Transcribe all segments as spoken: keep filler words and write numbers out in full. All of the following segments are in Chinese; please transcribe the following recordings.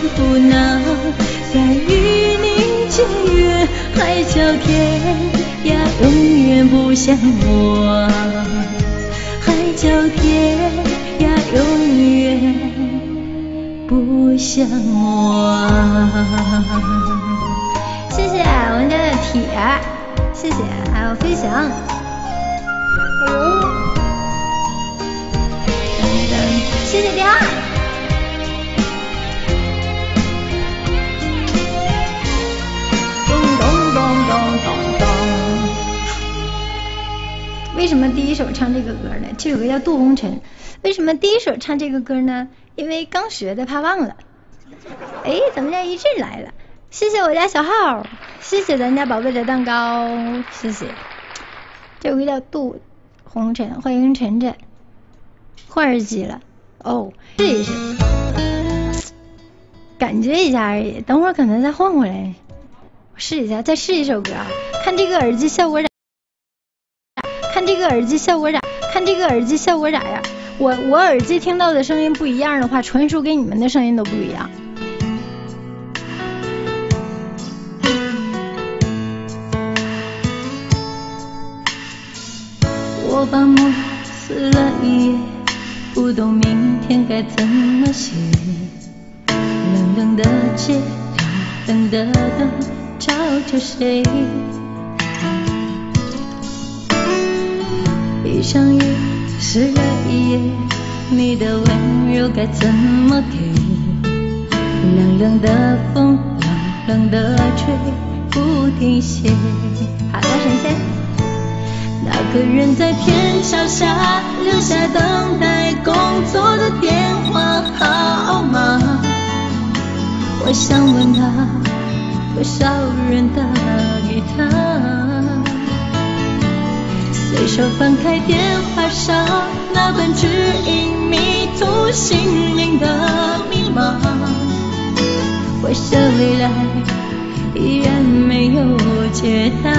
不恼，再与你结缘，海角天涯永远不相忘，海角天涯永远不相忘。谢谢我们家的铁，谢谢，还有飞翔。谢谢第二。咚咚咚咚咚咚。为什么第一首唱这个歌呢？这首歌叫《渡红尘》。为什么第一首唱这个歌呢？因为刚学的怕忘了。哎，咱们家一致来了，谢谢我家小号，谢谢咱家宝贝的蛋糕，谢谢。这首歌叫《渡红尘》，欢迎晨晨。换耳机了。哦，试一试，感觉一下而已，等会儿可能再换回来。我试一下，再试一首歌啊，看这个耳机效果咋？看这个耳机效果咋？看这个耳机效果咋样？我我耳机听到的声音不一样的话，传输给你们的声音都不一样。我把梦撕了一夜。不懂明天该怎么写，冷冷的街，冷冷的灯照着谁？闭上眼，湿了一夜，你的温柔该怎么给？冷冷的风，冷冷的吹，不停歇。好的，神仙。那个人在天桥下留下等待工作的电话号码，我想问他多少人打给他，随手翻开电话上那本指引迷途心灵的密码，我想未来依然没有解答。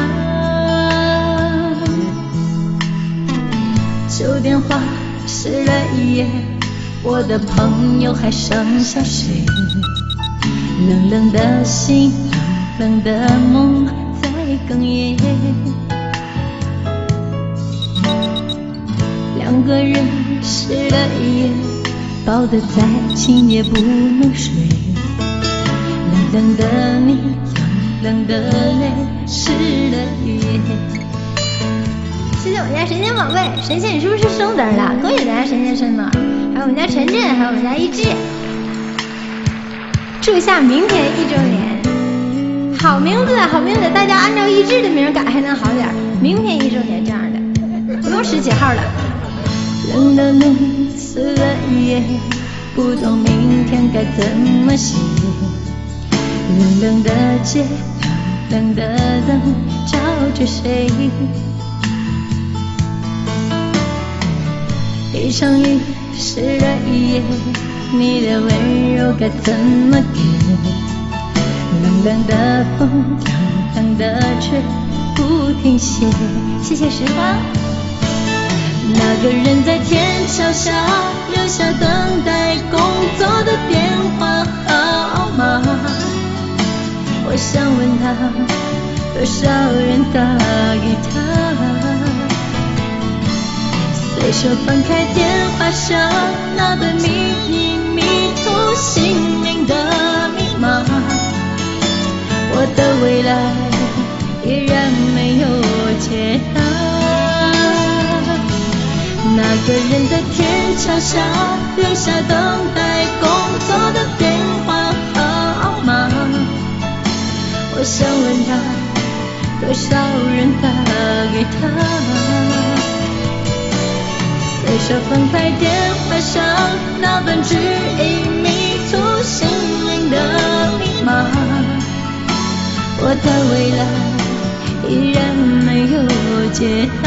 旧电话湿了一夜，我的朋友还剩下谁？冷冷的心，冷冷的梦在哽咽。两个人湿了一夜，抱得再紧也不能睡。冷冷的你，冷冷的泪，湿了一夜。谢谢我们家神仙宝贝，神仙你是不是升灯了？恭喜咱家神仙升灯，还有我们家晨晨，还有我们家一志，祝下明天一周年，好名字，好名字，大家按照一志的名改还能好点，明天一周年这样的，不用十几号了。冷的梦撕了一夜，不懂明天该怎么写，冷冷的街，冷冷的灯照着谁？闭上眼，湿了一夜，你的温柔该怎么给？冷冷的风，冷冷的吹，不停歇。谢谢时光。那个人在天桥下留下等待工作的电话号码，我想问他多少人打给他，随手翻开电话上那本秘密迷途心灵的密码，我的未来依然没有解答。那个人在天桥下留下等待工作的电话号码，我想问他多少人打给他，随手翻开电话上那本指引迷途心灵的密码，我的未来依然没有解答。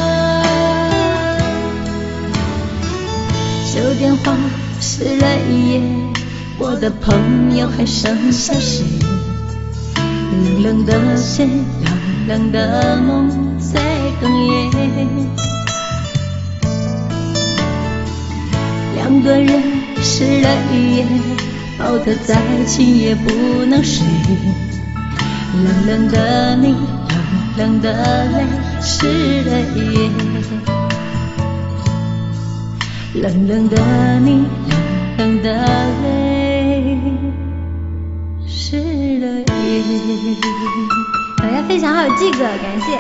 旧电话湿了一夜，我的朋友还剩下谁？冷冷的线，冷冷的梦在哽咽。两个人湿了一夜， 抱得再紧也不能睡。冷冷的你，冷冷的泪，湿了夜。冷冷的你，冷冷的泪，湿了夜。大家分享好几个，感谢。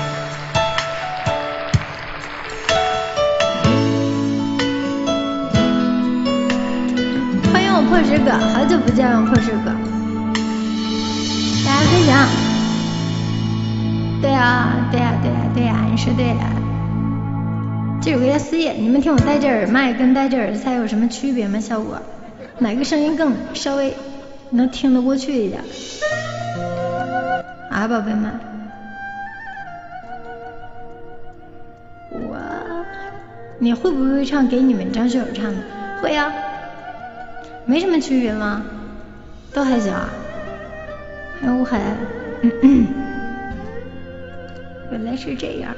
欢迎我破石哥，好久不见我破石哥。大家分享。对啊，对呀、啊，对呀、啊，对呀、啊，你说对了。这有个 S E， 你们听我戴这耳麦跟戴这耳塞有什么区别吗？效果？哪个声音更稍微能听得过去一点？啊，宝贝们，我，你会不会唱给你们张学友唱的？会啊，没什么区别吗？都还行啊。还有我还，嗯嗯，原来是这样。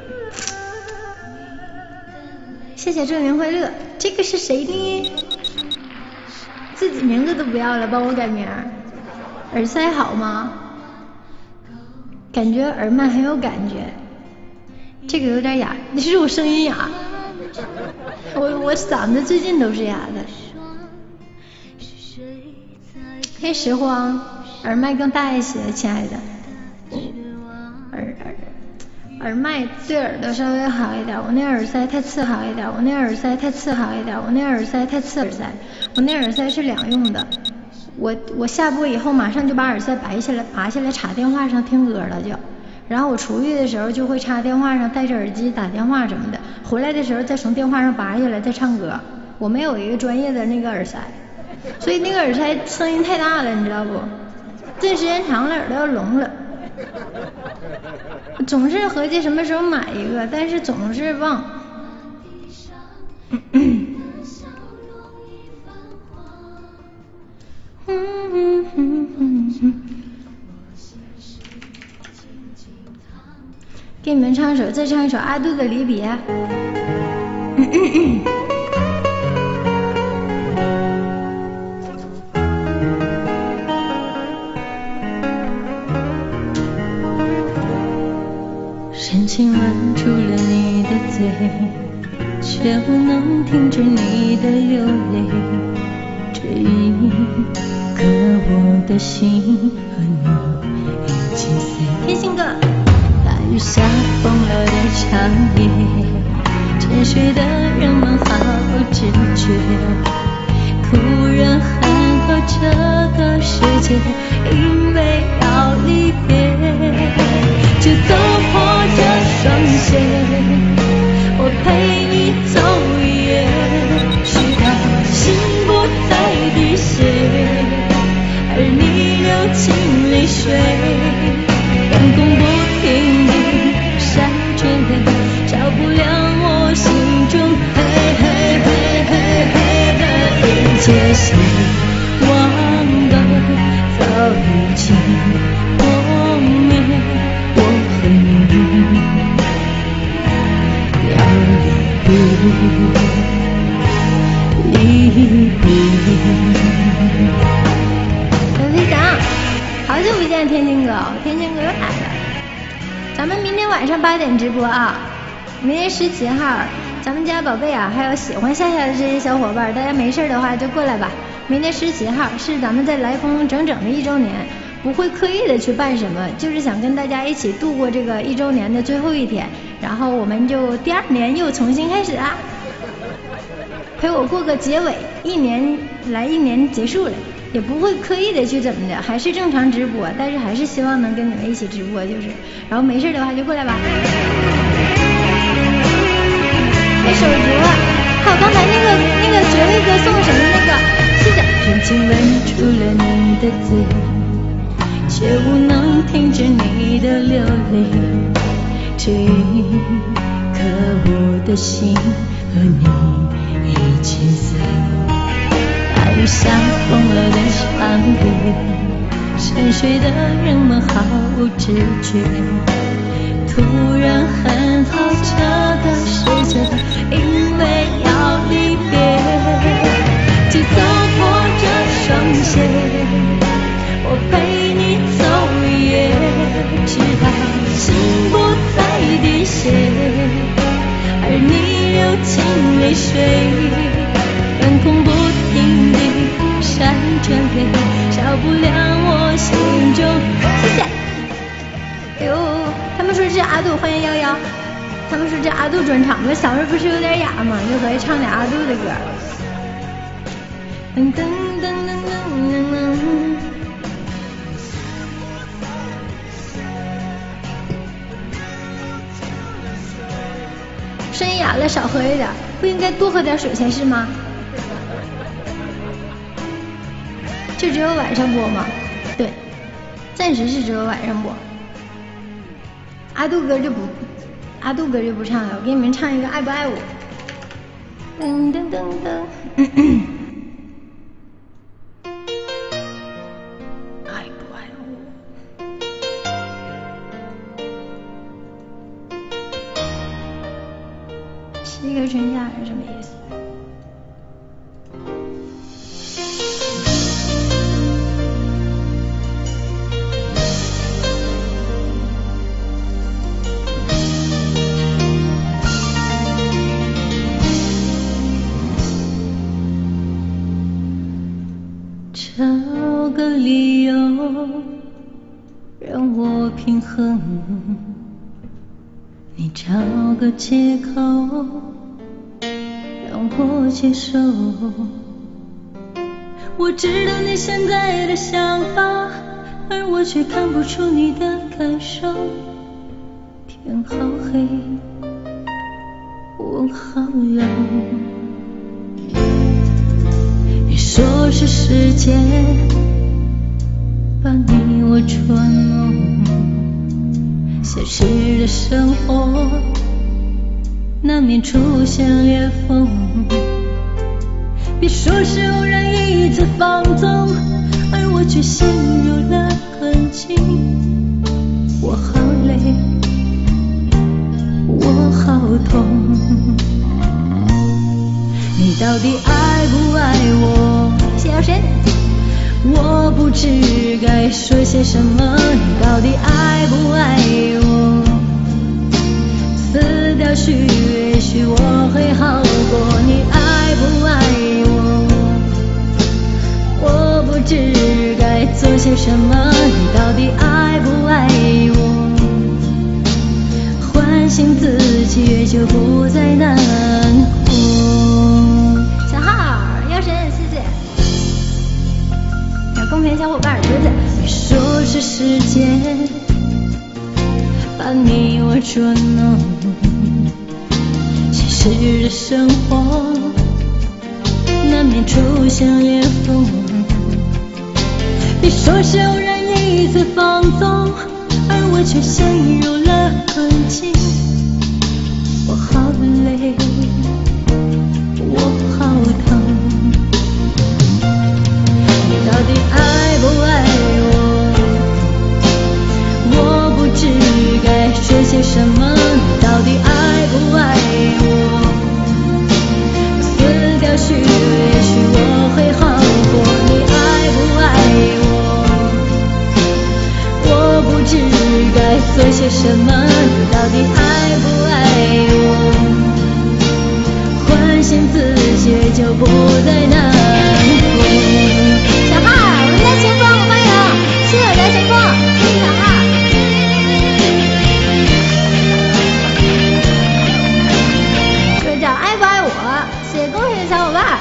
谢谢祝您快乐，这个是谁呢？自己名字都不要了，帮我改名。耳塞好吗？感觉耳麦很有感觉，这个有点哑，你是我声音哑，我我嗓子最近都是哑的。黑石荒，耳麦更大一些，亲爱的。耳耳。耳麦对耳朵稍微好一点，我那耳塞太次好一点，我那耳塞太次好一点，我那耳塞太次耳塞，我那耳塞是两用的。我我下播以后马上就把耳塞拔下来，拔下来插电话上听歌了就，然后我出去的时候就会插电话上戴着耳机打电话什么的，回来的时候再从电话上拔下来再唱歌。我没有一个专业的那个耳塞，所以那个耳塞声音太大了，你知道不？这时间长了耳朵要聋了。总是合计什么时候买一个，但是总是忘。嗯嗯嗯嗯嗯，给你们唱一首，再唱一首阿杜的离别。嗯嗯嗯，深情吻住了你的嘴，却不能停止你的流泪。这一刻我的心和你一起碎。天心哥，大雨下疯了的长夜，沉睡的人们毫不知觉，突然喊破这个世界，因为要离别就走破这双鞋，我陪你走一夜，直到心不再滴血，而你流尽泪水，眼眶不停地闪着泪，照不亮我心中黑黑黑黑黑的一切，谁忘了早已经破灭，我和你要离别离别。小飞翔，好久不见天津哥，天津哥又来了。咱们明天晚上八点直播啊，明天十七号，咱们家宝贝啊，还有喜欢夏夏的这些小伙伴，大家没事的话就过来吧。明天十七号是咱们在来风整整的一周年，不会刻意的去办什么，就是想跟大家一起度过这个一周年的最后一天，然后我们就第二年又重新开始啦，陪我过个结尾，一年来一年结束了，也不会刻意的去怎么的，还是正常直播，但是还是希望能跟你们一起直播，就是，然后没事的话就过来吧。那手镯，还有刚才那个那个绝味哥送什么那个，是的。深情吻住了你的嘴，却无能停止你的流泪，这一刻我的心和你一起碎，大雨下疯了的长夜，沉睡的人们毫无知觉，突然喊好这个世界，因为要离别就走破这双鞋， 一些，而你流尽泪水，眼眶不停地闪着泪，少不了我心中。谢谢。哎呦，他们说是阿杜，欢迎幺幺。他们说这阿杜专场，我嗓子不是有点哑吗？就可以唱点阿杜的歌。噔噔噔噔噔噔噔。声音哑了，少喝一点，不应该多喝点水才是吗？就只有晚上播吗？对，暂时是只有晚上播。阿杜歌就不，阿杜歌就不唱了，我给你们唱一个《爱不爱我》。噔噔噔噔。咳咳爱不爱我？七个春夏是什么意思？找个理由让我平衡，你找个借口让我接受。我知道你现在的想法，而我却看不出你的感受。天好黑，我好冷。你说是时间把你我捉弄，现实的生活难免出现裂缝。别说是偶然一次放纵，而我却陷入了困境。我好累，我好痛。你到底爱不爱我？谢小神，我不知该说些什么。你到底爱不爱我？撕掉许也许我会好过。你爱不爱我？我不知该做些什么。你到底爱不爱我？唤醒自己，也就不再难过。小号药神，谢谢。有公屏小伙伴，谢谢。你说是时间把你我捉弄，现实的生活难免出现裂缝。别说是偶然一次放纵，而我却陷入了困境。我好累，我好疼。你到底爱不爱我？我不知该说些什么。你到底爱不爱我？撕掉许也许我会好过。你爱不爱我？我不知该做些什么。你到底爱不爱我？唤醒自己，就不再难过。小号，我们家清风，欢迎，谢谢我家清风，谢谢小号。这叫爱不爱我？谢谢恭喜的小伙伴。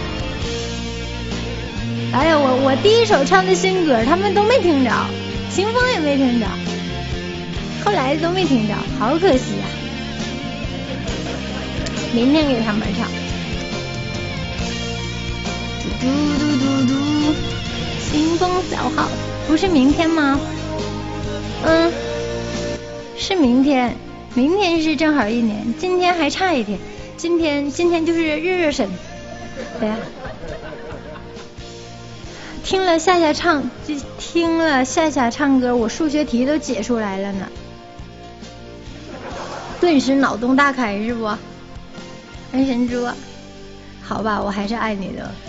哎呀，我我第一首唱的新歌，他们都没听着，清风也没听着，后来都没听着，好可惜啊！明天给他们唱。嘟嘟嘟嘟，清风小号，不是明天吗？嗯，是明天，明天是正好一年，今天还差一天，今天今天就是日日神，对呀。听了夏夏唱，就听了夏夏唱歌，我数学题都解出来了呢，顿时脑洞大开是不？安神猪，好吧，我还是爱你的。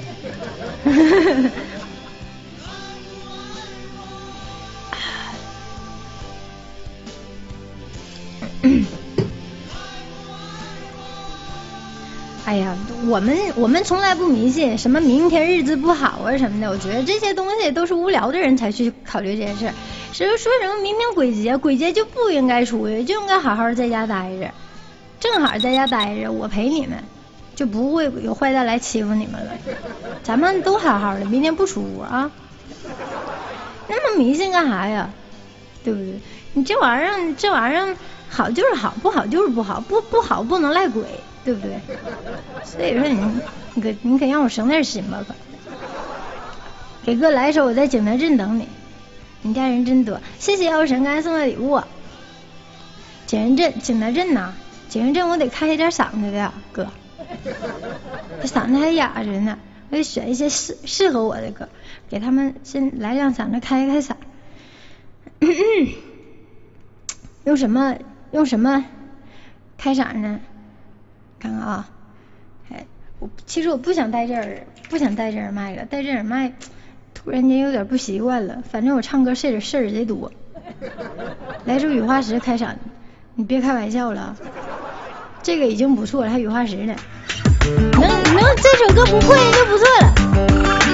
哎呀，我们我们从来不迷信什么明天日子不好啊什么的，我觉得这些东西都是无聊的人才去考虑这件事。谁说什么明天鬼节，鬼节就不应该出去，就应该好好在家待着，正好在家待着，我陪你们，就不会有坏蛋来欺负你们了。咱们都好好的，明天不出屋啊。那么迷信干啥呀？对不对？你这玩意儿，这玩意儿好就是好，不好就是不好，不不好不能赖鬼。对不对？所以说你你可你可让我省点心吧，可给哥来一首《我在景德镇等你》，你家人真多，谢谢药神刚才送的礼物。景德镇，景德镇呐，景德镇我得开一点嗓子的呀，哥，这嗓子还哑着呢，我得选一些适适合我的歌，给他们先来两嗓子开一开嗓。咳咳用什么用什么开嗓呢？看看啊，哎，我其实我不想戴这耳，不想戴这耳麦了，戴这耳麦突然间有点不习惯了。反正我唱歌事儿事儿贼多。来首雨花石开场，你别开玩笑了，这个已经不错了，还雨花石呢，能能这首歌不会就不错了。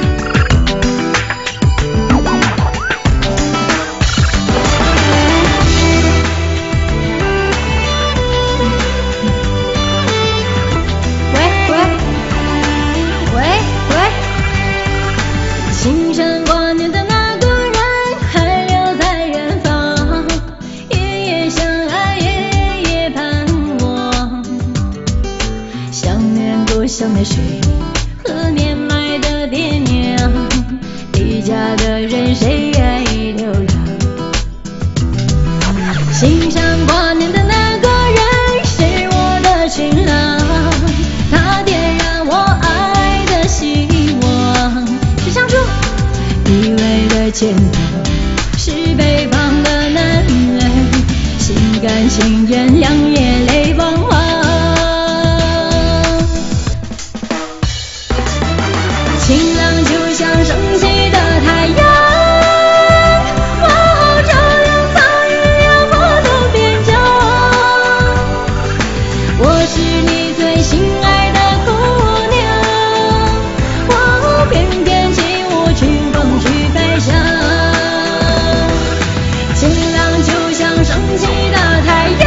青山挂念的那个人还留在远方，夜夜相爱，夜夜盼望。想念多想念谁和年迈的爹娘，离家的人谁愿意流浪？心上挂念的那个人是我的情郎，他点燃我爱的希望。是上树以为的肩膀是北方的男人，心甘情愿两眼泪汪汪。情郎就像升起的太阳，哦，照亮草原辽阔的边疆。我是你最心爱的姑娘，哦，翩翩起舞去风去飞翔。情郎就像升起的太阳，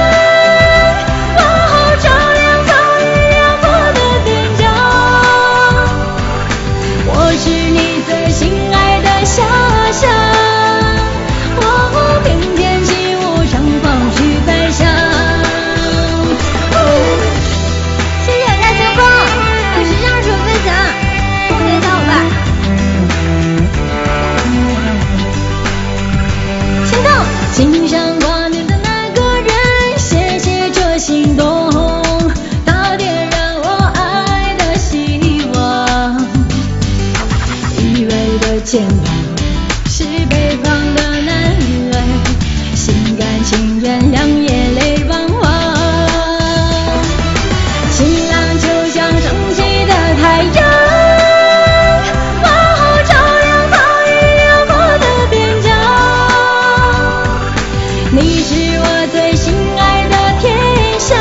哦，照亮草原辽阔的边疆。我是你最心爱的遐想，哦，翩翩起舞乘风去飞翔。哦，谢谢大秋风，我是让手飞翔，送给小伙伴。心动，心上挂念的那个人，谢谢这心动，它点燃我爱的希望。依偎的肩膀是北方的男人，心甘情愿两眼泪汪汪。情郎就像升起的太阳，哦，照亮草原辽阔的边疆。你是我最心爱的天下，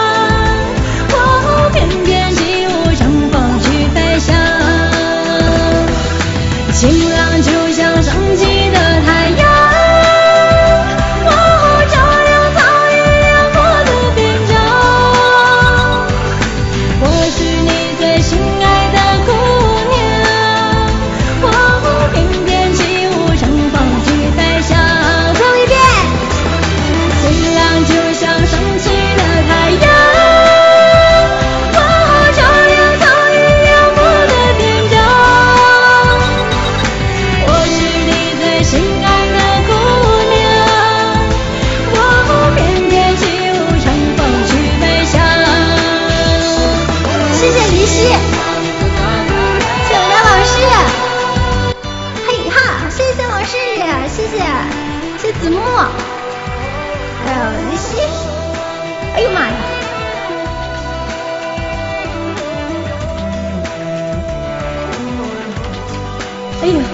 哦，翩翩起舞乘风去飞翔。情郎就像升起的太阳，哦，照亮草原辽阔的边疆。我是你最心爱的姑娘，哦，翩翩起舞乘风去飞翔。最后一遍，情郎就像升起的太阳，哦，照亮草原辽阔的边疆。我是你最心爱的姑娘，哦，翩翩起舞乘风去飞翔。谢谢黎希，谢谢我家老师，嘿哈，谢谢老师，谢谢谢谢子墨，还有黎希，哎呦妈呀！哎呀！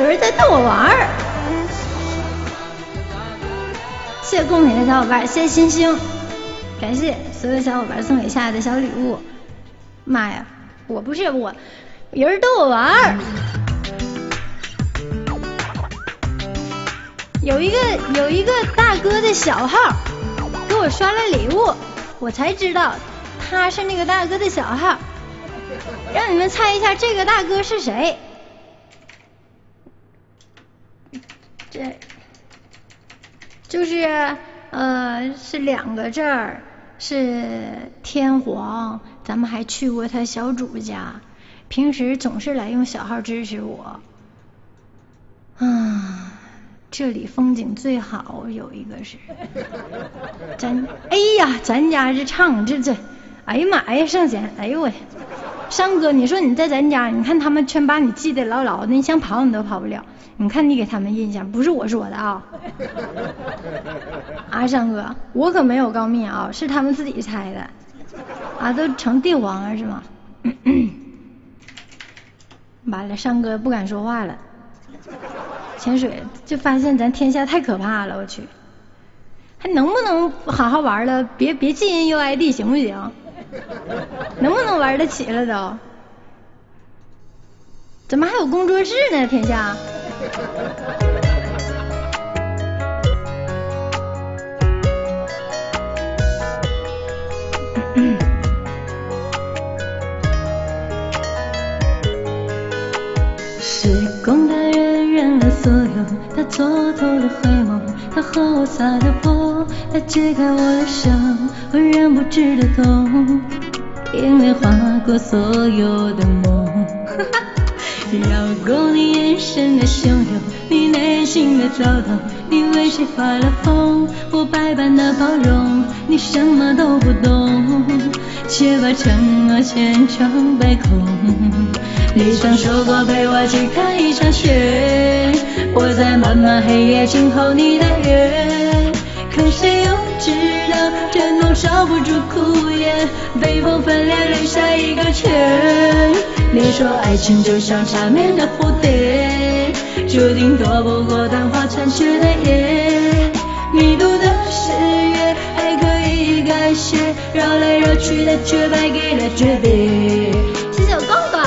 人在逗我玩儿。谢谢公屏的小伙伴，谢谢星星，感谢所有小伙伴送给夏夏的小礼物。妈呀，我不是我，有人逗我玩儿。有一个有一个大哥的小号给我刷了礼物，我才知道他是那个大哥的小号。让你们猜一下这个大哥是谁？这就是呃是两个字儿，是天皇，咱们还去过他小主家，平时总是来用小号支持我。啊，这里风景最好，有一个是咱，哎呀，咱家这唱这这，哎呀妈呀，圣贤，哎呦喂，山哥，你说你在咱家，你看他们全把你记得牢牢的，你想跑你都跑不了。你看你给他们印象，不是我说的啊。啊，山哥，我可没有告密啊，是他们自己猜的。啊，都成帝皇了是吗？完了，山哥不敢说话了。潜水就发现咱天下太可怕了，我去，还能不能好好玩了？别别禁音 U I D 行不行？能不能玩得起了都？怎么还有工作室呢？天下。时光它荏苒了所有，它蹉跎了回眸，它和我撒了泼，它揭开我的伤，浑然不知的痛，因为划过所有的梦。绕过你眼神的汹涌，你内心的躁动，你为谁发了疯，我百般的包容，你什么都不懂，却把承诺牵成白空。你曾说过陪我去看一场雪，我在漫漫黑夜静候你的约，可谁又知道忍痛守不住哭咽，被风分裂留下一个圈。你说爱情就像缠绵的蝴蝶，注定躲不过昙花残雪的夜，迷途的誓约还可以改写，绕来绕去的却败给了诀别。谢谢我公公，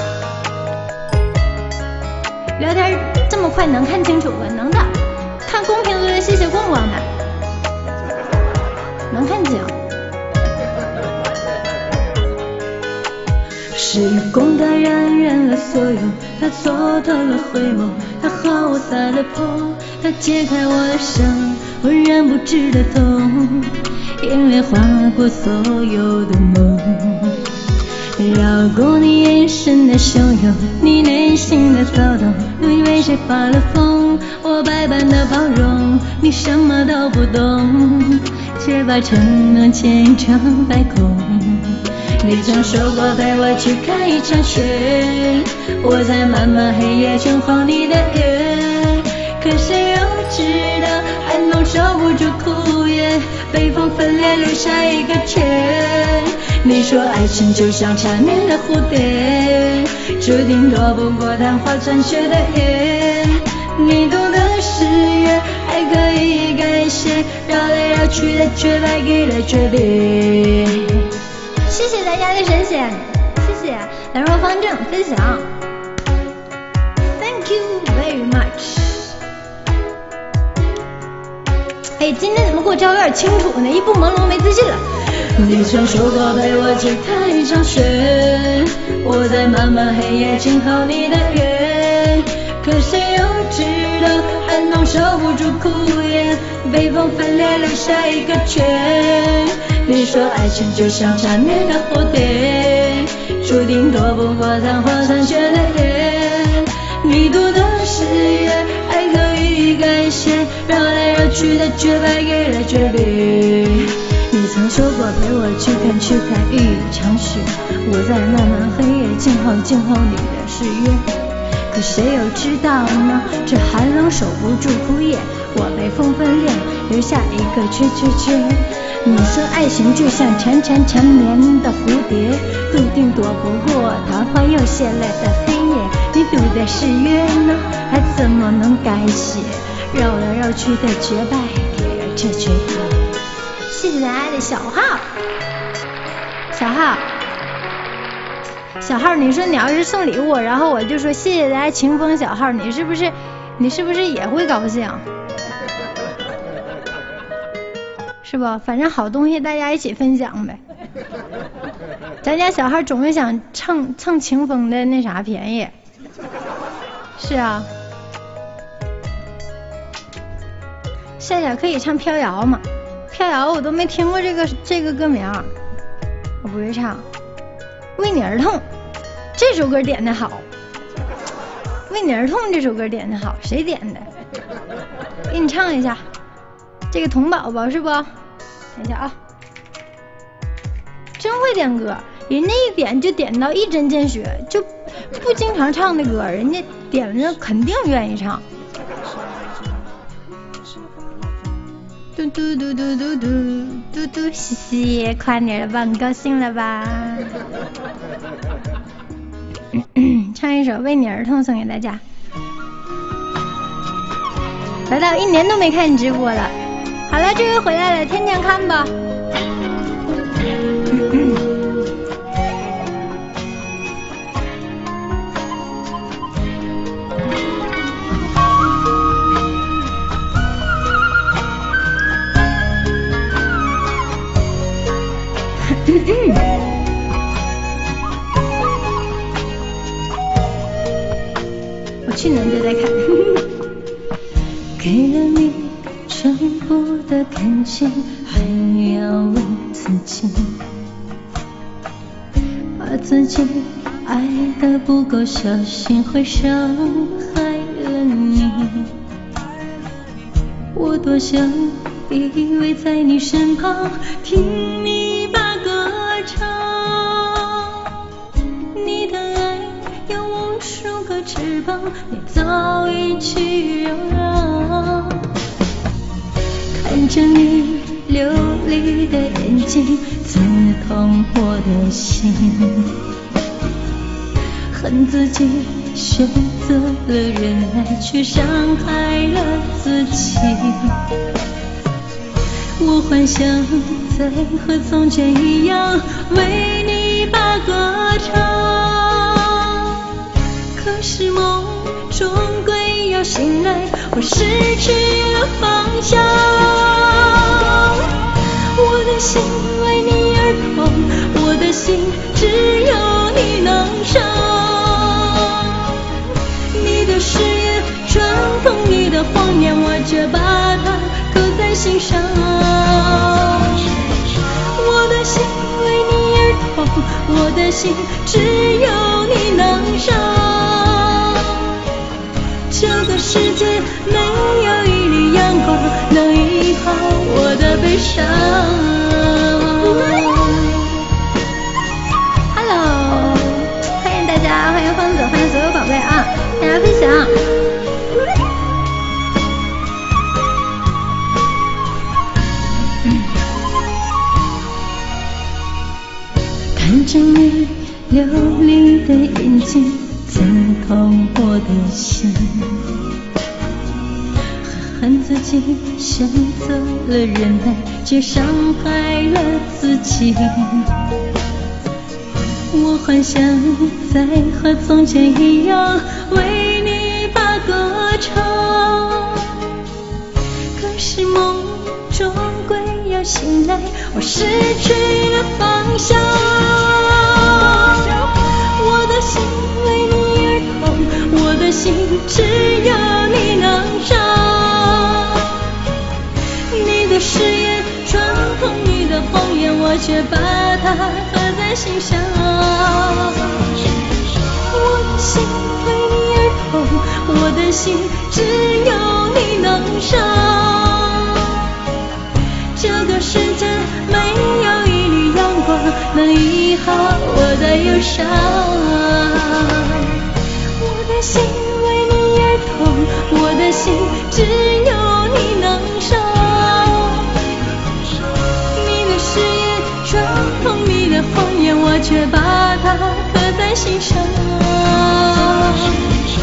聊天这么快能看清楚吗？能的，看公屏都谢谢逛逛的，能看清。时光它荏苒了所有，它蹉跎了回眸，它和我撒了泼，它揭开我的伤，浑然不知的痛，因为划过所有的梦。绕过你眼神的汹涌，你内心的躁动，你为谁发了疯，我百般的包容，你什么都不懂，却把承诺牵成白空。你曾说过陪我去看一场雪，我在漫漫黑夜静候你的约，可谁又知道寒冬守不住枯叶，被风分裂留下一个圈。你说爱情就像缠绵的蝴蝶，注定躲不过昙花残雪的夜，迷途的誓约还可以改写，绕来绕去的却败给了诀别。谢谢大家的神仙，谢谢兰若方正分享 ，Thank you very much。哎，今天怎么给我照有点清楚呢？一不朦胧没自信了。你曾说过陪我去看一场雪，我在漫漫黑夜静候你的约，可谁又知道寒冬守不住枯叶，被风分裂留下一个圈。你说爱情就像缠绵的蝴蝶，注定躲不过昙花残雪的夜，迷途的誓约还可以改写，绕来绕去的却败给了诀别。你曾说过陪我去看去看一场雪，我在漫漫黑夜静候静候你的誓约，可谁又知道呢？这寒冷守不住枯叶，我被风分裂留下一个缺缺缺。你说爱情就像缠缠缠绵的蝴蝶，注定躲不过昙花又谢了的黑夜，你路的誓约呢，还怎么能改写？绕来绕去的绝败，给了这绝活。谢谢大家的小号，小号，小号，你说你要是送礼物，然后我就说谢谢大家清风小号，你是不是，你是不是也会高兴？是吧？反正好东西大家一起分享呗。咱家小孩总是想蹭蹭清风的那啥便宜。是啊。夏夏可以唱飘摇吗？飘摇我都没听过这个这个歌名，我不会唱。为你而痛，这首歌点的好。为你而痛这首歌点的好，谁点的？给你唱一下。这个童宝宝是不？等一下啊，真会点歌，人家一点就点到一针见血，就不经常唱的歌，人家点了肯定愿意唱。嘟嘟嘟嘟嘟嘟嘟嘟，嘻嘻，夸你了吧？你高兴了吧？唱一首《为你而痛》送给大家。来到一年都没看你直播了，好了，这回回来了，天天看吧。我去年就在看。给了你全部的感情，还要问自己，把自己爱得不够小心，会伤害了你。我多想依偎在你身旁，听你把歌唱，你的爱有无数个翅膀，你早已去流浪。看着你流离的眼睛，刺痛我的心，恨自己选择了忍耐，却伤害了自己。我幻想再和从前一样为你把歌唱，可是梦终归要醒来，我失去了方向。我的心为你而痛，我的心只有你能伤。你的誓言传统，你的谎言，我却把它刻在心上。我的心为你而痛，我的心只有你能伤。这个世界没有一缕阳光能医好我的悲伤。Hello， 欢迎大家，欢迎疯子，欢迎所有宝贝啊！大家分享。看着你流离的眼睛，刺痛我的心，恨自己选择了忍耐，却伤害了自己。我幻想再和从前一样为你把歌唱，可是梦终归要醒来，我失去了方向。我的心为你而痛，我的心只有你能伤。你的誓言传统，你的谎言，我却把它刻在心上。我的心为你而痛，我的心只有你能伤。这个世界没有一缕阳光能医好我的忧伤。我的心为你而痛，我的心只有你能伤。你的誓言传统，你的谎言，我却把它刻在心上。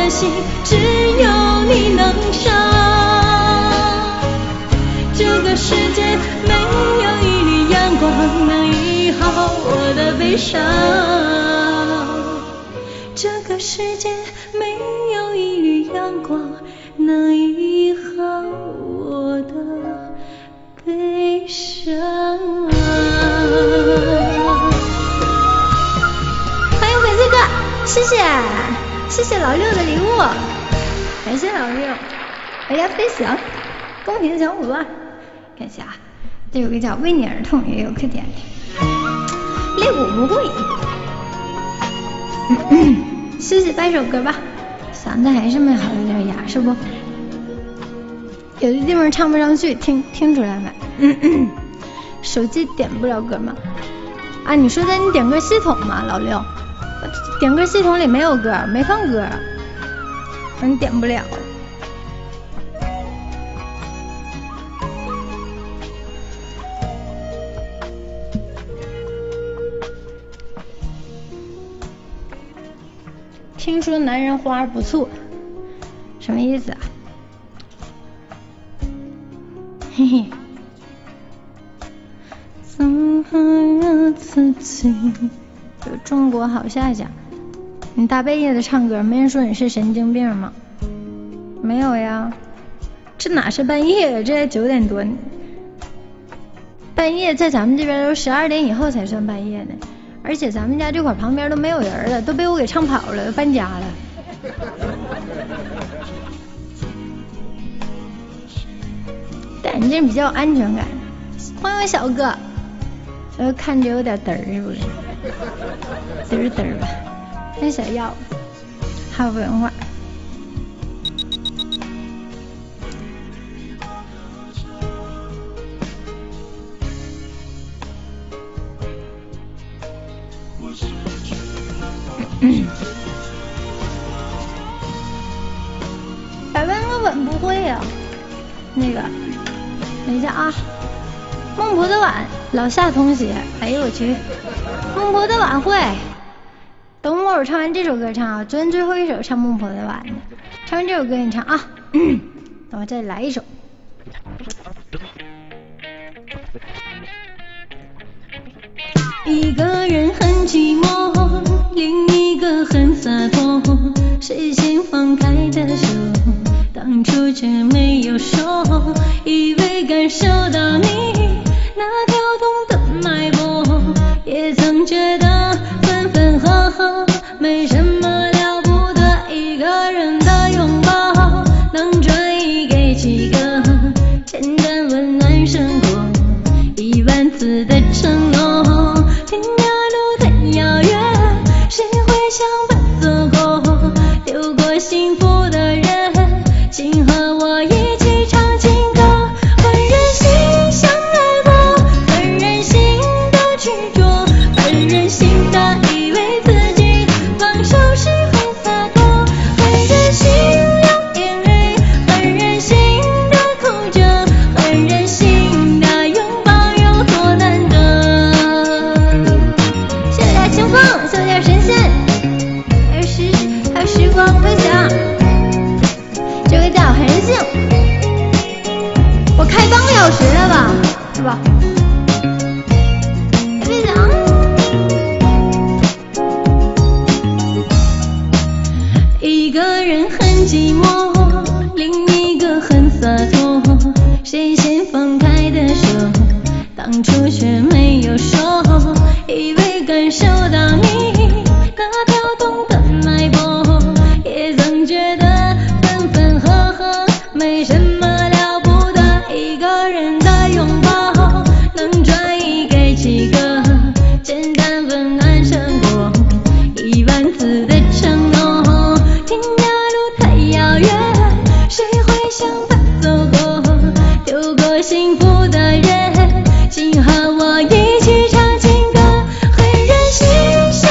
心只有你能伤。这个世界没有一缕阳光能医好我的悲伤。这个世界没有一缕阳光能医好我的悲伤。欢迎粉丝哥，谢谢谢谢老六的礼物，感谢老六，大家飞翔，公屏小伙伴，看一下啊，这有个叫为你而痛也有可点的，肋骨不会。谢谢带首歌吧，嗓子还是没好，有点哑是不？有的地方唱不上去，听听出来没？嗯嗯，手机点不了歌吗？啊，你说在你点歌系统吗，老六？点歌系统里没有歌，没放歌，你点不了。听说男人花不错，什么意思啊？嘿嘿。怎么让自己有中国好下下？你大半夜的唱歌，没人说你是神经病吗？没有呀，这哪是半夜呀？这才九点多呢。半夜在咱们这边都十二点以后才算半夜呢。而且咱们家这块旁边都没有人了，都被我给唱跑了，都搬家了。戴眼镜比较有安全感。欢迎小哥，呃，看着有点嘚儿，是不是？嘚儿嘚儿吧。那小药，还有文化。嗯，百万个吻不会呀、啊，那个，等一下啊，孟婆的碗，老夏同学，哎呦我去，孟婆的晚会，等会儿我唱完这首歌唱啊，昨天最后一首唱孟婆的碗，唱完这首歌你唱啊，嗯，等我再来一首。一个人很寂寞，另一个很洒脱，谁先放开的手，当初却没有说，以为感受到你那跳动的脉搏，也曾觉得分分合合没什么了不得，一个人的拥抱能转移给几个，简单温暖生活，一万次的承诺，天涯路太遥远，谁会想奔走过，丢过幸福的人，请和我一起唱情歌，很任性相爱过，很任性的执着，很任性的以为自己放手是会洒脱，很任性流眼泪，很任性的哭着，很任性的拥抱有多难得。谢谢大清风，谢谢大神仙，还有时还有时光分享，这个叫很任性。我开半个小时了吧，是吧？分享。一个人很寂寞，另一个很洒脱，谁先放开的手，当初却没有说，以为感受到你那跳动的脉搏，也曾觉得分分合合没什么了不得，一个人的拥抱能转移给几个，简单温暖生活，一万次的承诺，天涯路太遥远，谁会想奔走过，丢过幸福的人，请和我一起唱情歌，很任性相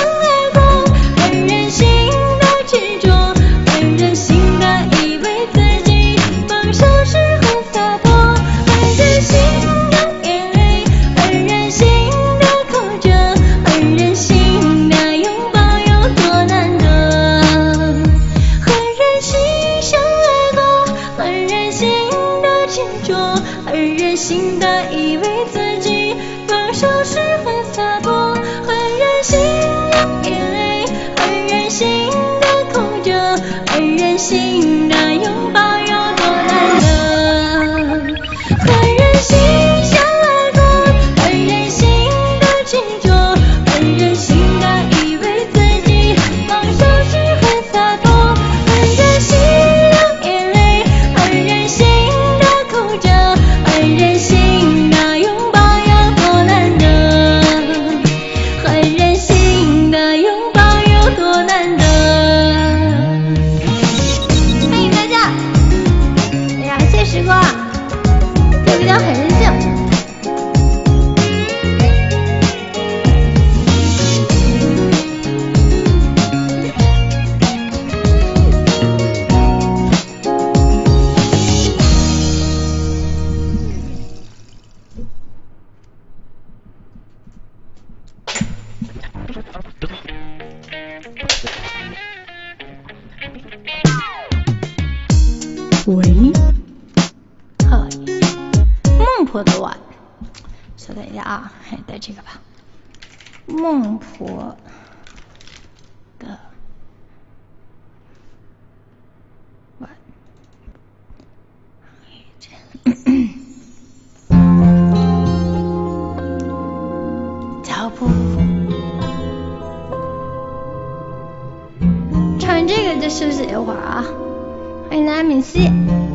这个吧，孟婆的碗。脚步，唱完这个就休息一会儿啊！欢迎大家敏熙。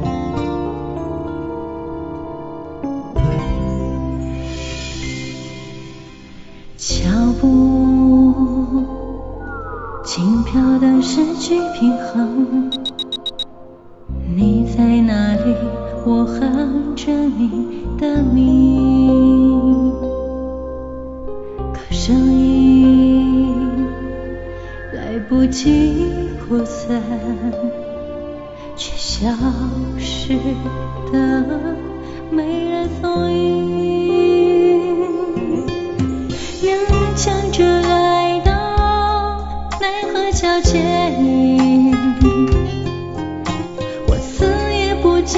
脚步轻飘的失去平衡，你在哪里？我喊着你的名，可声音来不及扩散，却消失的没人踪影。勉强着来到奈何桥前，我死也不见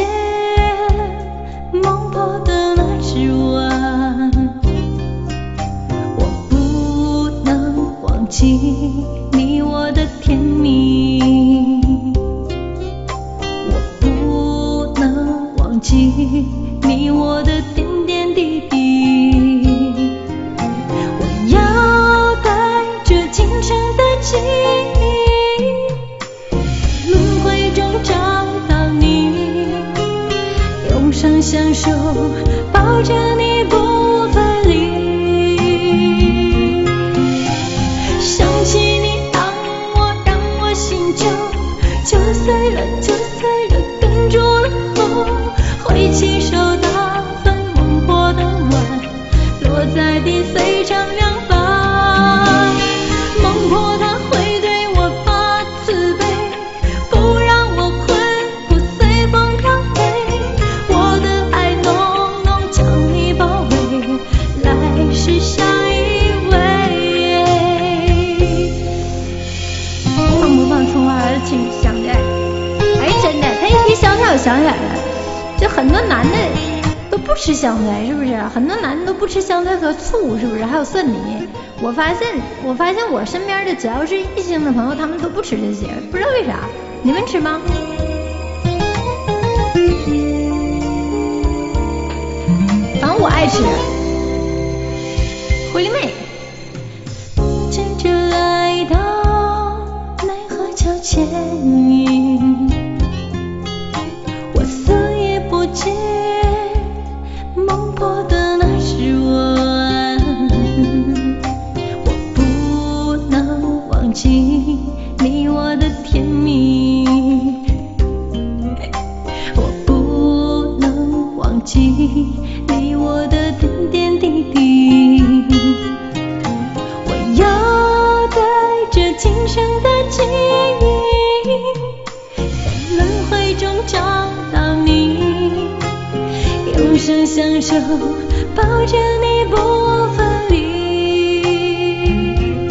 梦破的那只碗，我不能忘记你我的甜蜜，我不能忘记你我的点点滴滴，我要带着今生的记忆，轮回中找到你，永生相守，抱着你不分离。想起你让我让我心就就碎了就碎了，哽住了后挥起手打翻梦破的碗，落在地碎成两半。梦破它会对我发慈悲，不让我困，不随风飘飞，我的爱浓浓将你包围，来世相依偎。放不放葱花儿去香奈儿？哎，真的，他一提香菜我想起来了，就很多男的都不吃香菜，是不是？很多男的都不吃香菜和醋，是不是？还有蒜泥。我发现，我发现我身边的只要是异性的朋友，他们都不吃这些，不知道为啥。你们吃吗？反正我爱吃。狐狸妹。趁着来到奈何桥前，我死也不见梦破的那只碗，我不能忘记你我的甜蜜，我不能忘记你我的点点滴滴，我要带着今生的记忆，在轮回中找到你，永生相守，抱着你不分离。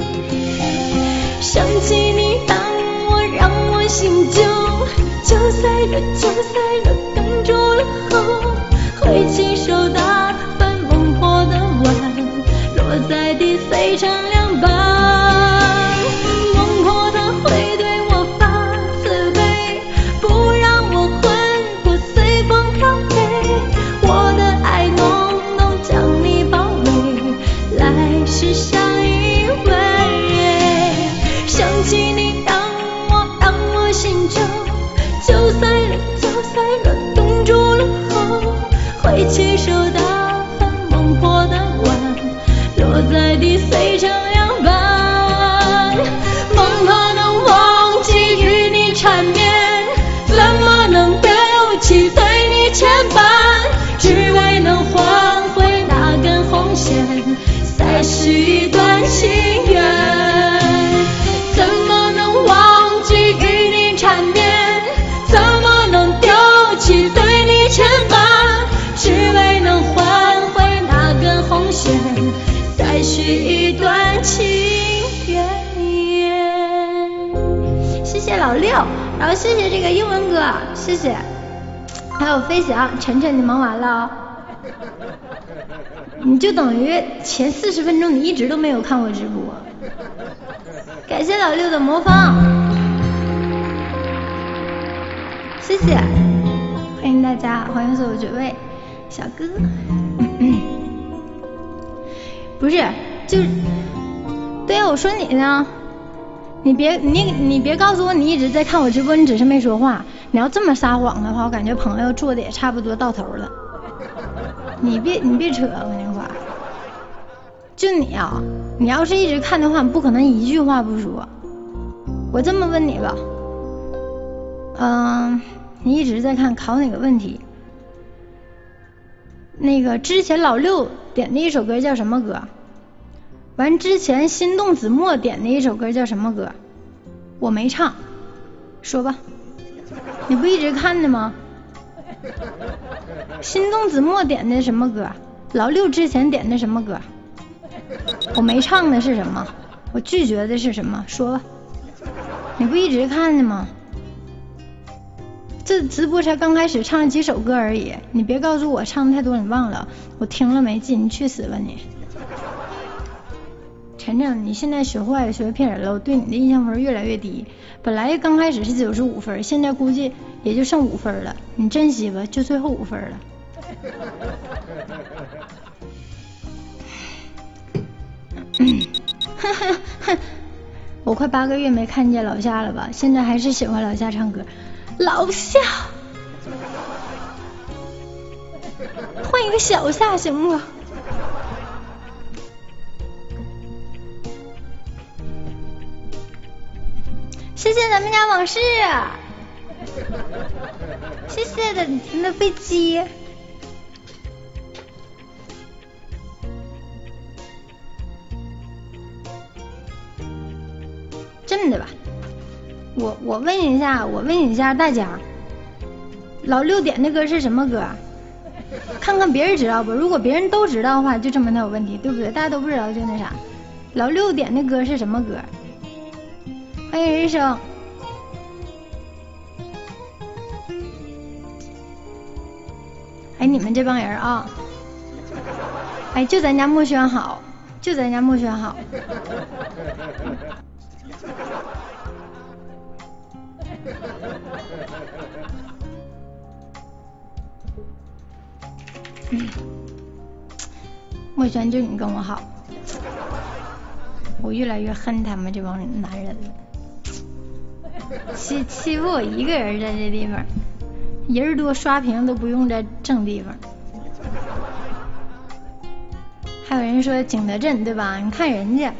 想起你让我让我心就就碎了就碎了，哽住了后挥起手打翻梦破的碗，落在地碎成两半。梦破它会对我发慈悲，不让我困，不随风飘飞，我的爱浓浓将你包围，来世相依偎。想起你让我让我心就就碎了就碎了，哽住了后挥起手打翻梦破的碗，落在地碎成两半。梦怕能忘记与你缠绵，怎么能丢弃对你牵绊，只为能换回那根红线，再续一段情缘。怎么能忘记与你缠绵，怎么能丢弃对你牵绊，只为能换回那根红线，再续一段情缘。谢谢老六，然后谢谢这个英文哥，谢谢。还有飞翔，晨晨你忙完了哦。 你就等于前四十分钟你一直都没有看我直播。感谢老六的魔方，谢谢，欢迎大家，欢迎所有几位小哥。不是，就对啊，我说你呢，你别你你别告诉我你一直在看我直播，你只是没说话。你要这么撒谎的话，我感觉朋友做的也差不多到头了。你别你别扯，我跟你说，就你啊，你要是一直看的话，你不可能一句话不说。我这么问你吧，嗯、呃，你一直在看，考哪个问题？那个之前老六点的一首歌叫什么歌？完之前心动子墨点的一首歌叫什么歌？我没唱，说吧。你不一直看的吗？心动子墨点的什么歌？老六之前点的什么歌？我没唱的是什么？我拒绝的是什么？说吧。你不一直看的吗？这直播才刚开始，唱几首歌而已，你别告诉我唱的太多你忘了，我听了没劲，你去死吧你！晨晨，你现在学坏了，学骗人了，我对你的印象分越来越低。本来刚开始是九十五分，现在估计也就剩五分了，你珍惜吧，就最后五分了。我快八个月没看见老夏了吧？现在还是喜欢老夏唱歌。老夏，换一个小夏行吗？谢谢咱们家往事，谢谢的那飞机。真的吧？我我问一下，我问一下大家，老六点的歌是什么歌？看看别人知道不？如果别人都知道的话，就证明他有问题，对不对？大家都不知道就那啥。老六点的歌是什么歌？欢迎人生。哎，你们这帮人啊，哎，就咱家墨轩好，就咱家墨轩好。嗯，墨轩就你跟我好，我越来越恨他们这帮男人了，欺欺负我一个人在这地方，人多刷屏都不用在正地方。还有人说景德镇对吧？你看人家，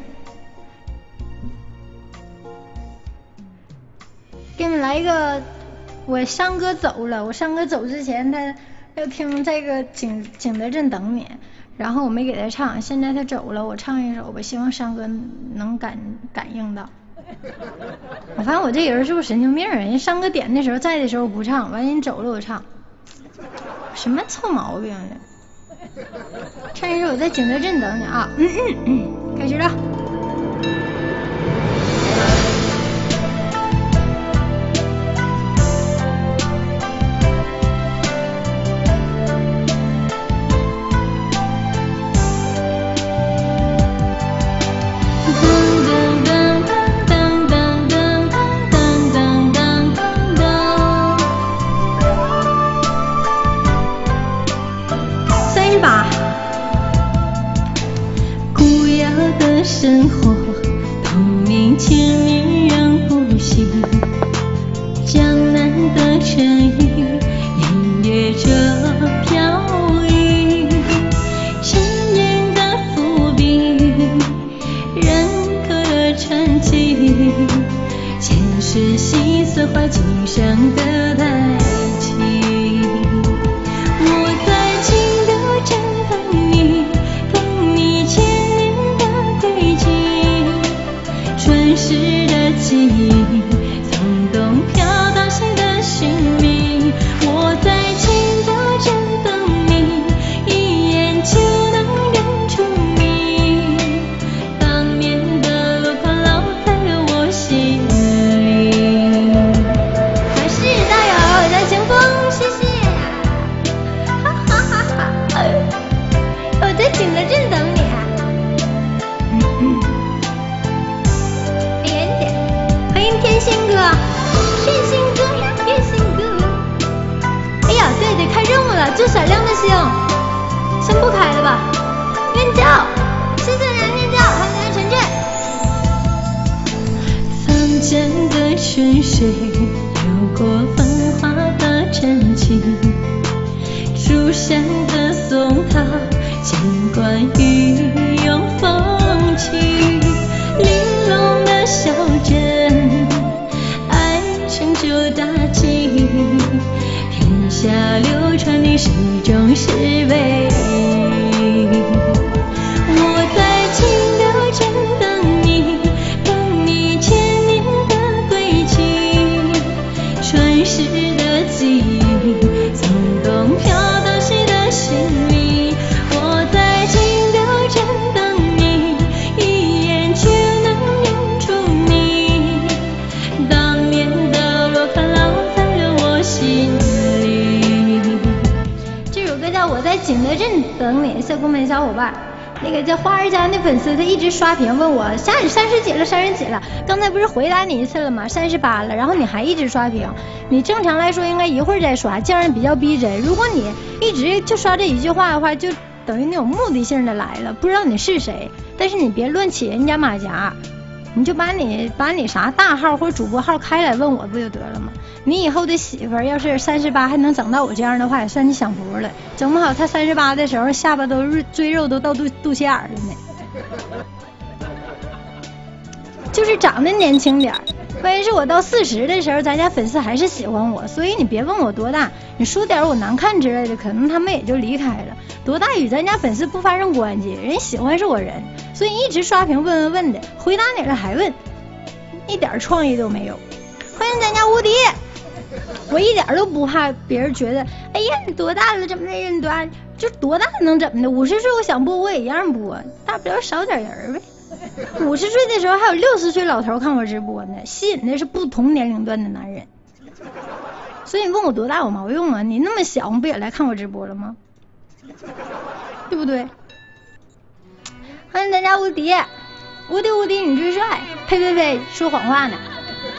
给你们来一个，我山哥走了，我山哥走之前他要听这个景景德镇等你，然后我没给他唱，现在他走了，我唱一首吧，希望山哥能感感应到。我发现我这人是不是神经病啊？人山哥点的时候在的时候不唱，完人走了我唱，什么臭毛病呢？唱一首我在景德镇等你啊！嗯嗯嗯，开始了。生活透明千年让不醒，江南的晨雨隐约着飘逸，千年的伏笔，人刻的传奇，前世细丝画今生的代际。我在青岛站等你，等你千传世的记忆，从东飘到西的寻觅。我在青岛站等你，一眼就能认出你。当年的路口烙在我心里。还是大友，我在清风，谢谢。哈哈哈哈！我在景德心哥，月心哥呀，月心哥。哎呀，对得开任务了，祝闪亮的星，先不开了吧。愿教，谢谢人愿教，还有晨晨。曾见的泉水，有过繁华的真情。树上的松涛，尽管雨有风起。玲珑的小镇，爱成就大气。天下流传的是一种诗味。我在清流镇等你，等你千年的归期。传世的记忆，从东飘到西的心里。我在清流镇等你，一眼就能认出你。当年的洛克烙在了我心里。这首歌叫《我在景德镇等你》，小姑们小伙伴。那个叫花儿家那粉丝，他一直刷屏问我三十三十几了，三十几了。刚才不是回答你一次了吗？三十八了，然后你还一直刷屏。你正常来说应该一会儿再刷，这样比较逼真。如果你一直就刷这一句话的话，就等于那种目的性的来了，不知道你是谁。但是你别乱起人家马甲，你就把你把你啥大号或者主播号开来问我不就得了吗？你以后的媳妇儿要是三十八还能整到我这样的话，也算你享福了。整不好他三十八的时候，下巴都赘肉都到肚肚脐眼了呢。就是长得年轻点儿，关键是我到四十的时候，咱家粉丝还是喜欢我，所以你别问我多大，你说点我难看之类的，可能他们也就离开了。多大与咱家粉丝不发生关系，人喜欢是我人，所以一直刷屏问问问的，回答你了还问，一点创意都没有。欢迎咱家无敌。我一点都不怕别人觉得，哎呀你多大了，怎么的人多大，就多大能怎么的？五十岁我想播我也一样播，大不了少点人呗。五十岁的时候还有六十岁老头看我直播呢，吸引的是不同年龄段的男人。所以你问我多大有毛用啊？你那么小不也来看我直播了吗？对不对？欢迎大家无敌，无敌无敌你最帅，呸呸呸，说谎话呢。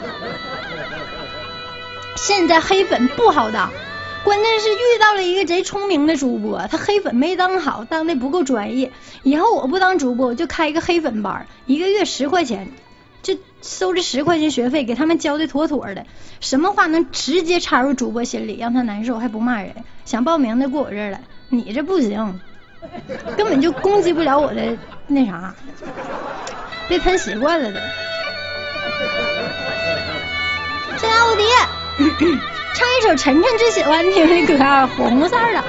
现在黑粉不好当，关键是遇到了一个贼聪明的主播，他黑粉没当好，当的不够专业。以后我不当主播，我就开一个黑粉班，一个月十块钱，就收这十块钱学费，给他们教的妥妥的，什么话能直接插入主播心里，让他难受还不骂人。想报名的过我这儿来，你这不行，根本就攻击不了我的那啥，被喷习惯了的。现在无敌。唱一首晨晨最喜欢听的歌，红色的。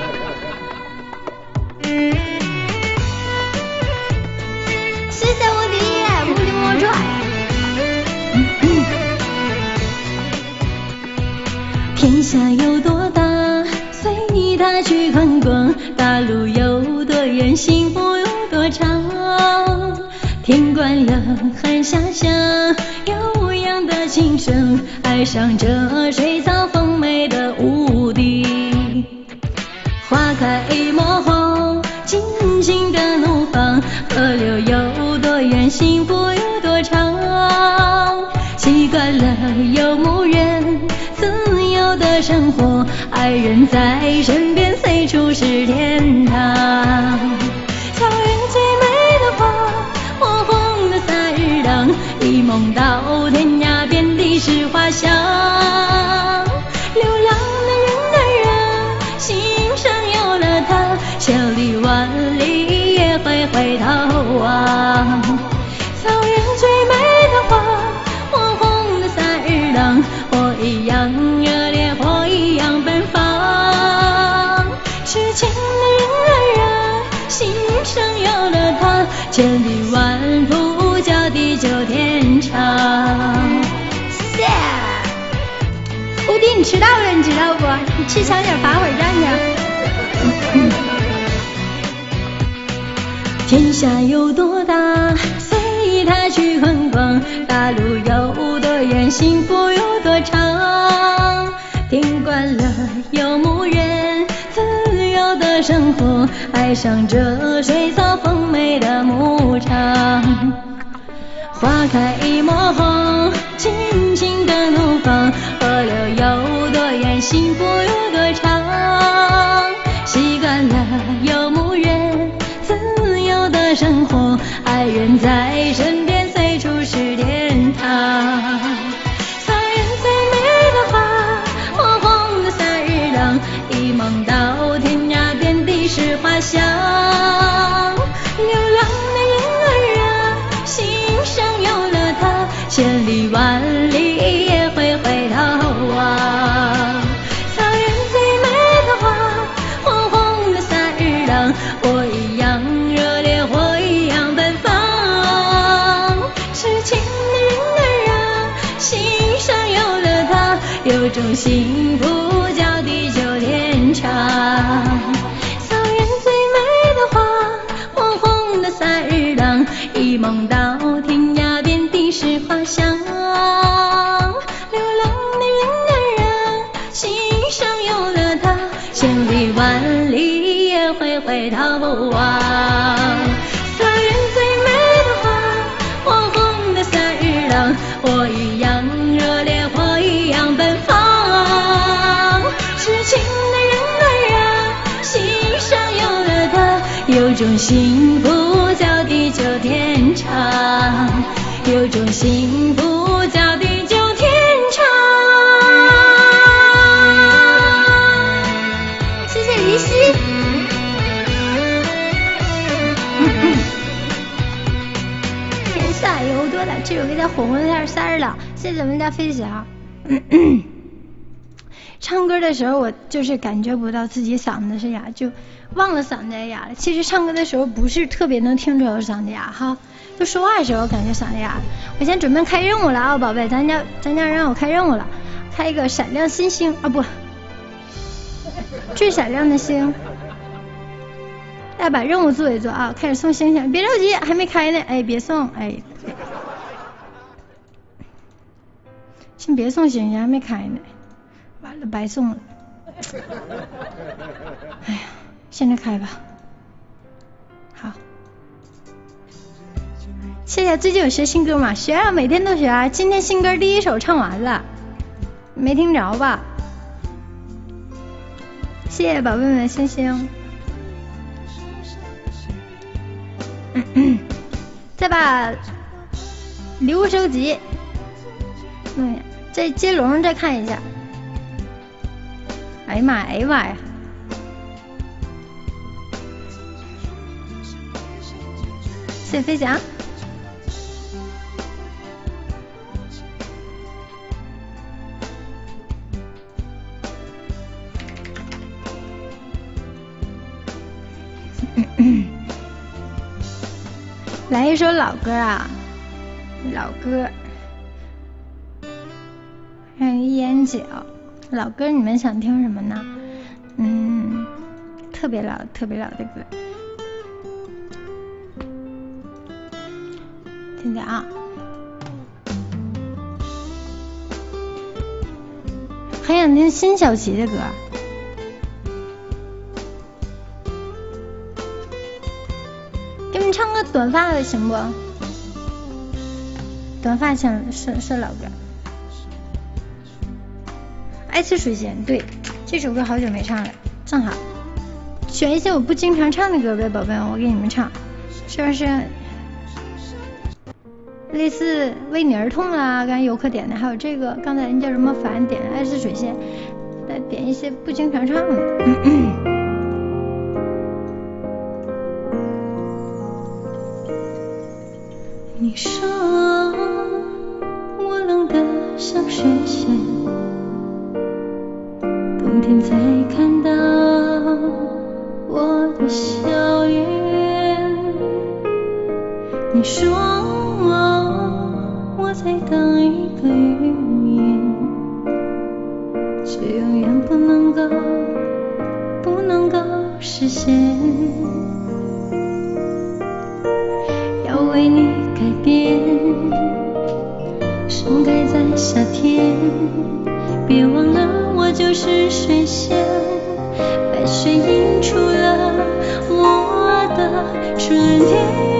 谢谢无敌，无敌魔爪。天下有多大，随他去观光；大路有多远，幸福有多长。天关了，寒夏下，悠扬的琴声，爱上这水草丰美的无地。花开莫红，尽情的怒放，河流有多远，幸福有多长。习惯了游牧人自由的生活，爱人在身边，随处是天堂。草原最美的花，火红的萨日朗，一梦到天涯，遍地是花香。流浪的人啊人，心上有了他，千里万里也会回头望。草原最美的花，火红的萨日朗，火一样热烈，火一样奔放。痴情的人啊人，心上有了他，千里万步叫地久天长。谢谢无敌，你迟到了，你知道不？你去抢点罚会儿站去。天下有多大，随他去观光；大路有多远，幸福有多长。天关了，游牧人自由的生活，爱上这水草丰美的牧场。花开莫红，尽情方，河流有多远，幸福有多长。习惯了游牧人自由的生活，爱人在身边，随处是天堂。草原最美的花，火红的萨日朗，一梦到天涯，遍地是花香。流浪的婴儿啊，心上有了他，千里万里也会回头望。草原最美的花，火红的萨日朗，我一样热烈，我一样奔放。痴情的人儿啊，心上有了他，有种幸福叫地久天长。草原最美的花，火红的萨日朗，一梦到天涯，遍地是花香。流浪的人儿啊，心上有了他，千里万里也会回头望。草原最美的花，火红的萨日朗，我一样热烈，我一样奔放。痴情的人儿啊，心上有了他，有种幸福叫地久天长，有种幸福叫地久天长。谢谢黎希。天下有多大，这首歌叫火红的萨日朗。谢谢咱们家飞翔。唱歌的时候我就是感觉不到自己嗓子是哑，就忘了嗓子哑了。其实唱歌的时候不是特别能听出我嗓子哑哈，就说话的时候感觉嗓子哑。我先准备开任务了啊，宝贝，咱家咱家让我开任务了，开一个闪亮新星啊，不，最闪亮的星。大家把任务做一做啊，开始送星星，别着急，还没开呢，哎，别送，哎，先别送星星，还没开呢。完了，白送了。哎呀，现在开吧。好，谢谢。最近有学新歌吗？学啊，每天都学啊。今天新歌第一首唱完了，没听着吧？谢谢宝贝们星星。嗯嗯，再把礼物收集。嗯，再接龙再看一下。哎呀妈呀，哎呀妈呀！谢谢飞翔。来一首老歌啊，老歌，让一眼角。老歌你们想听什么呢？嗯，特别老特别老的歌，听听啊。还想听辛晓琪的歌，给你们唱个短发的行不？短发像是是老歌。爱似水仙，对，这首歌好久没唱了，正好选一些我不经常唱的歌呗，宝贝，我给你们唱，是不是？类似为你而痛啦，刚才游客点的，还有这个，刚才人叫什么凡点爱似水仙，再点一些不经常唱的。嗯嗯，你说我冷得像水仙，冬天才看到我的笑颜。你说我在等一个预言，却永远不能够不能够实现。要为你改变，盛开在夏天，别忘了我就是水仙，白雪映出了我的春天。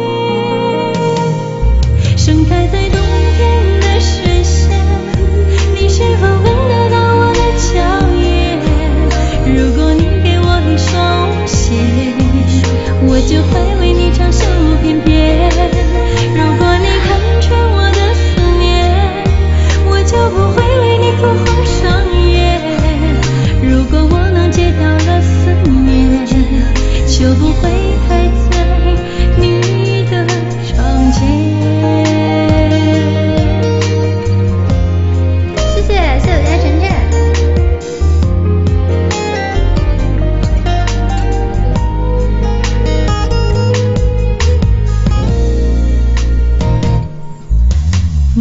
盛开在冬天的水仙，你是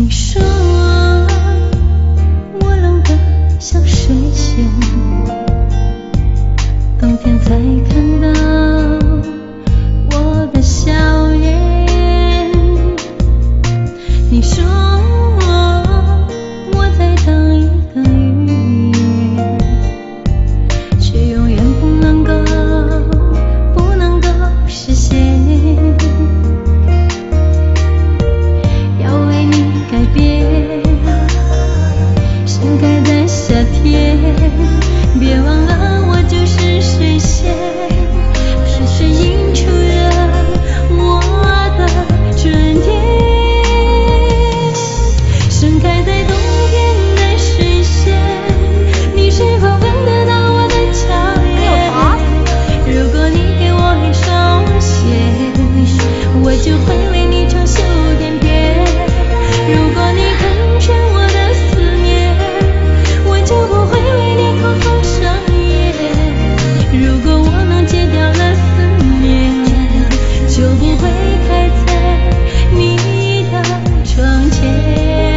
你说我冷得像水仙，冬天才看到我的笑颜。你说我在等一个预言，却永远不能够不能够实现。要为你改变，盛开在夏天，别忘了我就是水仙，水仙映出了我的春天。盛开在冬天的水仙，你是否闻得到我的娇艳？如果你给我一双鞋，我就会为你长袖翩翩。如果你成全我的思念，我就不会为你口风上演。如果我能戒掉了思念，就不会开在你的窗前。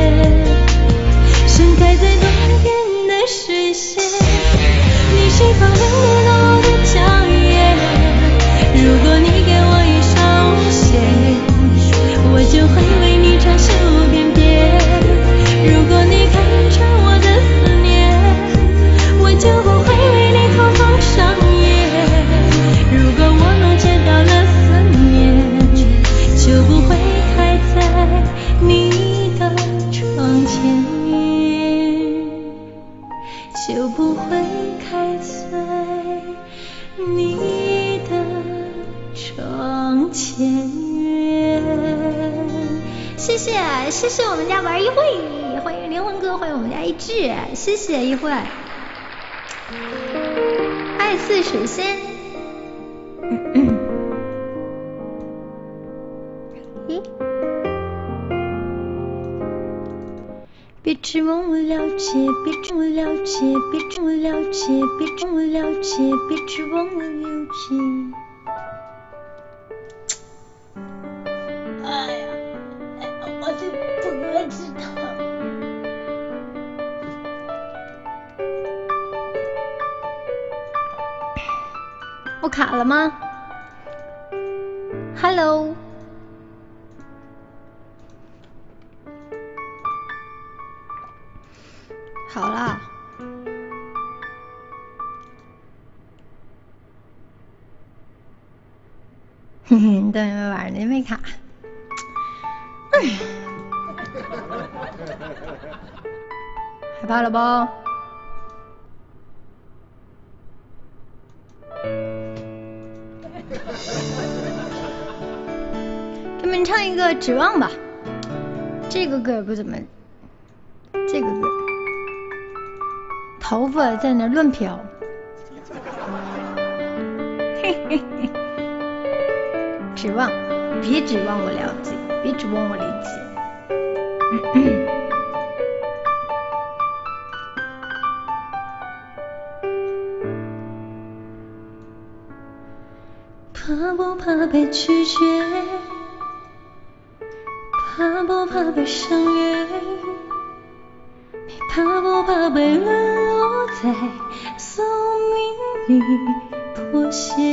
盛开在冬天的水仙，你是否闻得到我的娇艳？如果你给我一双鞋，我就会为你长袖翩翩。如果你看穿我的思念，我就不会为你口风上演。如果我能戒掉了思念，就不会开在你的窗前，就不会开在你的窗前。谢谢谢谢我们家玩一会，欢迎灵魂哥，欢迎我们家一志，谢谢一会。爱似水仙，咦，别指望我了解，别指望我了解，别指望我了解，别指望我了解，别指望我了解。哎呀，我的脖子疼。我卡了吗 ？Hello。好啦，嘿嘿，等一会晚上那没卡。哎，害怕了不？给你们唱一个《指望》吧，这个歌不怎么，这个歌。头发在那乱飘，嘿嘿嘿，指望，别指望我了解，别指望我理解。嗯怕不怕被拒绝？怕不怕被伤约？怕不怕被沦落在宿命里妥协？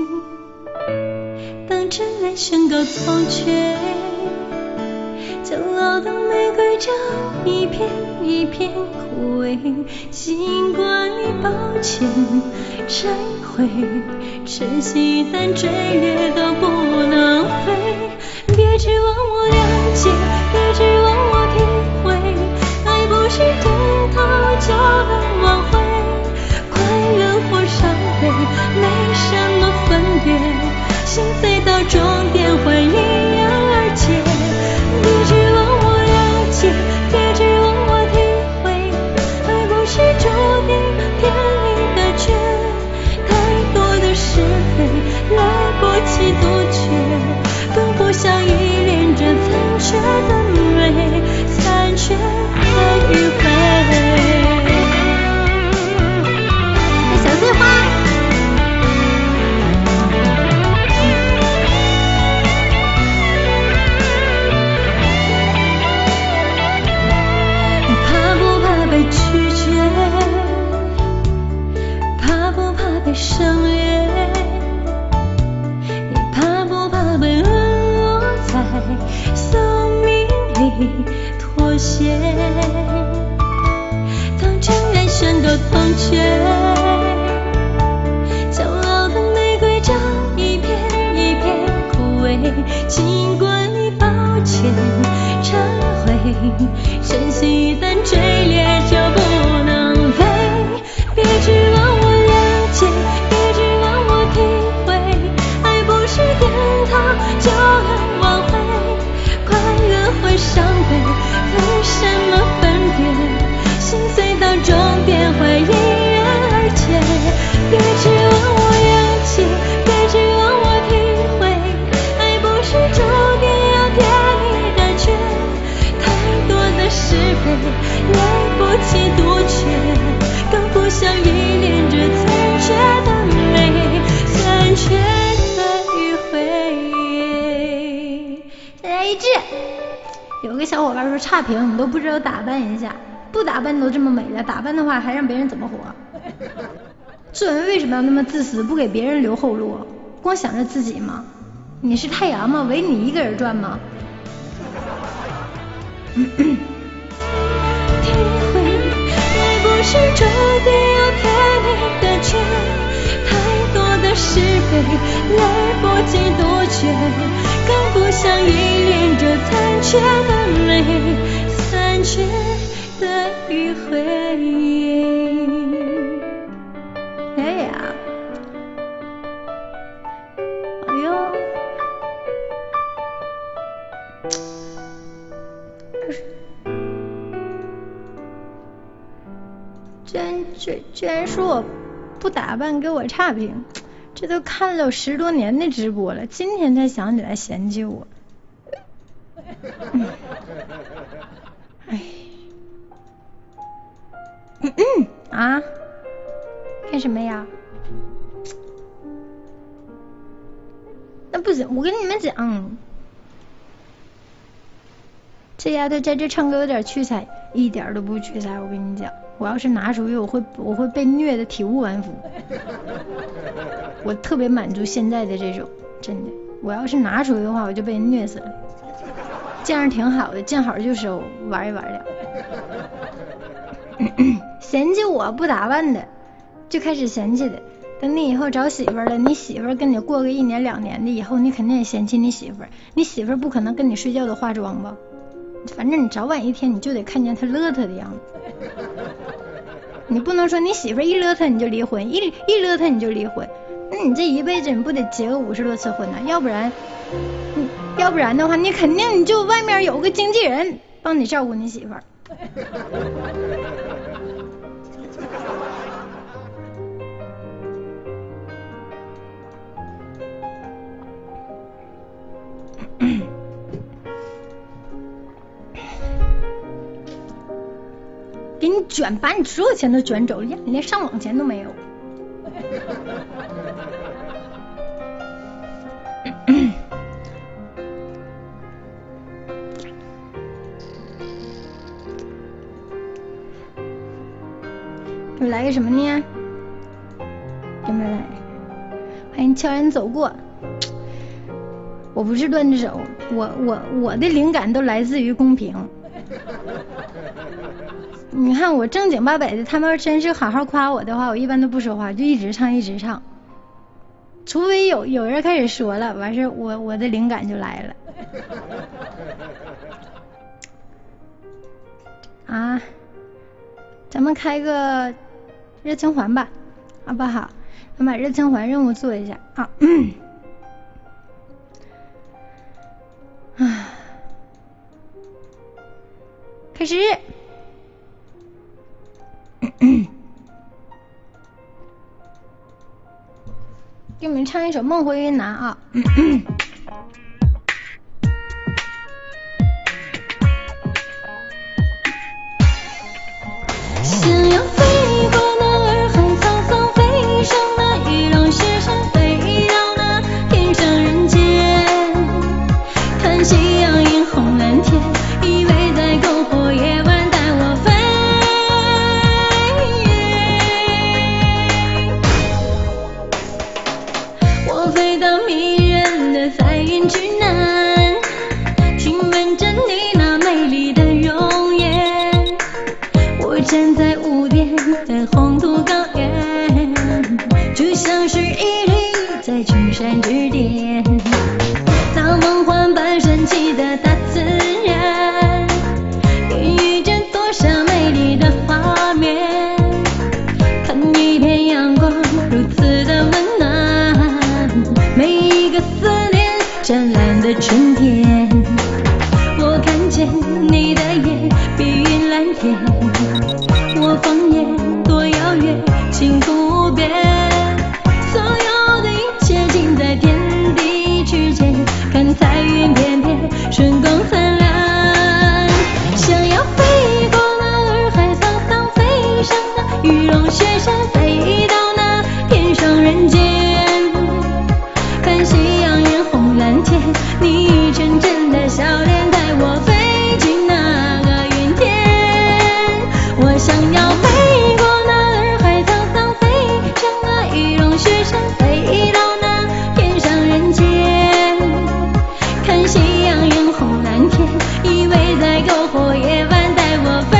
当真爱宣告残缺，骄傲的玫瑰就一片一片枯萎。尽管你抱歉忏悔，珍惜但坠跃都不能飞。别指望我了解，别指望我体会，爱不是回头就能挽回。快乐或伤悲没什么分别，心碎到终点会一样而解。别指望我了解，别指望我体会，爱不是注定天理的缺。太多的是非来不及杜绝，更不想依恋着残缺的美。 妥协，当全人生都痛却，骄傲的玫瑰正一片一片枯萎，尽管你抱歉忏悔，真心一旦坠裂就不能飞，别指望我了解，别指望我体会，爱不是点头就能挽回，快乐会伤悲，为什么分别，心碎到终点会因人而解，别指望我了解，别指望我体会，爱不是注定要跌你的脚，太多的是非来不及杜绝，更不想依恋着残缺的美，残缺的迂回。再来一句。有个小伙伴说差评，你都不知道打扮一下，不打扮都这么美了，打扮的话还让别人怎么活？做人为什么要那么自私，不给别人留后路，光想着自己吗？你是太阳吗？围你一个人转吗？体会爱不是注定要骗你的圈，太多的是非来不及杜绝，更不想依恋着残缺的美，残缺的迂回。哎呀，哎呦，居然居居然说我不打扮给我差评，这都看了有十多年的直播了，今天才想起来嫌弃我。嗯，哎，嗯嗯啊，干什么呀？那不行，我跟你们讲，这丫头在这唱歌有点屈才，一点都不屈才。我跟你讲，我要是拿出去，我会我会被虐的体无完肤。我特别满足现在的这种，真的，我要是拿出去的话，我就被人虐死了。这样挺好的，见好就收，玩一玩的。嫌弃我不打扮的，就开始嫌弃的。等你以后找媳妇了，你媳妇跟你过个一年两年的以后，你肯定也嫌弃你媳妇，你媳妇不可能跟你睡觉都化妆吧？反正你早晚一天你就得看见她邋遢的样子。你不能说你媳妇一邋遢你就离婚，一一邋遢你就离婚，那你这一辈子你不得结个五十多次婚呢？要不然，嗯，要不然的话，你肯定你就外面有个经纪人帮你照顾你媳妇儿。给你卷，把你所有钱都卷走，你连上网钱都没有。又来个什么呢？有没有来？欢迎悄然走过。我不是段子手，我我我的灵感都来自于公屏。你看我正经八百的，他们要真是好好夸我的话，我一般都不说话，就一直唱一直唱，除非有有人开始说了，完事我我的灵感就来了。啊，咱们开个热情环吧，好不好？咱把热情环任务做一下啊。嗯啊，开始。给你们唱一首《梦回云南》啊。想要飞过那洱海，苍苍飞上那玉龙雪山，飞到那天上人间，看夕阳映红蓝天，依偎在篝火夜晚带我飞。我飞到迷人的现在无边的红土高原，就像是屹立在群山之巅，那梦幻般神奇的大自然，孕育着多少美丽的画面。看一片阳光如此的温暖，每一个思念湛蓝的春天。我看见你的眼比云蓝天，我放眼多遥远，轻无边，所有的一切尽在天地之间。看彩云片片，春光灿烂，想要飞过那洱海桑桑，飞上那玉龙雪山，飞到那天上人间。看夕阳映红蓝天，你纯真的笑脸带我飞进那个云天。我想要飞过那洱海桑桑，飞上那玉龙雪山，飞到那天上人间。看夕阳映红蓝天，依偎在篝火夜晚带我飞，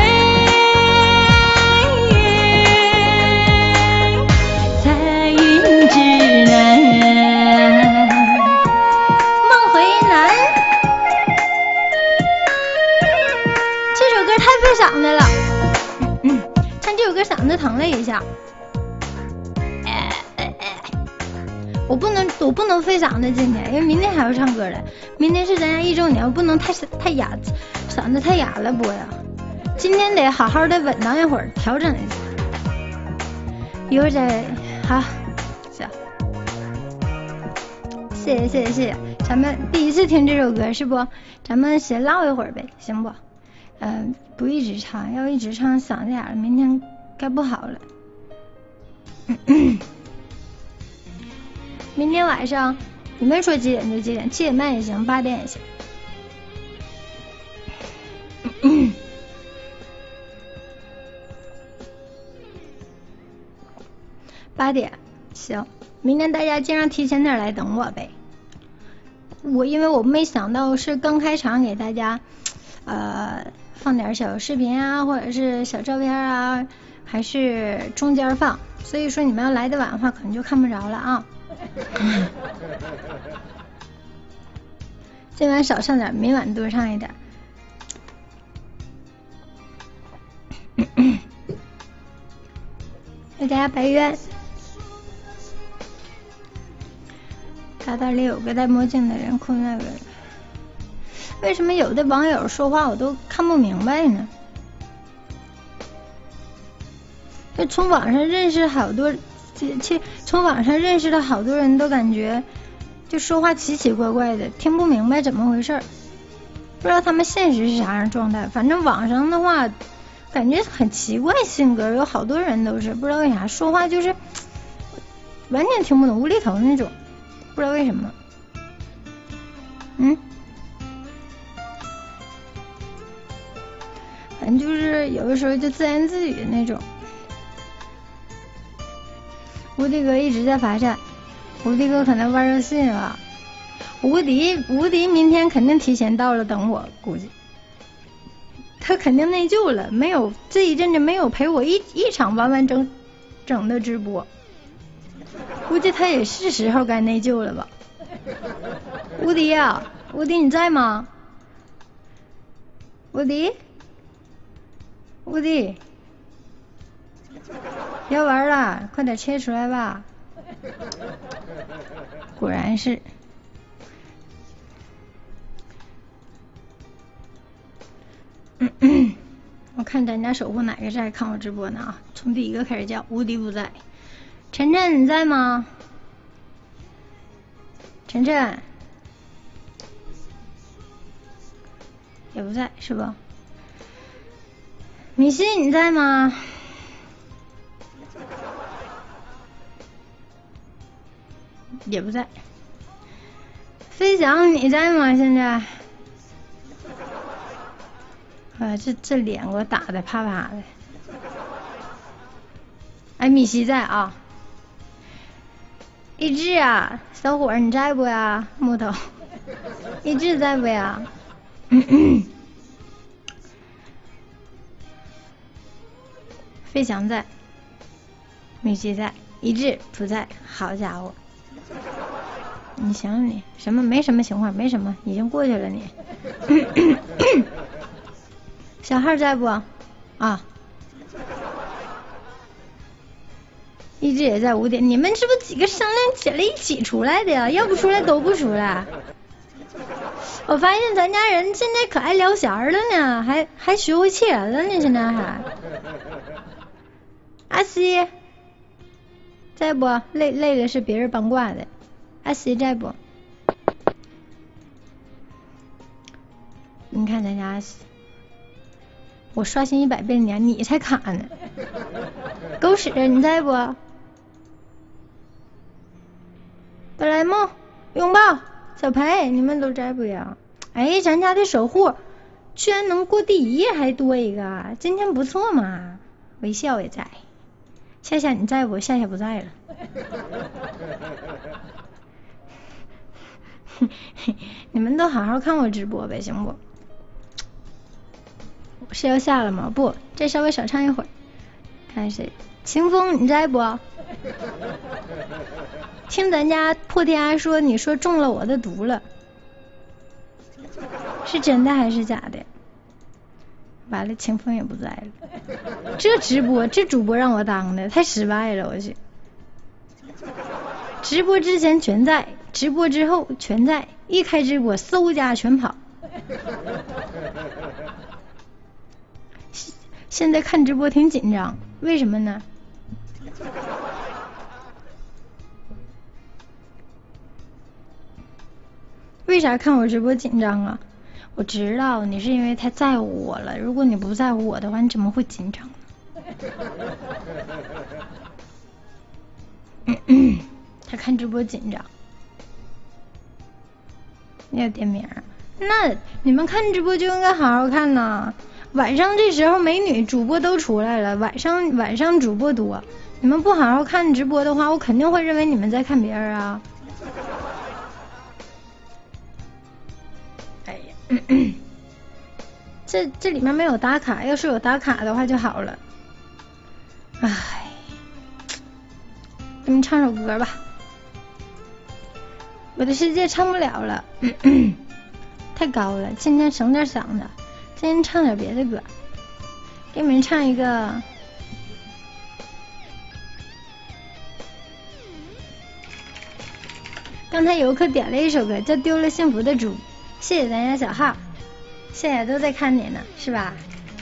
彩云之南。梦回南，这首歌太费嗓子了，嗯，唱这首歌嗓子疼了一下。哎哎哎，我不能，我不能费嗓子今天，因为明天还要唱歌了。明天是咱家一周年，我不能太太哑，嗓子太哑了播呀。今天得好好的稳当一会儿，调整一下。一会儿再好，行。谢谢谢谢谢谢，咱们第一次听这首歌是不？咱们先唠一会儿呗，行不？嗯、呃，不一直唱，要一直唱嗓子哑了，明天该不好了。咳咳，明天晚上你们说几点就几点，七点半也行，八点也行。咳咳，八点行，明天大家尽量提前点来等我呗。我因为我没想到是刚开场给大家呃放点小视频啊，或者是小照片啊，还是中间放，所以说你们要来的晚的话可能就看不着了啊。今晚少上点，明晚多上一点。给大家白约。大袋里有个戴墨镜的人，哭那个人。为什么有的网友说话我都看不明白呢？就从网上认识好多，其从网上认识的好多人都感觉就说话奇奇怪怪的，听不明白怎么回事，不知道他们现实是啥样状态。反正网上的话感觉很奇怪性格，有好多人都是不知道为啥说话就是完全听不懂，无厘头那种，不知道为什么。嗯，反正就是有的时候就自言自语那种。无敌哥一直在罚站，无敌哥可能玩游戏了。无敌无敌明天肯定提前到了，等我估计。他肯定内疚了，没有这一阵子没有陪我一一场完完整整的直播，估计他也是时候该内疚了吧。无敌啊，无敌你在吗？无敌，无敌，要玩了，快点切出来吧。果然是。我看咱家守护哪个在看我直播呢啊？从第一个开始叫，无敌不在。晨晨你在吗？晨晨也不在是吧？米西你在吗？也不在。飞翔你在吗？现在？啊，这这脸给我打的啪啪的。哎，米西在啊。一志啊，小伙儿你在不呀？木头，一志在不呀？ 飞翔在，米奇在，一致不在。好家伙，你想你什么？没什么情况，没什么，已经过去了你。小号在不？啊。一直也在五点，你们是不是几个商量起来一起出来的呀？要不出来都不出来。我发现咱家人现在可爱聊闲了呢，还还学会切人了呢，现在还。阿西，在不？累累的是别人帮挂的。阿西在不？你看咱家阿西，我刷新一百遍年，你才卡呢。狗屎，你在不？哆啦 A 梦，拥抱，小裴，你们都在不呀？哎，咱家的守护居然能过第一，还多一个，今天不错嘛。微笑也在，夏夏你在不？夏夏不在了。你们都好好看我直播呗，行不？是要下了吗？不，再稍微少唱一会儿。看谁？清风你在不？听咱家破天涯说你说中了我的毒了，是真的还是假的？完了，清风也不在了。这直播这主播让我当的太失败了，我去。直播之前全在，直播之后全在，一开直播嗖家全跑。现在看直播挺紧张，为什么呢？为啥看我直播紧张啊？我知道你是因为太在乎我了，如果你不在乎我的话，你怎么会紧张呢？他看直播紧张，你要点名，那你们看直播就应该好好看呢。晚上这时候美女主播都出来了，晚上晚上主播多，你们不好好看直播的话，我肯定会认为你们在看别人啊。哎呀，咳咳这这里面没有打卡，要是有打卡的话就好了。哎，你们唱首歌吧。我的世界唱不了了，咳咳太高了，今天省点嗓子。今天唱点别的歌，给你们唱一个刚才游客点了一首歌叫丢了幸福的猪，谢谢咱家小号，现在都在看你呢是吧？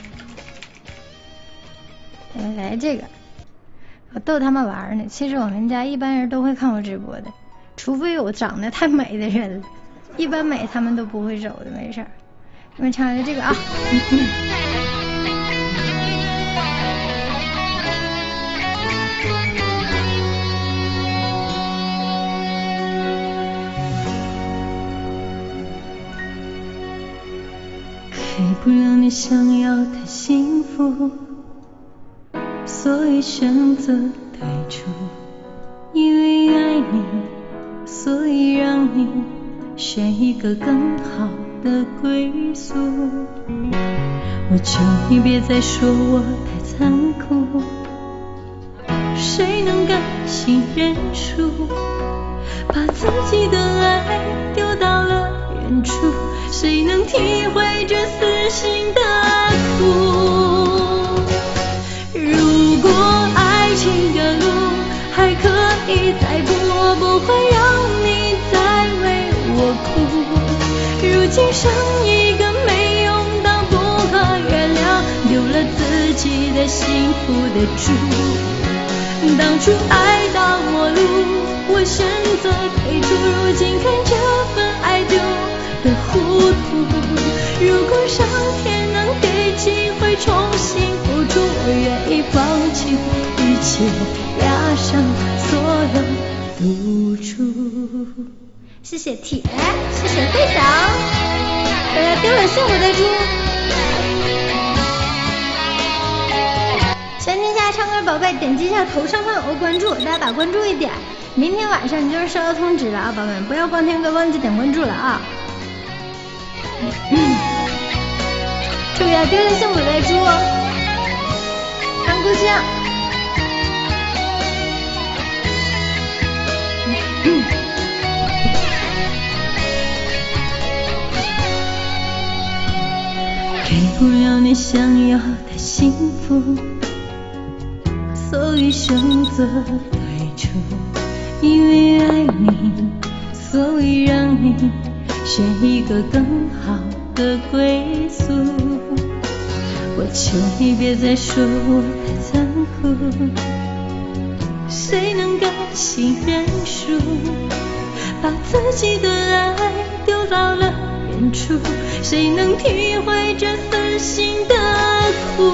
来这个我逗他们玩呢，其实我们家一般人都会看我直播的，除非有长得太美的人了，一般美他们都不会走的，没事儿。我们唱一个这个啊，给不了你想要的幸福，所以选择退出，因为爱你，所以让你选一个更好的归宿。我求你别再说我太残酷，谁能甘心认输，把自己的爱丢到了远处，谁能体会这死心的苦？如果爱情的路还可以再步，我不会让你再为我哭。如今剩一个没用到不可原谅，丢了自己的幸福的猪。当初爱到末路，我选择退出，如今看这份爱丢的糊涂。如果上天能给机会重新付出，我愿意放弃一切，押上所有赌注。谢谢铁，谢谢飞翔，大家丢了幸福的猪。想听下唱歌宝贝，点击一下头上方有个关注，大家把关注一点，明天晚上你就是收到通知了啊，宝贝们，不要光听歌忘记点关注了啊。祝愿丢了幸福的猪，看故乡。 你想要的幸福，所以选择退出。因为爱你，所以让你选一个更好的归宿。我求你别再说我太残酷，谁能甘心认输，把自己的爱丢到了远处，谁能体会这死心的苦？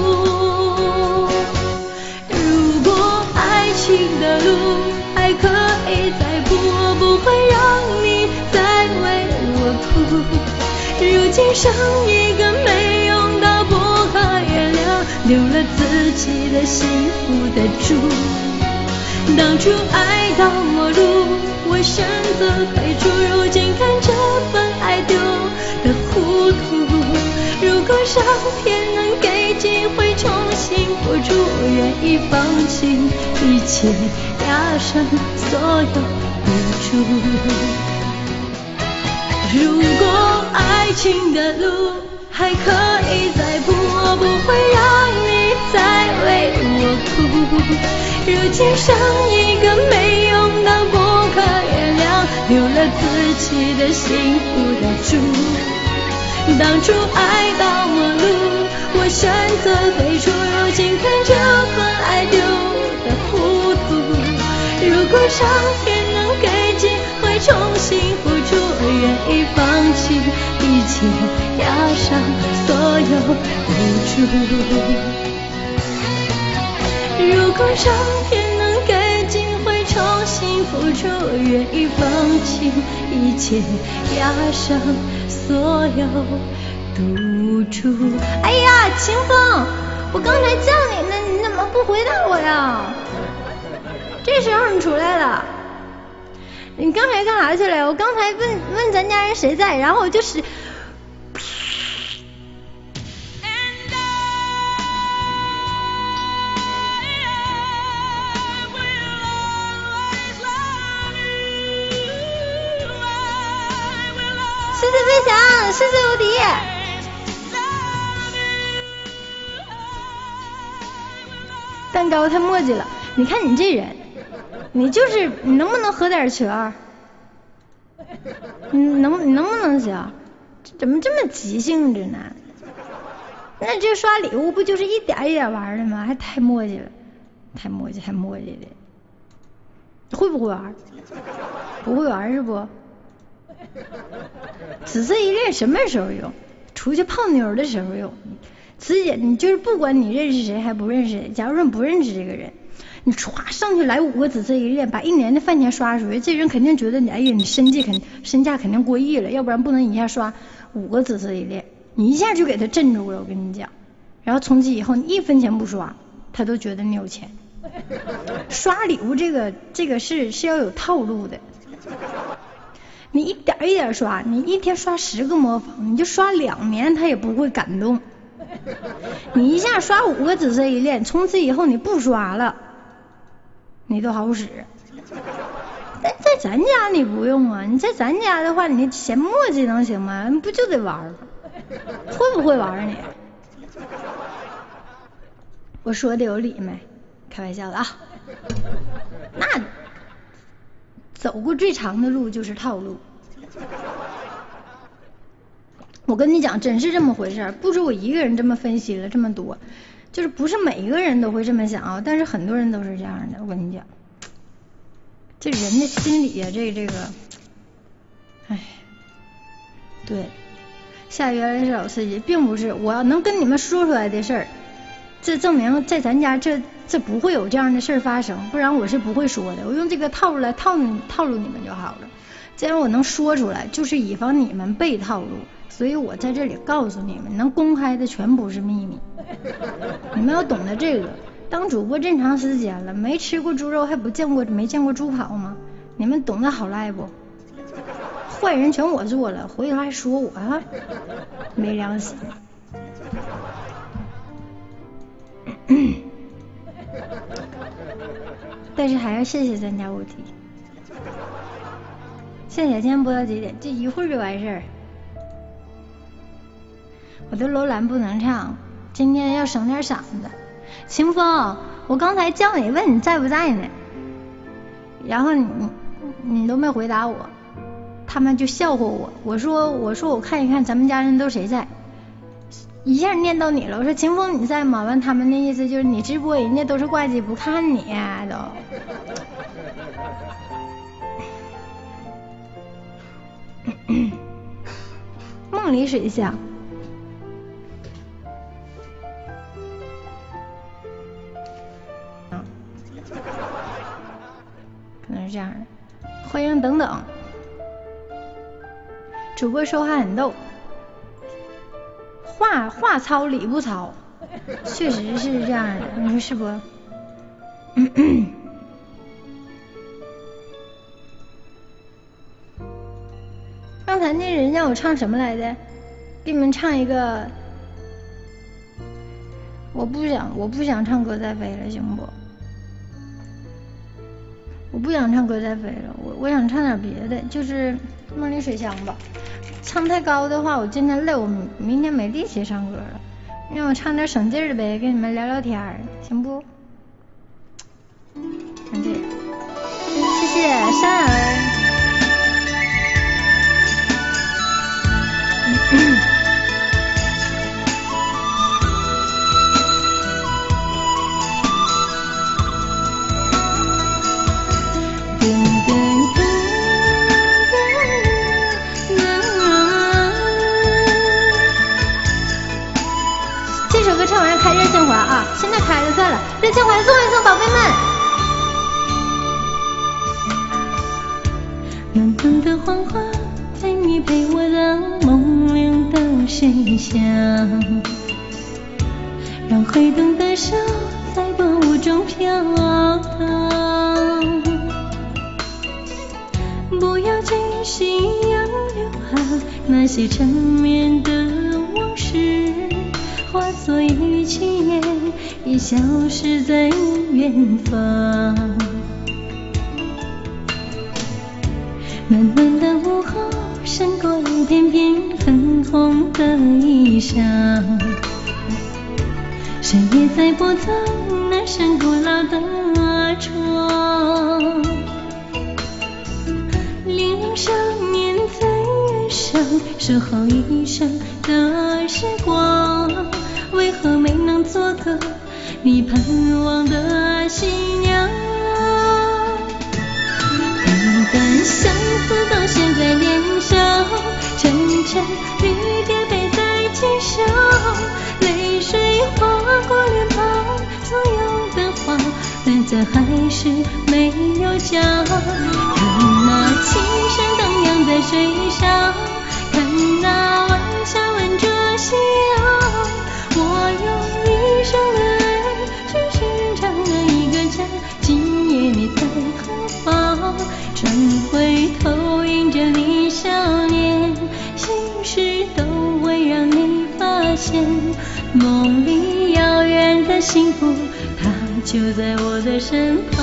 如果爱情的路还可以再步，我不会让你再为我哭。如今剩一个没用到不可原谅，留了自己的幸福的住。当初爱到末路，我选择退出，如今看这份爱丢的糊涂。如果上天能给机会重新付出，我愿意放弃一切，押上所有付出。如果爱情的路还可以再步，我不会让你再为我哭。如今剩一个没用到不可原谅，留了自己的幸福的住。当初爱到末路，我选择退出，如今看这份爱丢的糊涂。如果上天能给机会重新付出，我愿意放弃一切，押上所有付出。如果上天能给机会重新付出，我愿意放弃一切，押上所有赌注。哎呀，清风，我刚才叫你呢，你怎么不回答我呀？这时候你出来了，你刚才干啥去了？我刚才问问咱家人谁在，然后我就是。狮子飞翔，狮子无敌。蛋糕太墨迹了，你看你这人，你就是你能不能喝点泉儿？你能你能不能行？怎么这么急性子呢？那这刷礼物不就是一点一点玩的吗？还太墨迹了，太墨迹太墨迹的。会不会玩？不会玩是不？紫色依恋什么时候用？出去泡妞的时候用。直接你就是不管你认识谁还不认识谁，假如说你不认识这个人，你歘上去来五个紫色依恋，把一年的饭钱刷出去，这人肯定觉得你哎呀你身价肯身价肯定过亿了，要不然不能一下刷五个紫色依恋，你一下就给他镇住了，我跟你讲。然后从此以后你一分钱不刷，他都觉得你有钱。刷礼物这个这个是是要有套路的。你一点一点刷，你一天刷十个模仿，你就刷两年他也不会感动。你一下刷五个紫色依恋，从此以后你不刷了，你都好使。但在咱家你不用啊，你在咱家的话，你嫌墨迹能行吗？不就得玩吗？会不会玩你？我说的有理没？开玩笑的啊。那走过最长的路就是套路。我跟你讲，真是这么回事，不止我一个人这么分析了这么多，就是不是每一个人都会这么想啊，但是很多人都是这样的。我跟你讲，这人的心理呀、啊，这这个，哎，对，下原来是老司机，并不是我要能跟你们说出来的事儿，这证明在咱家这这不会有这样的事儿发生，不然我是不会说的。我用这个套路来套路套路你们就好了，既然我能说出来，就是以防你们被套路。所以我在这里告诉你们，能公开的全不是秘密。你们要懂得这个，当主播这么长时间了，没吃过猪肉还不见过没见过猪跑吗？你们懂得好赖不？坏人全我做了，回头还说我啊，没良心。但是还要谢谢咱家无敌。谢谢，今天播到几点？这一会儿就完事儿。我的楼兰不能唱， 今天要省点嗓子。清风，我刚才叫你问你在不在呢，然后你你都没回答我，他们就笑话我。我说我说我看一看咱们家人都谁在，一下念到你了。我说清风你在吗？完他们的意思就是你直播人家都是挂机不看你啊都。梦里水乡，可能是这样的。欢迎等等，主播说话很逗，话话糙理不糙，确实是这样的，你说是不？嗯嗯。刚才那人让我唱什么来着？给你们唱一个，我不想，我不想唱歌再飞了，行不？我不想唱歌再飞了，我我想唱点别的，就是梦里水乡吧。唱太高的话，我今天累，我明天没力气唱歌了。让我唱点省劲儿的呗，跟你们聊聊天儿，行不？看这个，谢谢山儿。这首歌唱完开热情环啊，现在开了算了，热情环送一送宝贝们。暖暖的黄花在你陪我的梦里的水乡，让挥动的手在薄雾中飘荡，不要继续要留下那些缠绵的往事，化作一曲烟，已消失在远方。暖暖的午后，闪过一片片粉红的衣裳，谁也在拨动那扇古老的窗，零零少年在月上守候一生的时光，为何没能做个你盼望的新娘？淡淡相思到现在脸上，沉沉离别背在肩上，泪水划过脸庞，所有的话烂在还是没有讲。看那青山荡漾在水上，看那晚霞吻着夕阳，我用一生的爱去寻找那一个家，今夜你在何方？转回头迎着你笑脸，心事都会让你发现，梦里遥远的幸福它就在我的身旁。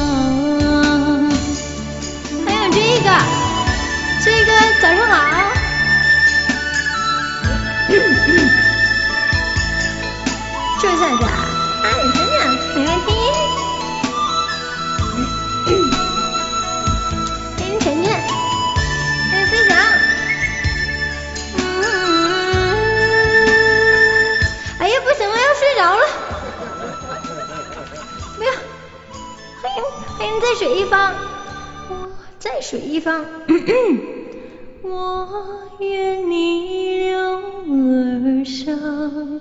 还有这个这个早上好祝小佳啊你真的没问题。晨晨，哎，飞翔，嗯，哎呀，不行了，要睡着了，不要，还有还有再水一方，我再水一方，我愿你留耳上，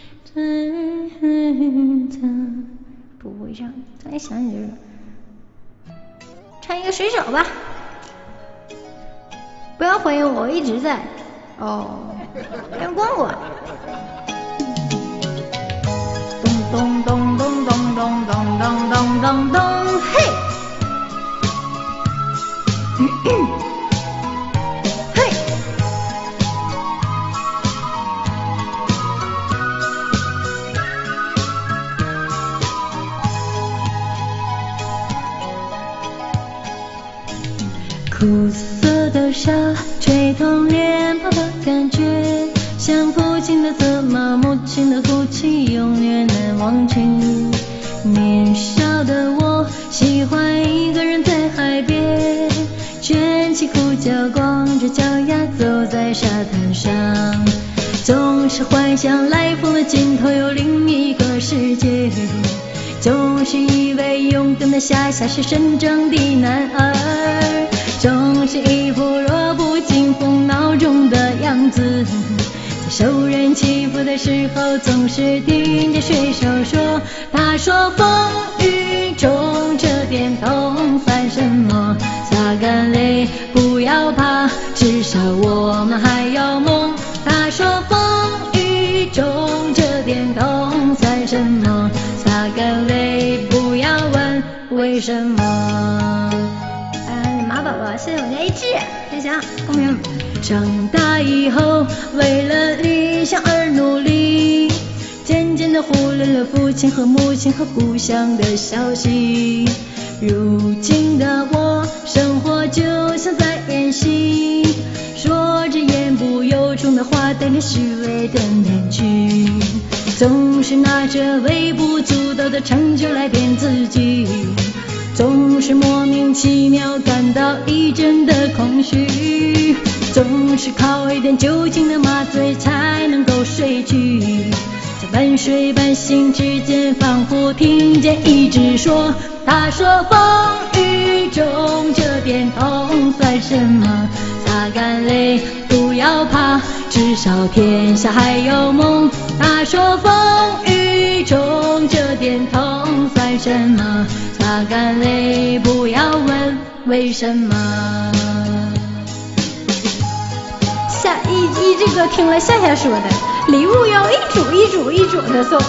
不会唱，突然想起这个，唱一个水手吧。不要怀疑我，我一直在。哦，还有光光。咚咚咚咚咚咚咚咚咚咚咚，嘿，嘿。苦涩的沙吹痛脸庞的感觉， 像父亲的责骂，母亲的哭泣，永远难忘记。年少的我喜欢一个人在海边，卷起裤脚，光着脚丫走在沙滩上，总是幻想来风的尽头有另一个世界，总是以为勇敢的夏夏是真正的男儿，总是一副弱不禁风孬种的样子，在受人欺负的时候总是听着水手说，他说风雨中这点痛算什么，擦干泪不要怕，至少我们还有梦。他说风雨中这点痛算什么，擦干泪不要问为什么。哎，马宝宝，谢谢我家一只，谢谢，公平。长大以后为了理想而努力，渐渐地忽略了父亲和母亲和故乡的消息，如今的我生活就像在演戏，说着言不由衷的话，戴着虚伪的面具，总是拿着微不足道的成就来骗自己，总是莫名其妙感到一阵的空虚，总是靠一点酒精的麻醉才能够睡去，在半睡半醒之间仿佛听见一直说，他说风雨中这点痛算什么，擦干泪不要怕，至少天下还有梦。他说风雨中这点痛算什么，擦干泪不要问为什么。下一一这个听了夏夏说的，礼物要一组一组一组的送。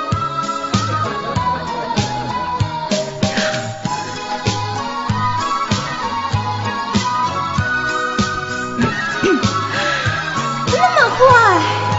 那么快？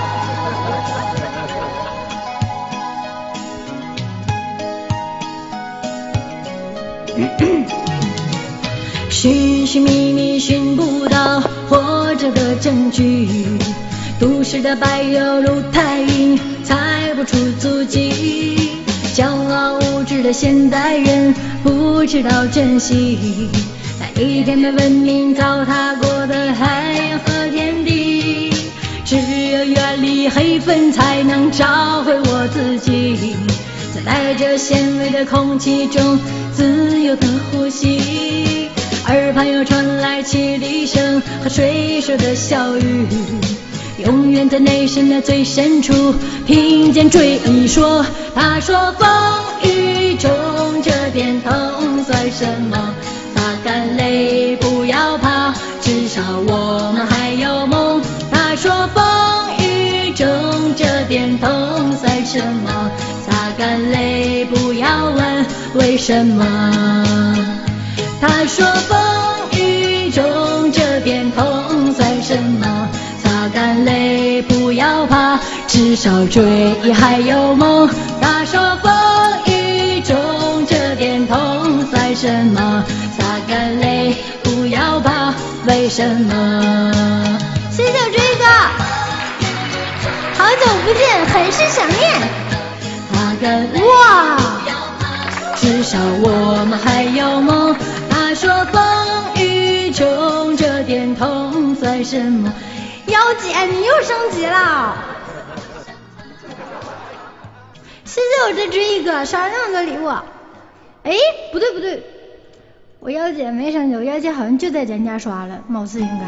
寻寻觅觅寻不到活着的证据，都市的柏油路太硬，踩不出足迹，骄傲无知的现代人不知道珍惜那一天被文明糟蹋过的海洋和天地，只有远离黑粉才能找回我自己，在带着纤维的空气中自由的呼吸，耳旁又传来汽笛声和水手的笑语，永远在内心的最深处听见追忆说，他说风雨中这点痛算什么，擦干泪不要怕，至少我们还有梦。他说风雨中这点痛算什么，擦干泪不要问为什么。他说风雨中这点痛算什么，擦干泪不要怕，至少追忆还有梦。他说风雨中这点痛算什么，擦干泪不要怕，为什么？谢谢追哥，好久不见，很是想念。擦干哇，至少我们还有梦。他说风雨中这点痛算什么？妖姐，你又升级了！谢谢我这只一哥刷了那么多礼物。哎，不对不对，我妖姐没升级，我妖姐好像就在咱家刷了，貌似应该。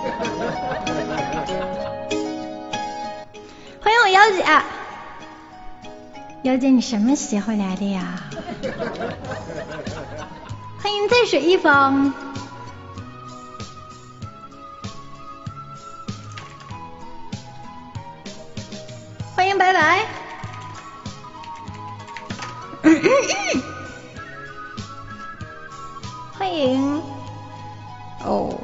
欢迎我妖姐，妖姐你什么时候来的呀？欢迎在水一方。欢迎白白。欢迎。哦，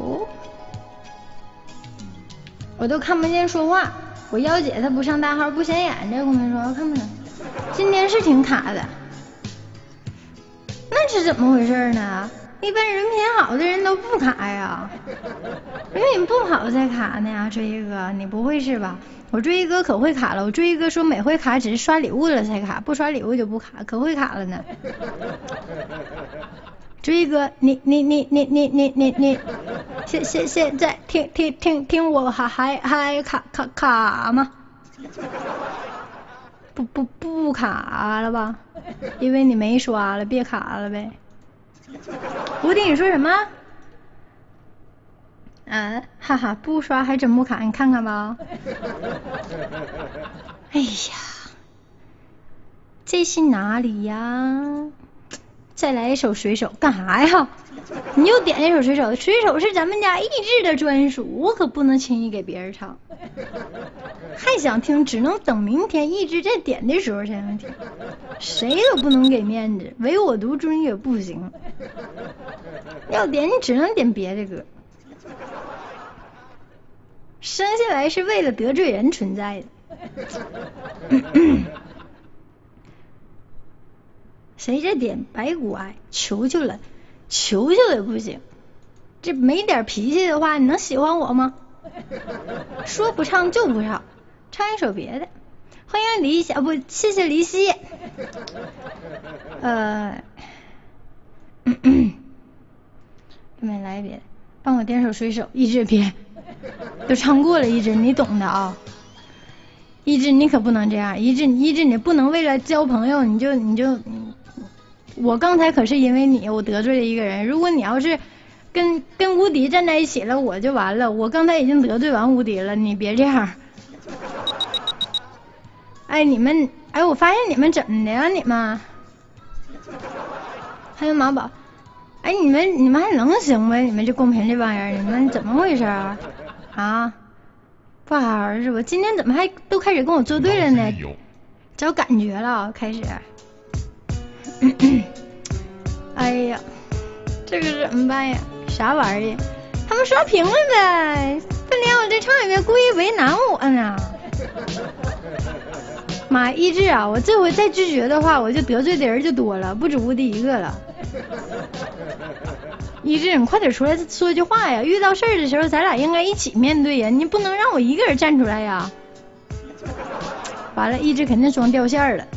我都看不见说话，我妖姐她不上大号不显眼，这公屏说我看不见，今天是挺卡的。那是怎么回事呢？ 一般人品好的人都不卡呀，人品不好才卡呢呀。追一哥，你不会是吧？我追一哥可会卡了，我追一哥说每回卡只是刷礼物了才卡，不刷礼物就不卡，可会卡了呢。追一哥，你你你你你你你你，现现现在听听听听我还还还卡卡卡吗？不不不卡了吧？因为你没刷了，别卡了呗。吴迪，你说什么？啊，哈哈，不刷还真不卡，你看看吧。哎呀，这是哪里呀？再来一首水手，干啥呀？你又点一首水手，水手是咱们家意志的专属，我可不能轻易给别人唱。还想听，只能等明天意志再点的时候才能听，谁都不能给面子，唯我独尊也不行。要点你只能点别的歌。生下来是为了得罪人存在的。谁在点白骨哀？求求了，求求也不行。这没点脾气的话，你能喜欢我吗？说不唱就不唱，唱一首别的。欢迎李小不，谢谢黎希。呃，没来别的，帮我点首水手，一直别，都唱过了，一直你懂的啊。一直你可不能这样，一直一直你不能为了交朋友你就你就。我刚才可是因为你我得罪了一个人，如果你要是跟跟无敌站在一起了，我就完了。我刚才已经得罪完无敌了，你别这样。哎，你们，哎，我发现你们怎么的呀？你们还有马宝，哎，你们你们还能行吗？你们这公屏这帮人，你们怎么回事啊？啊，不好好是吧？今天怎么还都开始跟我作对了呢？找感觉了，开始。哎呀，这个怎么办呀？啥玩意儿？他们刷屏了呗，非连我再唱一遍，故意为难我呢。妈，一志啊，我这回再拒绝的话，我就得罪的人就多了，不止无敌一个了。一志，你快点出来说句话呀！遇到事儿的时候，咱俩应该一起面对呀，你不能让我一个人站出来呀。完了，一志肯定装掉线了。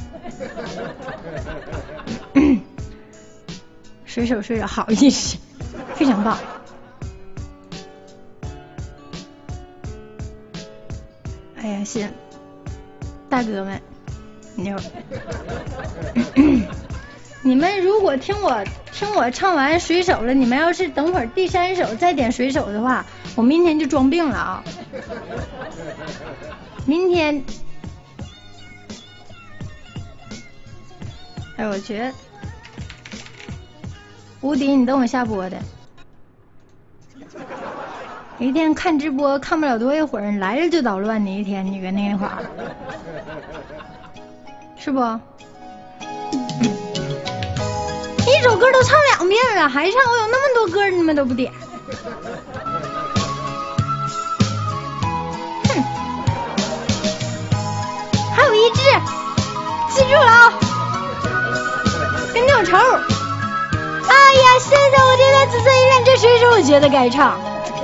水手水手好意思，非常棒。哎呀，行，大哥们，牛！你们如果听我听我唱完水手了，你们要是等会儿第三首再点水手的话，我明天就装病了啊！明天，哎，我觉得。无敌，你等我下播的。一天看直播看不了多一会儿，来了就捣乱。你一天你搁那块儿，是不？一首歌都唱两遍了，还唱？我有那么多歌，你们都不点。哼！还有一志，记住了啊，跟你有仇。哎呀，现在我觉得只剩一两这水手，我觉得该唱。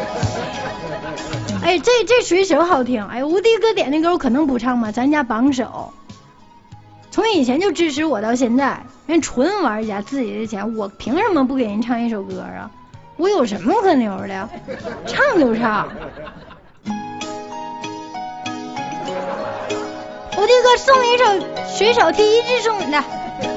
哎，这这水手好听。哎，无敌哥点的歌我可能不唱吗？咱家榜首，从以前就支持我到现在，人纯玩家自己的钱，我凭什么不给人唱一首歌啊？我有什么可牛的？唱就唱。无敌哥送你一首水手，替一志送你的。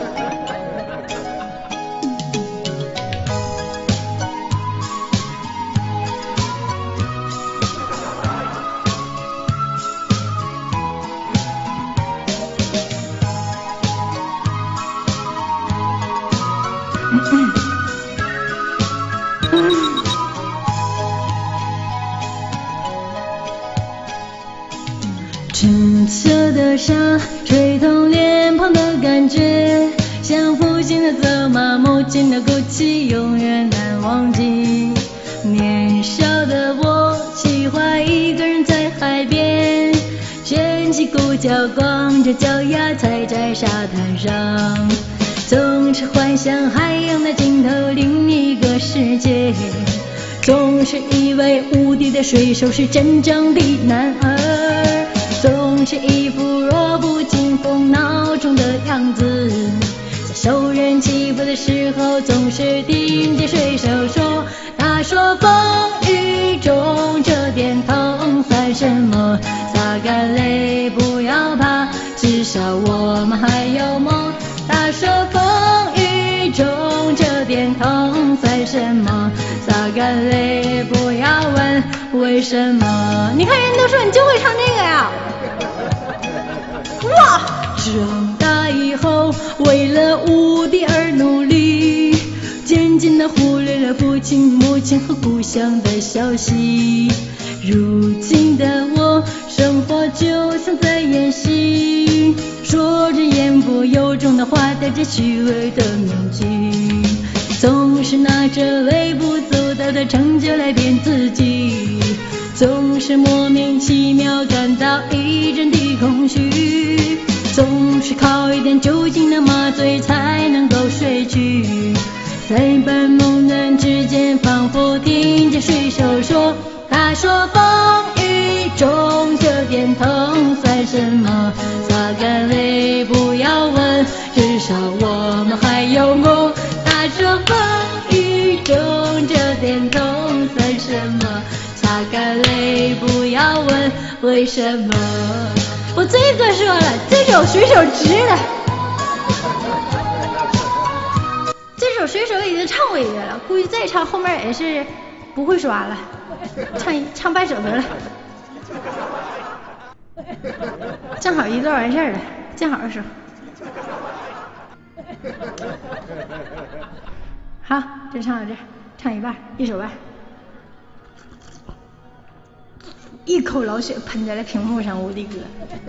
橙色的沙吹痛脸庞的感觉，像父亲的责骂，母亲的哭泣，永远难忘记。年少的我喜欢一个人在海边，卷起裤脚，光着脚丫踩在沙滩上，总是幻想海洋的尽头另一个世界。总是以为无敌的水手是真正的男儿，总是一副弱不禁风孬种的样子，在受人欺负的时候总是盯着水手说，他说风雨中这点痛算什么，擦干泪不要怕，至少我们还有梦。他说风雨中这点痛算什么，擦干泪不要问为什么。你看人都说你就会唱这个呀，哇！长大以后为了无敌而努力，渐渐地忽略了父亲母亲和故乡的消息。如今的我生活就像在演戏，说着言不由衷的话，戴着虚伪的面具，总是拿着微不足道的成就来骗自己，总是莫名其妙感到一阵的空虚，总是靠一点酒精的麻醉才能够睡去，在半梦乱之间仿佛听见水手说，他说风雨中这点痛算什么，擦干泪不要问，至少我们还有梦。他说风雨中这点痛算什么，擦干泪不要问为什么。我这个说了，这首水手值了，这首水手已经唱过一遍了，估计再唱后面也是不会刷了，唱唱半首得了，正好一段完事儿了，正好说。好，就唱到这儿，唱一半，一首半。一口老血喷在了屏幕上，无敌哥。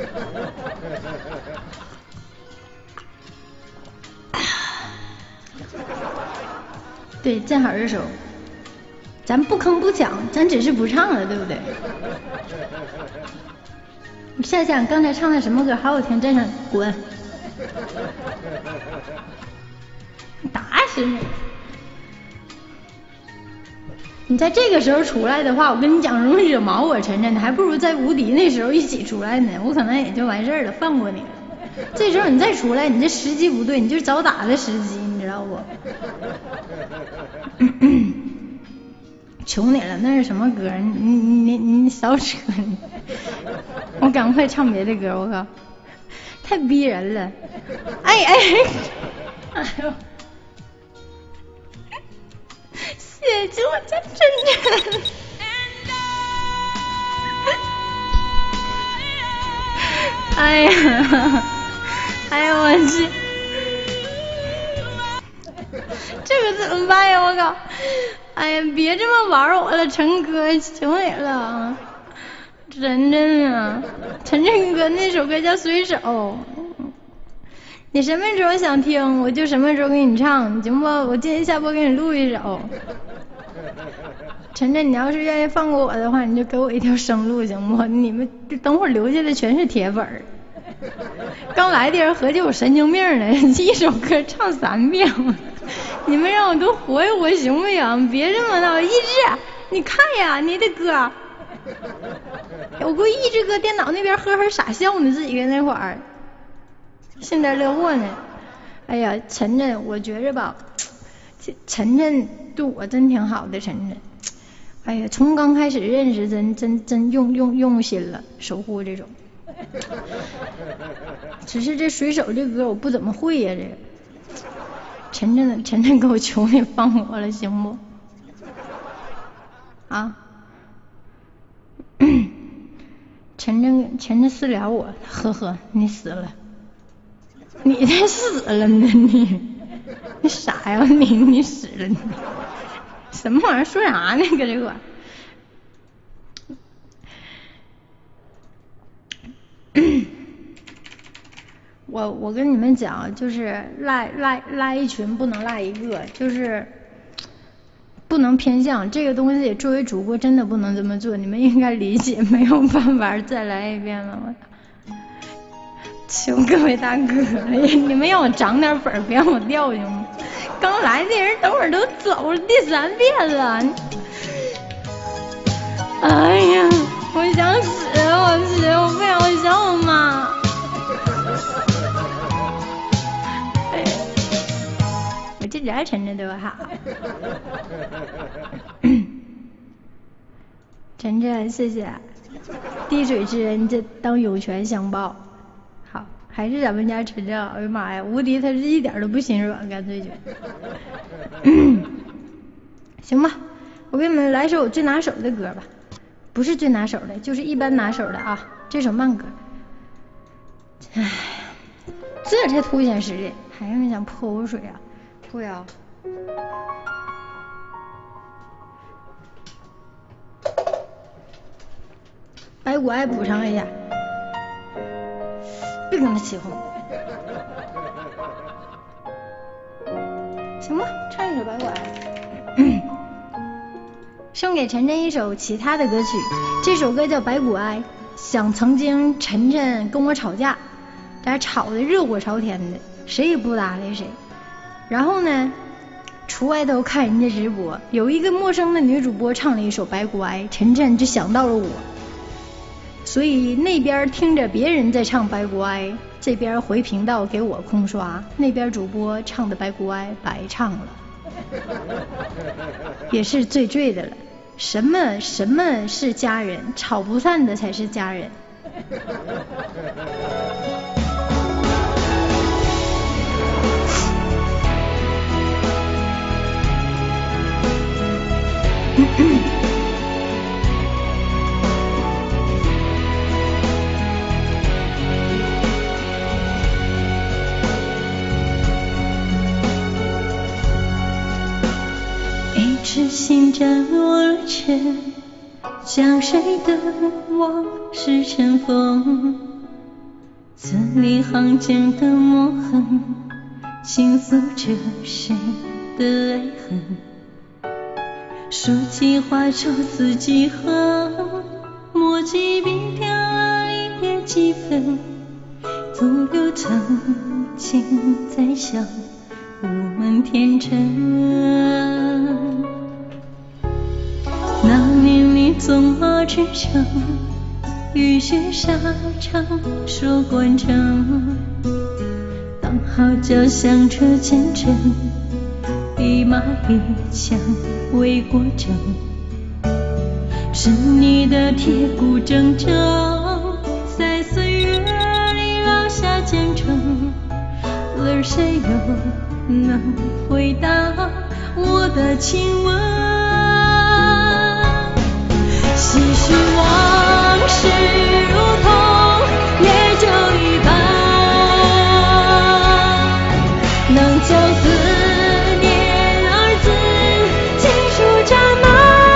对，正好这首，咱不吭不抢，咱只是不唱了，对不对？你想想刚才唱的什么歌，好好听，真想滚！打死你！你在这个时候出来的话，我跟你讲容易惹毛我晨晨的，还不如在无敌那时候一起出来呢，我可能也就完事儿了，放过你了。这时候你再出来，你这时机不对，你就是早打的时机，你知道不？求你了，那是什么歌？你你你你少扯你！我赶快唱别的歌，我靠，太逼人了！哎哎哎呦！谢谢我家真真。哎呀，哎呀我去，这个怎么办呀？我靠！哎呀，别这么玩我了，陈哥，求你了，真真啊，陈真哥那首歌叫《水手》，你什么时候想听，我就什么时候给你唱，行不？我今天下播给你录一首。晨晨，你要是愿意放过我的话，你就给我一条生路，行不？你们等会儿留下的全是铁粉儿，刚来的人合计我神经病呢，一首歌唱三遍，你们让我多活一活行不行？别这么闹，一志，你看呀，你的歌，我估计一志哥电脑那边呵呵傻笑呢，自己跟那块儿幸灾乐祸呢。哎呀，晨晨，我觉着吧，晨晨对我真挺好的，晨晨。哎呀，从刚开始认识真真真用用用心了，守护这种。只是这水手这歌我不怎么会呀，这个。晨晨晨晨给我求你放我了，行不？啊？晨晨晨晨私聊我，呵呵，你死了，你才死了呢，你你傻呀，你你死了你。什么玩意儿？说啥呢？搁这块儿，我我跟你们讲，就是拉拉拉一群不能拉一个，就是不能偏向这个东西。作为主播，真的不能这么做，你们应该理解。没有办法，再来一遍了，我求各位大哥，你们让我涨点粉，别让我掉行吗？ 刚来的人等会儿都走了第三遍了。哎呀，我想死，我死，我不想笑嘛。我这点沉着多好。晨晨，谢谢。滴水之恩，这当涌泉相报。好，还是咱们家晨晨。哎呀妈呀，无敌他是一点都不心软，干脆就。行吧，我给你们来首我最拿手的歌吧，不是最拿手的，就是一般拿手的啊。这首慢歌。唉，这才凸显实力，还有人想泼我水啊？不要。白骨爱补偿一下，别跟他起哄。行吧，唱一首白骨爱。送给晨晨一首其他的歌曲，这首歌叫《白骨哀》，想曾经晨晨跟我吵架，俩吵得热火朝天的，谁也不搭理谁。然后呢，出外头看人家直播，有一个陌生的女主播唱了一首《白骨哀》，晨晨就想到了我。所以那边听着别人在唱白骨哀，这边回频道给我空刷，那边主播唱的白骨哀白唱了，也是最醉的了。什么什么是家人，吵不散的才是家人。一直心斩落了尘，将谁的往事尘封，字里行间的墨痕，倾诉着谁的爱恨。书起画出字几横，墨迹笔调一别几分，独留曾经在笑我们天真。那年你纵马驰骋，雨雪沙场说关城，当号角响彻前程，一马一枪为国争，是你的铁骨铮铮，在岁月里烙下见证，而谁又能回答我的亲吻？唏嘘往事如同烈酒一般，能将思念二字尽数沾满，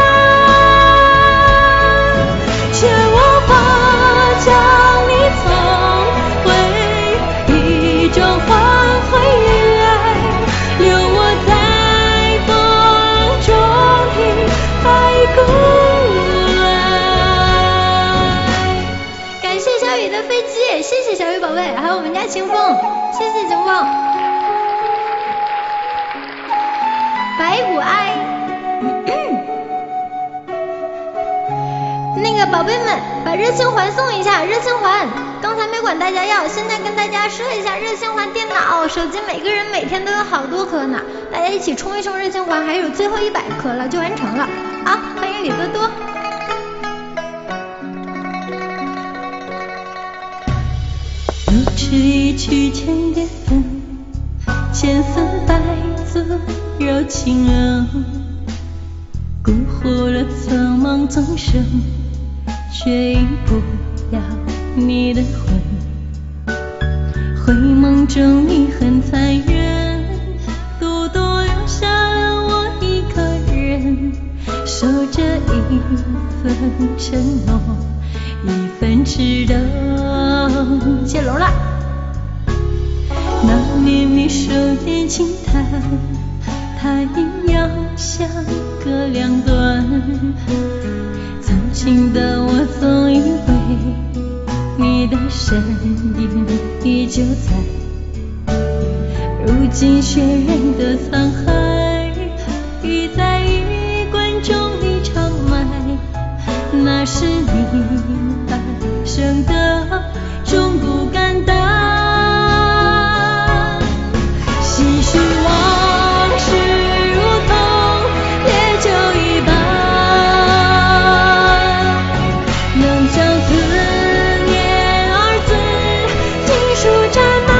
却无法将你从回忆中唤回来，留我在风中听白骨。谢谢小雨宝贝，还有我们家清风，谢谢清风。白骨哀，那个宝贝们把热情环送一下，热情环刚才没管大家要，现在跟大家说一下，热情环电脑手机每个人每天都有好多颗呢，大家一起冲一冲热情环，还有最后一百颗了就完成了。好，欢迎李多多。是一曲千点分，千丝百足柔情冷，蛊惑了苍茫纵生，却赢不了你的魂。回梦中你很残忍，独独留下了我一个人，守着一份承诺，一份痴等。谢楼了。那年你手点轻弹，它阴阳相隔两端，曾经的我总以为你的身影依旧在，如尽血染的沧海，已在衣冠中一场埋，那是你半生的终不敢当。唏嘘往事如同烈酒一般，能将思念二字尽数沾满，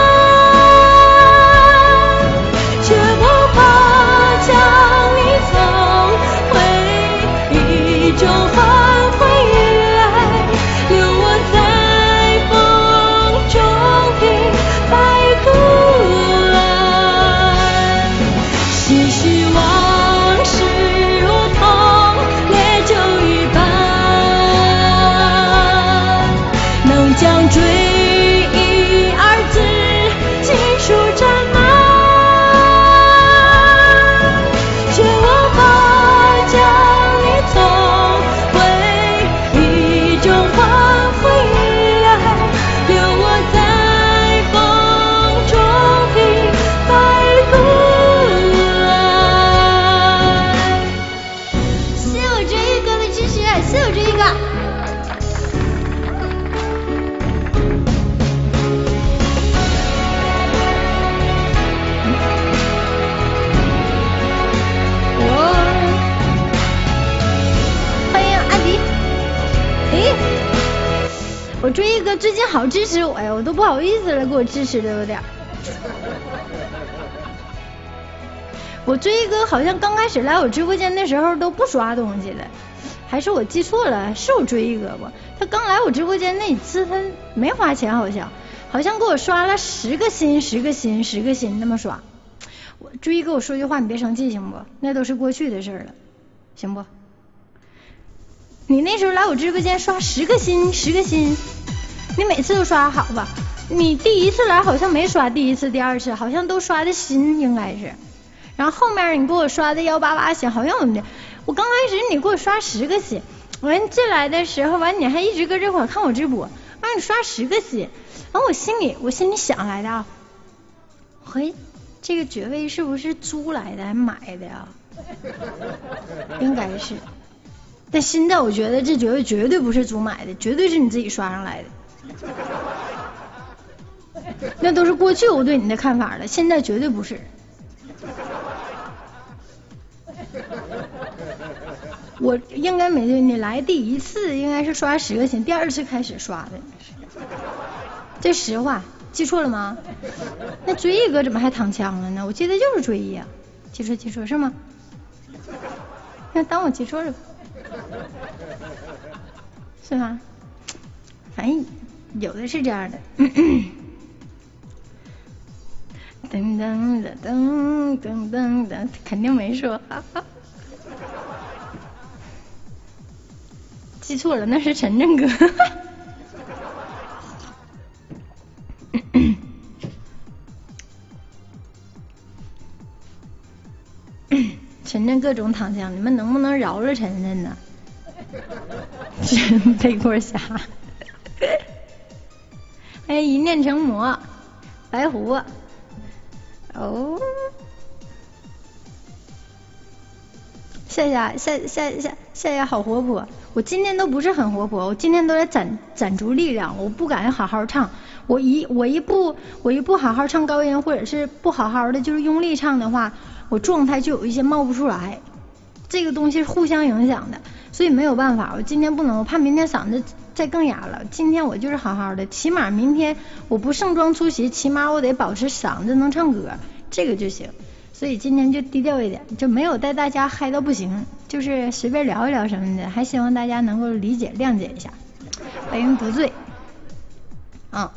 却不怕将你从回忆中唤回来，留我在风中披白骨来。唏嘘往事如同烈酒一般，能将追忆二字尽数沾满，却无法将你从回忆中唤回来，留我在风中披白骨来。谢谢我追忆哥的支持，谢谢我追忆哥。欢迎阿迪。诶，我追忆哥最近好支持我呀，我都不好意思了，给我支持的有点。我追忆哥好像刚开始来我直播间的时候都不刷东西的，还是我记错了？是我追忆哥不？他刚来我直播间那一次他没花钱，好像好像给我刷了十个心十个心十个心那么刷。我追忆哥，我说句话你别生气行不？那都是过去的事了，行不？你那时候来我直播间刷十个心十个心，你每次都刷好吧？你第一次来好像没刷第一次第二次，好像都刷的心应该是，然后后面你给我刷的幺八八心，好像我我刚开始你给我刷十个心，完进来的时候完你还一直搁这块看我直播，让你刷十个心，然后我心里我心里想来的啊，嘿，这个爵位是不是租来的还买的呀？应该是。但现在我觉得这爵位绝对不是租买的，绝对是你自己刷上来的。那都是过去我对你的看法了，现在绝对不是。我应该没对，你来第一次应该是刷十个心，第二次开始刷的。这实话，记错了吗？那追忆哥怎么还躺枪了呢？我记得就是追忆啊，记错记错是吗？那当我记错了，是吗？反正有的是这样的。噔噔的噔噔噔噔，肯定没说。记错了，那是陈震哥。陈震各种躺枪，你们能不能饶了陈震呢？真背锅侠。哎，一念成魔，白狐。哦，夏夏夏夏夏夏夏好活泼，我今天都不是很活泼，我今天都在攒攒足力量，我不敢好好唱，我一我一不我一不好好唱高音，或者是不好好的就是用力唱的话，我状态就有一些冒不出来，这个东西是互相影响的，所以没有办法，我今天不能，我怕明天嗓子再更哑了，今天我就是好好的，起码明天我不盛装出席，起码我得保持嗓子能唱歌，这个就行。所以今天就低调一点，就没有带大家嗨到不行，就是随便聊一聊什么的，还希望大家能够理解谅解一下，白云不醉啊。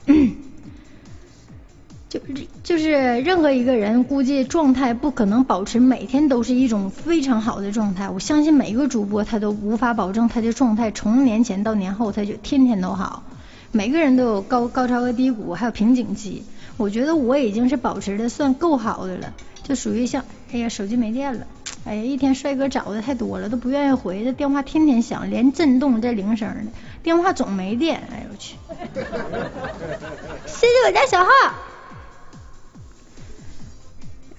就就是任何一个人估计状态不可能保持每天都是一种非常好的状态，我相信每一个主播他都无法保证他的状态从年前到年后他就天天都好，每个人都有高高潮和低谷还有瓶颈期，我觉得我已经是保持的算够好的了，就属于像哎呀手机没电了，哎呀一天帅哥找的太多了都不愿意回，这电话天天响连震动带铃声的，电话总没电，哎呦我去。谢谢我家小号。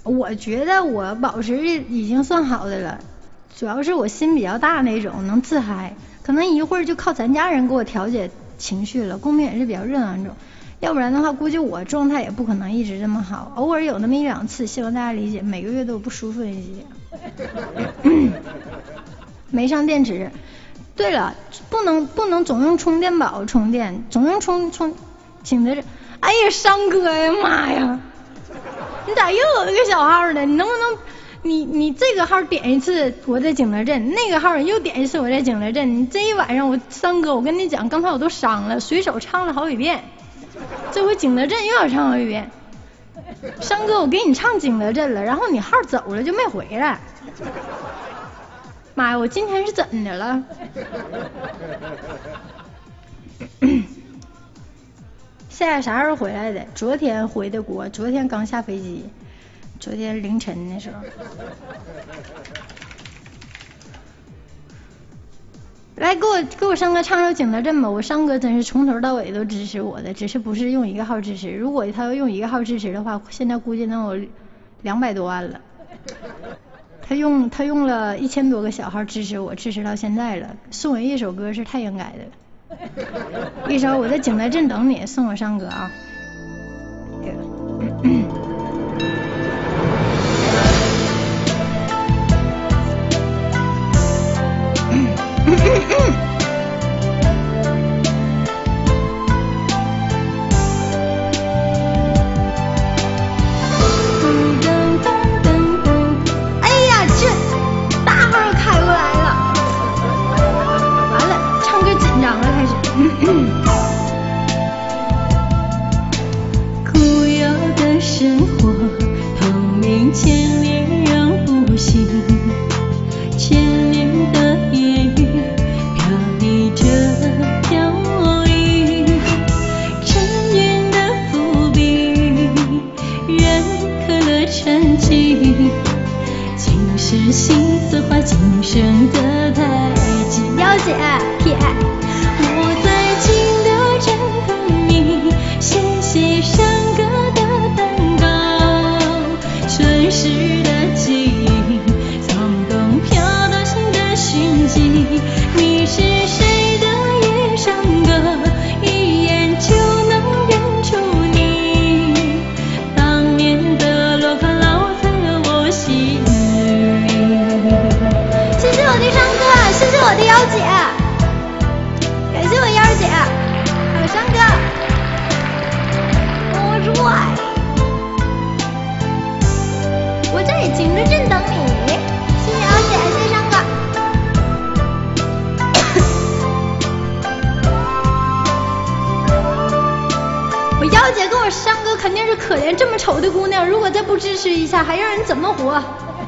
我觉得我保持已经算好的了，主要是我心比较大那种，能自嗨，可能一会儿就靠咱家人给我调节情绪了。公平也是比较热闹那种，要不然的话估计我状态也不可能一直这么好，偶尔有那么一两次，希望大家理解，每个月都有不舒服的一些。没上电池，对了，不能不能总用充电宝充电，总用充充景德镇。哎呀，商哥呀，妈呀，你咋又有那个小号呢？你能不能你你这个号点一次我在景德镇，那个号又点一次我在景德镇，你这一晚上我商哥，我跟你讲，刚才我都伤了，随手唱了好几遍，这回景德镇又要唱好几遍。商哥，我给你唱景德镇了，然后你号走了就没回来。妈呀，我今天是怎的了？夏夏啥时候回来的？昨天回的国，昨天刚下飞机，昨天凌晨的时候。来，给我给我商哥唱首景德镇吧。我商哥真是从头到尾都支持我的，只是不是用一个号支持。如果他要用一个号支持的话，现在估计能有两百多万了。他用他用了一千多个小号支持我，支持到现在了。送我一首歌是太应该的了，一首《我在景德镇等你》，送我商哥啊。这个。孤幽的生活，透明千里永不醒，千年的夜雨飘逸着飘逸，沉云的伏笔，任可了沉寂，今世心似画今生的太极。妖姐撇我在景德镇等你，写写山歌的蛋糕，春时的记忆从东飘到西的寻迹，你是谁的夜山歌，一眼就能认出你，当年的落款烙在了我心里。谢谢我的山歌，谢谢我的妖姐，感谢我妖姐，还有山哥，我帅，我在景德镇等你，谢谢妖姐，谢谢山哥。我妖姐跟我山哥肯定是可怜这么丑的姑娘，如果再不支持一下，还让人怎么活？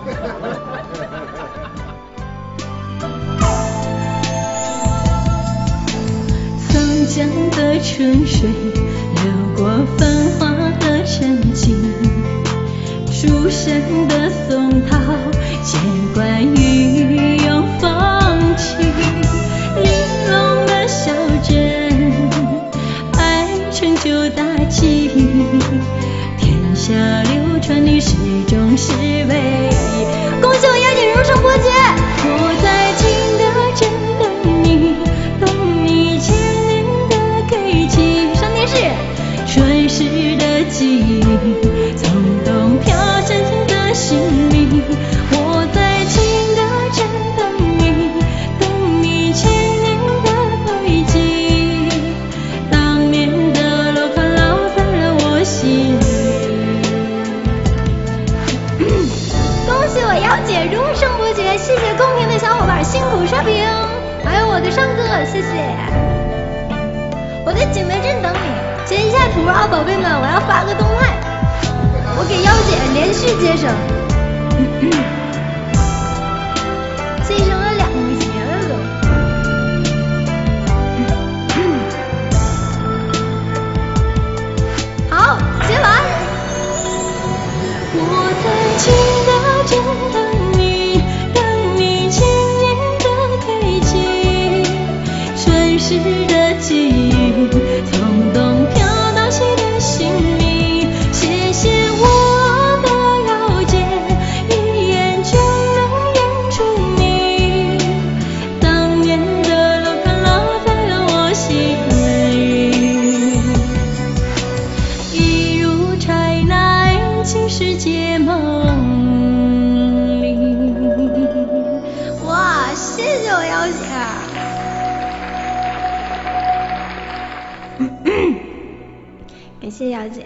江的春水流过繁华的沉静，书生的松涛见惯雨又放晴，玲珑的小镇爱成就大计，天下流传的始终是唯一。恭喜我妖姐荣升伯爵，我在景德镇等你，等你千年上电视，春时的记忆从东飘向西的寻觅，我在景德镇等你，等你千年的轨迹，当年的落款烙在了我心里。恭喜我妖姐荣升伯爵，谢谢公屏的小伙伴辛苦刷屏，还有我的上哥，谢谢。我在景德镇等你，截一下图啊，宝贝们，我要发个动态，我给妖姐连续接生，接生了两个节了都。好，接完。我在景德镇等你，等你千年的轨迹，春时的记忆从东飘到西的寻觅，谢谢我的妖姐， 谢姚姐。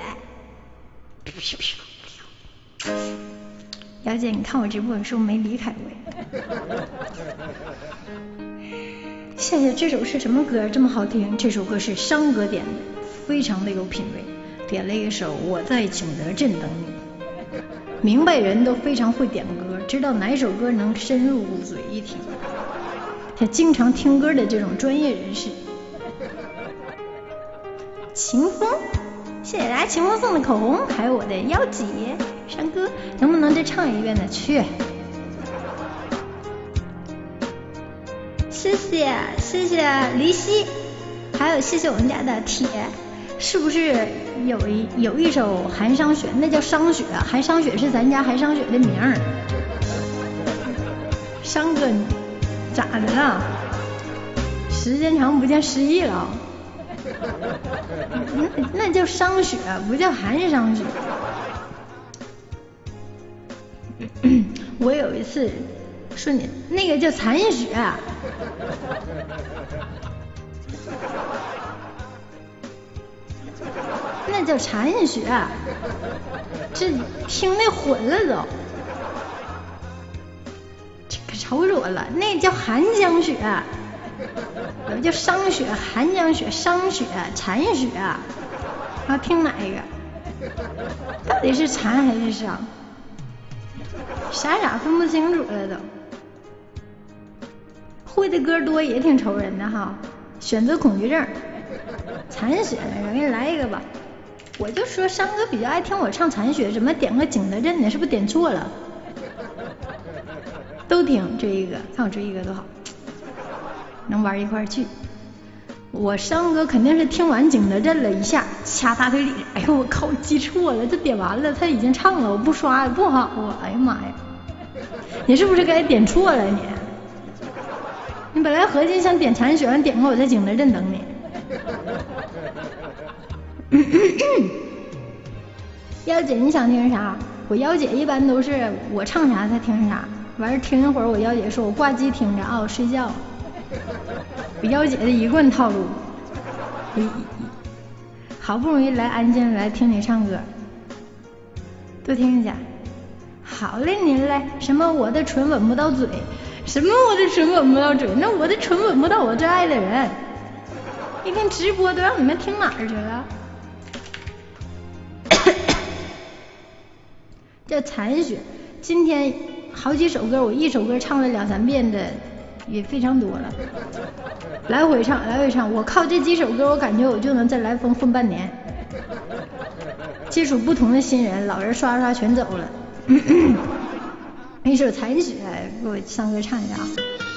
姚姐，你看我直播是不是没离开我？谢谢。这首是什么歌这么好听？这首歌是商哥点的，非常的有品味，点了一首我在景德镇等你。明白人都非常会点歌，知道哪首歌能深入骨髓一听，像经常听歌的这种专业人士。秦风，谢谢大家秦风送的口红，还有我的妖姐山哥，能不能再唱一遍呢？去，谢谢谢谢黎希，还有谢谢我们家的铁，是不是有一有一首韩商雪，那叫商雪，韩商雪是咱家韩商雪的名儿。商哥你咋的了？时间长不见失忆了？那那叫商雪，不叫韩商雪。我有一次说你那个叫残雪，那叫残雪，这听那混了都，这可瞅着我了，那叫韩江雪。有叫商雪、韩江雪、商雪、残雪，啊，听哪一个？到底是残还是商？傻傻分不清楚了都。会的歌多也挺愁人的哈，选择恐惧症。残雪，我给你来一个吧。我就说商哥比较爱听我唱残雪，怎么点个景德镇呢？是不是点错了？都听这一个，看我这一个多好。能玩一块去，我商哥肯定是听完景德镇了一下掐大腿里，哎呦我靠，记错了，这点完了他已经唱了，我不刷也不好啊，哎呀妈呀，你是不是该点错了你？你本来合计想点残雪，点过我在景德镇等你。妖姐你想听啥？我妖姐一般都是我唱啥她听啥，完事听一会儿我妖姐说我挂机听着啊，我睡觉。我妖姐的一贯套路，好不容易来安静来听你唱歌，多听一下。好嘞您嘞，什么我的唇吻不到嘴，什么我的唇吻不到嘴，那我的唇吻不到我最爱的人。一天直播都让你们听哪儿去了？叫残雪，今天好几首歌，我一首歌唱了两三遍的也非常多了，来回唱来回唱，我靠这几首歌我感觉我就能在来风混半年，接触不同的新人，老人刷刷全走了。一首残雪给我上歌唱一下啊。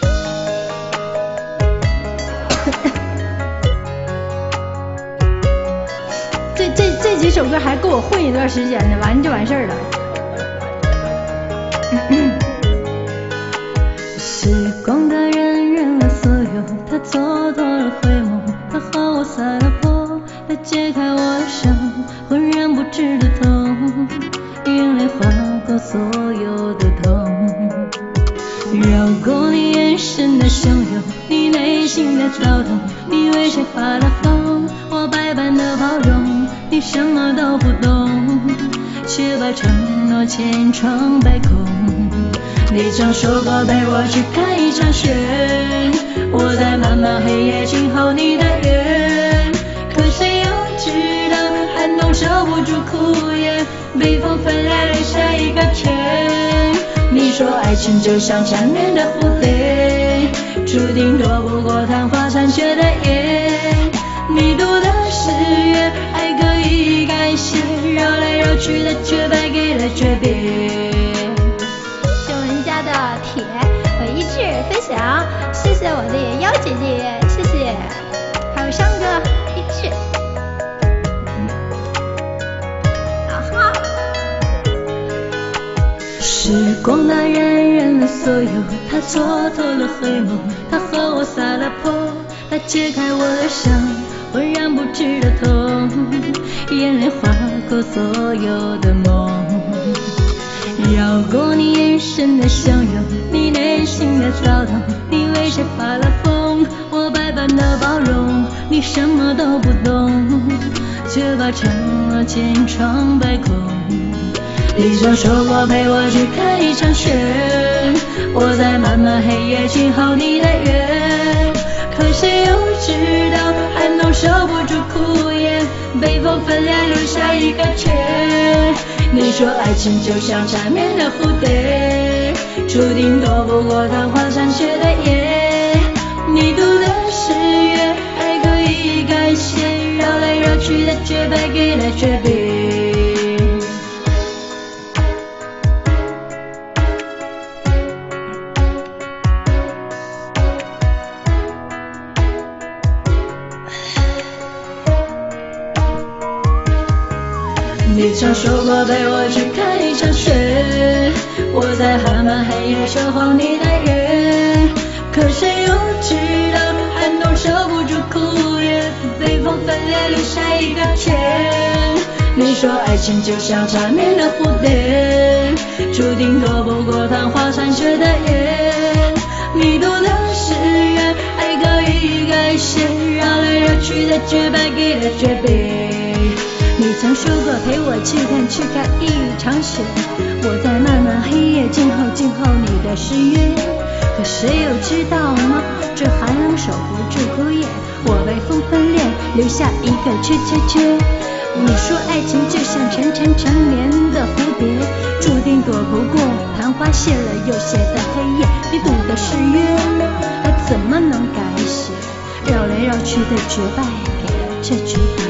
这这这几首歌还够我混一段时间的，完了就完事儿了。时光它荏苒了所有，它蹉跎了回眸，它和我撒了泼，它揭开我的伤，浑然不知的痛，眼泪划过所有的痛，绕过你眼神的汹涌，你内心的躁动，你为谁发了疯，我百般的包容，你什么都不懂，却把承诺千疮百孔。你曾说过陪我去看一场雪，我在漫漫黑夜静候你的约，可谁又知道寒冬守不住枯叶，北风分来留下一个天。你说爱情就像缠绵的蝴蝶，注定躲不过昙花残雪的夜，你读的誓约还可以改写，绕来绕去的却败给了诀别。铁，我一致分享，谢谢我的妖姐姐，谢谢，还有商哥一致，啊哈。时光它荏苒了所有，它蹉跎了回眸，它和我撒了泼，它揭开我的伤，浑然不知的痛，眼泪划过所有的梦，绕过你眼神的汹涌，你内心的躁动，你为谁发了疯，我百般的包容，你什么都不懂， 却把承诺千疮百孔。你曾说过陪我去看一场雪，我在漫漫黑夜静候你的约，可谁又知道寒冬守不住枯叶，北风分裂留下一个缺。你说爱情就像缠绵的蝴蝶，注定躲不过昙花残雪的夜。你读的誓约还可以改写，绕来绕去的绝败给了诀别。你曾说过陪我去看一场雪，我在寒漫黑夜守候你的约，可谁又知道寒冬守不住枯叶，北风分裂留下一个缺。你说爱情就像缠绵的蝴蝶，注定躲不过昙花残雪的夜。你读的誓约还可以改写，绕来绕去的绝败给了诀别。你曾说过陪我去看去看一场雪，我在漫漫黑夜静候静候你的誓约，可谁又知道吗？这寒冷守不住枯叶，我被风分裂留下一个缺缺缺。你说爱情就像沉沉缠绵的蝴蝶，注定躲不过昙花谢了又谢的黑夜。你赌的誓约还怎么能改写？绕来绕去的绝败给了这诀别。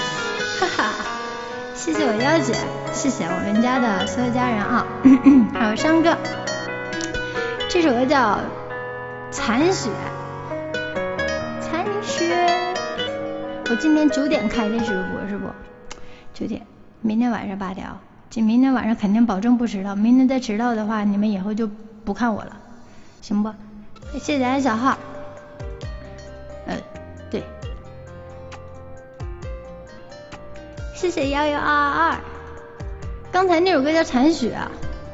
谢谢我幺姐，谢谢我们家的所有家人啊，还有山哥。这首歌叫《残雪》，残雪。我今天九点开的直播是不？九点，明天晚上八条。今明天晚上肯定保证不迟到，明天再迟到的话，你们以后就不看我了，行不？谢谢安小号。呃，对。谢谢幺幺二二二，刚才那首歌叫《残雪》啊。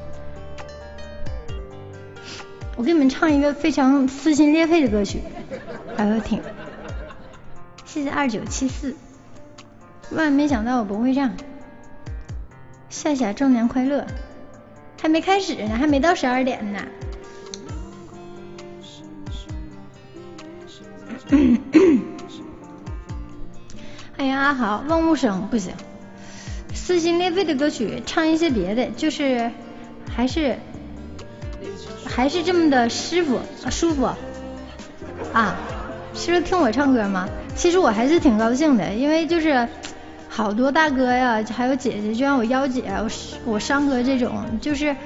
我给你们唱一个非常撕心裂肺的歌曲，好好听。谢谢二九七四，万万没想到我不会唱。夏夏周年快乐，还没开始呢，还没到十二点呢。哎呀，阿豪，万物生不行，撕心裂肺的歌曲唱一些别的，就是还是还是这么的舒服舒服啊！是不是听我唱歌吗？其实我还是挺高兴的，因为就是好多大哥呀，还有姐姐，就像我幺姐、我我商哥这种，就是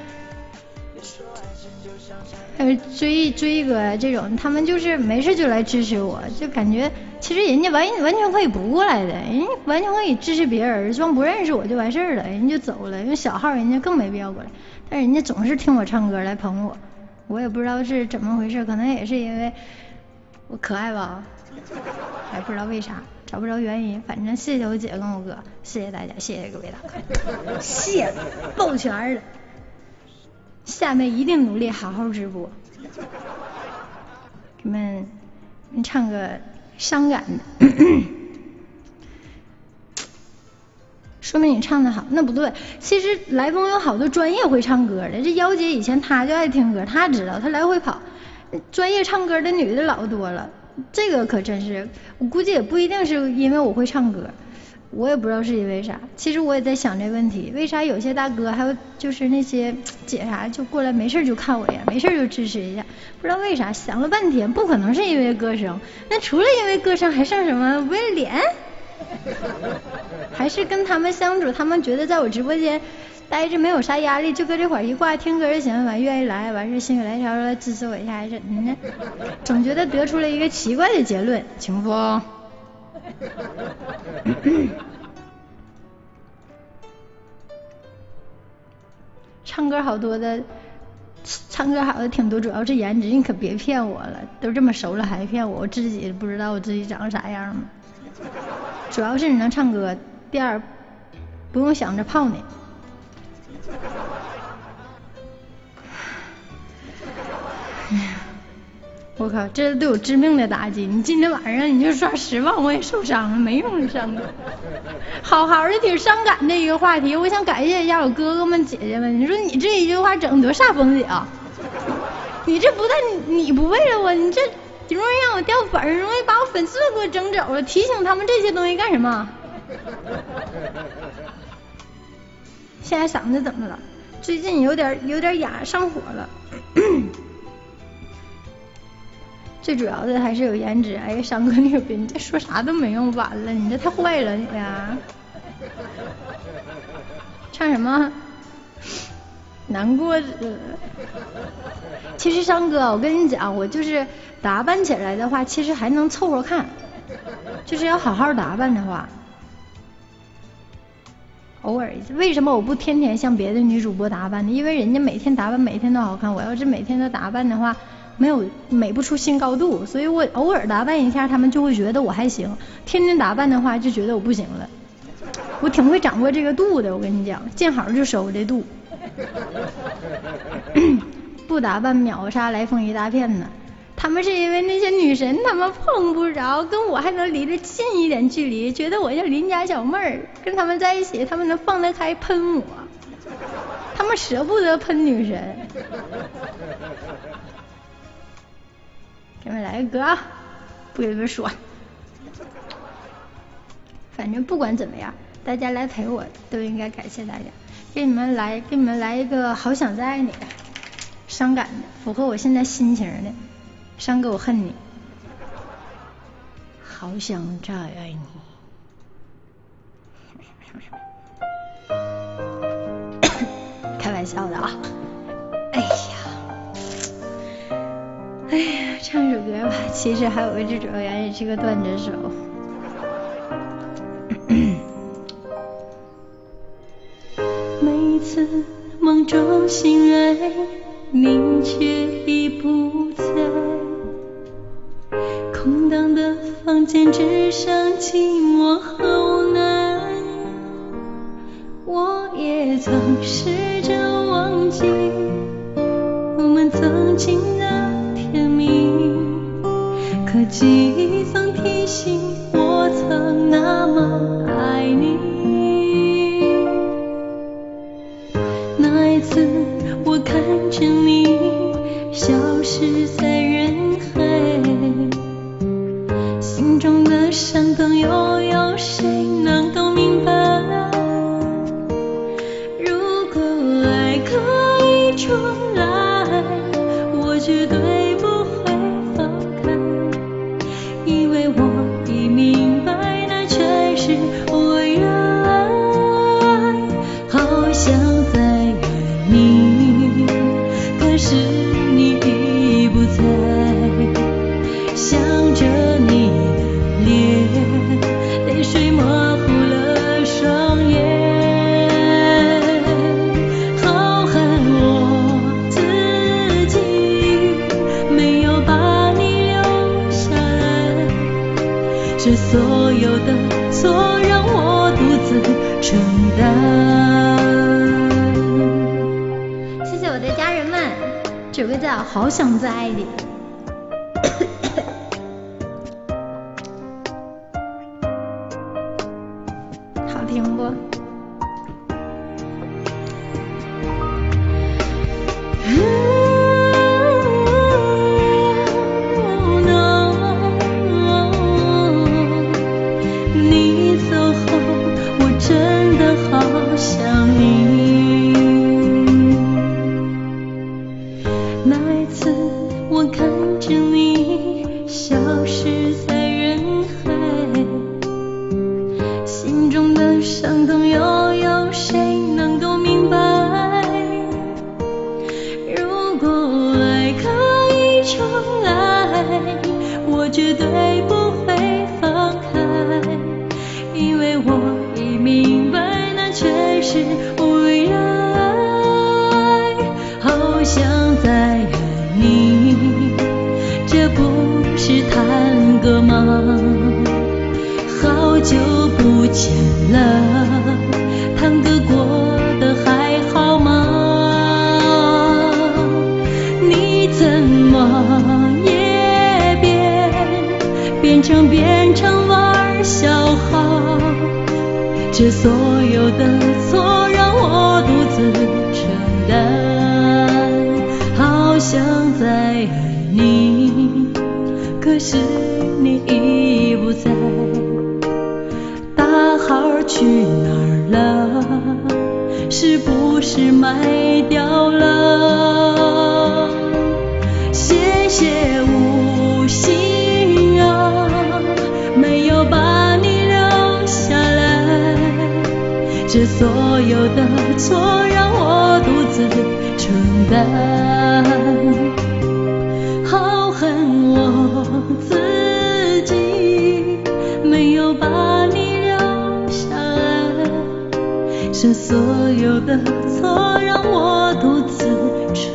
还有追追哥呀这种，他们就是没事就来支持我，就感觉。其实人家完完全可以不过来的，人家完全可以支持别人，装不认识我就完事儿了，人家就走了。因为小号人家更没必要过来，但人家总是听我唱歌来捧我，我也不知道是怎么回事，可能也是因为我可爱吧，还不知道为啥，找不着原因。反正谢谢我姐跟我哥，谢谢大家，谢谢各位大哥，谢了，抱拳了。下面一定努力好好直播，你们你唱个。伤感的说明你唱的好，那不对。其实来风有好多专业会唱歌的，这幺姐以前她就爱听歌，她知道，她来回跑，专业唱歌的女的老多了，这个可真是，我估计也不一定是因为我会唱歌，我也不知道是因为啥。其实我也在想这问题，为啥有些大哥还有就是那些姐啥就过来没事就看我一眼，没事就支持一下，不知道为啥，想了半天不可能是因为歌声，那除了因为歌声还剩什么？为了脸？还是跟他们相处，他们觉得在我直播间待着没有啥压力，就搁这块一挂听歌就行，完愿意来，完事心血来潮了支持我一下，还是嗯呢？总觉得得出了一个奇怪的结论，清风。唱歌好多的，唱歌好的挺多，主要是颜值，你可别骗我了，都这么熟了还骗我，我自己不知道我自己长啥样吗？主要是你能唱歌，第二不用想着泡你。我靠，这是对我致命的打击！你今天晚上你就刷十万，我也受伤了，没用上的。 好好的挺伤感的一个话题，我想感谢一下我哥哥们姐姐们。你说你这一句话整多煞风景啊！你这不但你不为了我，你这容易让我掉粉儿，容易把我粉丝给我整走了。提醒他们这些东西干什么？现在嗓子怎么了？最近有点有点哑，上火了。最主要的还是有颜值。哎呀，山哥你可别，你这说啥都没用，完了，你这太坏了你呀！唱什么？难过死了。其实山哥，我跟你讲，我就是打扮起来的话，其实还能凑合看，就是要好好打扮的话。偶尔一次，为什么我不天天像别的女主播打扮呢？因为人家每天打扮每天都好看，我要是每天都打扮的话，没有美不出新高度，所以我偶尔打扮一下，他们就会觉得我还行。天天打扮的话，就觉得我不行了。我挺会掌握这个度的，我跟你讲，见好就收这度。不打扮秒杀来风一大片呢。他们是因为那些女神他们碰不着，跟我还能离得近一点距离，觉得我像邻家小妹儿，跟他们在一起他们能放得开喷我，他们舍不得喷女神。给你们来个歌啊，不跟你们说，反正不管怎么样，大家来陪我都应该感谢大家。给你们来给你们来一个好想再爱你的，伤感的，符合我现在心情的。山哥我恨你，好想再爱你。开玩笑的啊。哎呀哎呀，唱首歌吧，其实还有个最主要原因是个段子手。每次梦中醒来，你却已不在，空荡的房间只剩寂寞和无奈。我也曾试着忘记我们曾经的甜蜜，可记忆曾提醒我曾那么爱你。那一次我看着你消失在人海，心中的伤痛又有谁能够明白？如果爱可以重来，我绝对不会放开，因为我已明白那才是我原来。好想再爱你，可是你已不在，想着你的脸，泪水模糊了双眼，好恨我自己没有把你留下来，这所有的错让我独自承担。谢谢我的家人们，这首歌叫《好想再爱你》。好听不？你走后，我真的好想你。那一次，我看着你消失在人海，心中的伤痛又有谁能够明白？如果爱可以重来，我绝对不会放开，因为我已明白那却是未来。好想再爱你，这不是探戈吗？好久不见了，探戈过得还好吗？你怎么也变变成变成玩笑话， 这所有的错让我独自承担，好想再爱你，可是你已不在，大号去哪儿了？是不是卖掉了？谢谢无心啊，没有把你留下来，这所有的错让我独自承担，好恨我自己没有把你留下来，这所有的错让我独自承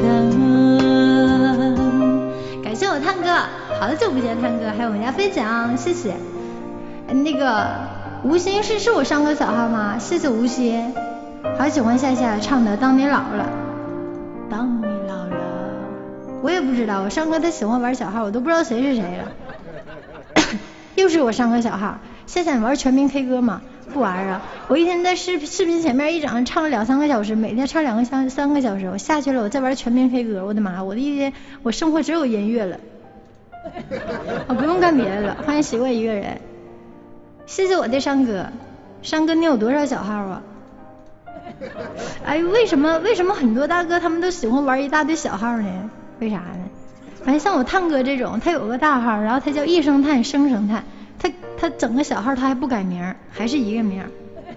担。 感谢我探哥，好久不见探哥，还有我们家飞翔，谢谢。那个吴昕是是我上个小号吗？谢谢吴昕，好喜欢夏夏唱的《当你老了》。当你老了，我也不知道，我上哥他喜欢玩小号，我都不知道谁是谁了。又是我上个小号，夏夏你玩全民 K 歌吗？不玩啊！我一天在视视频前面一整唱了两三个小时，每天唱两个三三个小时，我下去了，我再玩全民 K 歌，我的妈！我的一天我生活只有音乐了，我不用干别的了，发现习惯一个人。谢谢我的山哥，山哥你有多少小号啊？哎，为什么为什么很多大哥他们都喜欢玩一大堆小号呢？为啥呢？反正像我探哥这种，他有个大号，然后他叫一声探声声探，他他整个小号他还不改名，还是一个名，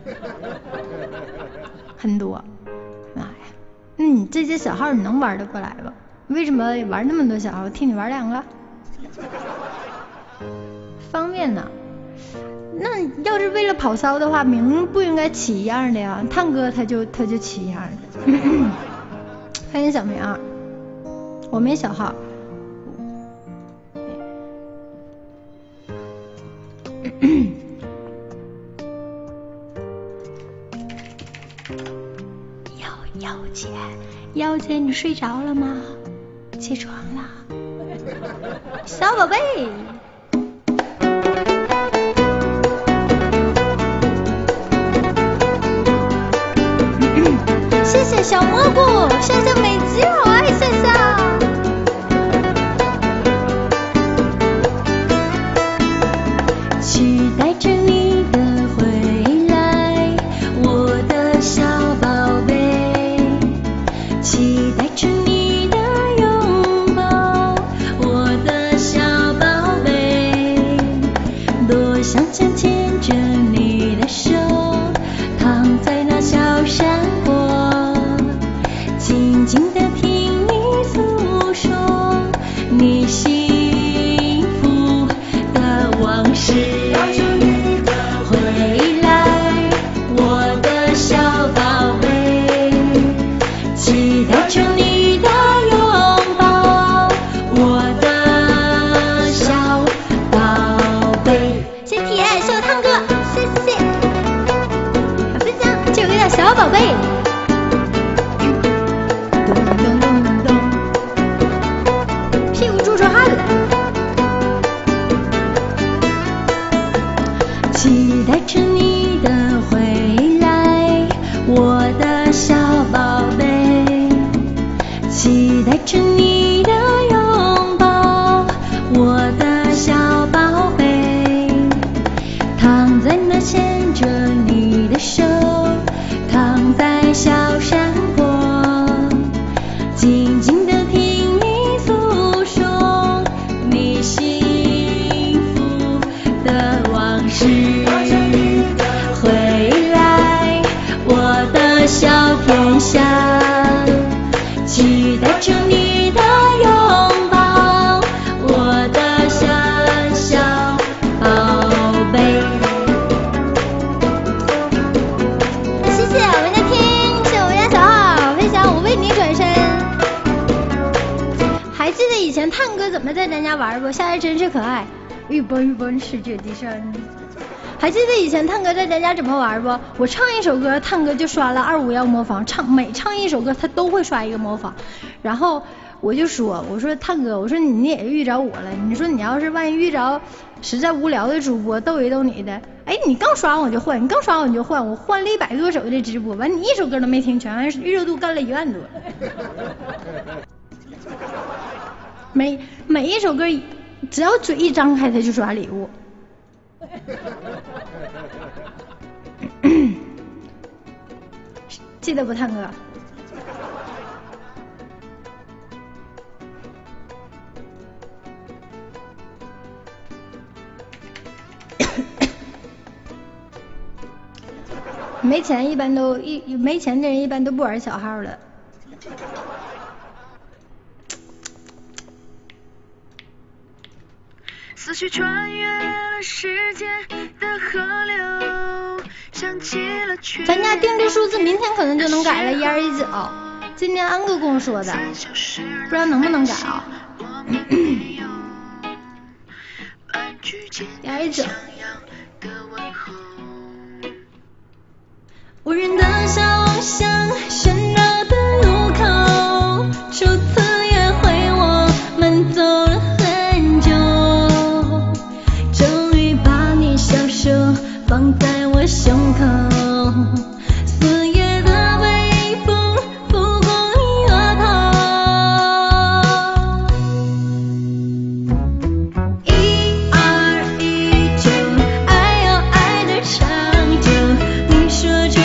很多。妈呀，嗯，这些小号你能玩得过来吧？为什么玩那么多小号？我替你玩两个，方便呢。那要是为了跑骚的话，名不应该起一样的呀。探哥他就他就起一样的。欢迎小明儿，我没小号。姚姚姐，姚姐你睡着了吗？起床了，小宝贝。谢谢小蘑菇，谢谢美姬，好爱夏夏。 期待着你的回来，我的小宝贝，期待着你的拥抱，我的小宝贝，多想牵牵着你的手，躺在那小山坡，静静地听你诉说你幸福的往事。回来，我的小宝贝，期待着你的拥抱，我的小宝贝。 谢谢铁，谢谢汤哥，谢谢。好分享，这首歌叫小宝贝。屁股出出汗了。 期待着你的回来，我的小宝贝，期待着你的拥抱，我的小宝贝，躺在那牵着你的手，躺在小山坡，静静地听你诉说你幸福的往事。回来，我的小天下，期待着你的拥抱，我的小小宝贝。 谢谢我们家听，谢谢我们家小号分享，我为你转身。还记得以前探哥怎么在咱家玩不？夏夏真是可爱，一般一般世界第三。还记得以前探哥在咱家怎么玩不？我唱一首歌，探哥就刷了二五幺模仿，唱每唱一首歌他都会刷一个模仿。然后我就说，我说探哥，我说你也遇着我了，你说你要是万一遇着实在无聊的主播逗一逗你的， 哎，你刚刷完我就换，你刚刷完我就换，我换了一百多首的直播，完你一首歌都没听全，完热度干了一万多。每每一首歌只要嘴一张开他就刷礼物。记得不，探哥？没钱一般都一没钱的人一般都不玩小号了。 思绪穿越了时间的河流，想起了去咱家定制数字明天可能就能改了，一二一九。今天安哥跟我说的，不知道能不能改啊？一二一九。无人的小巷，喧闹的路口，初次约会我们走了很久，终于把你小手放在我胸口，四月的微风拂过你额头，一二一九，爱要爱的长久，你说出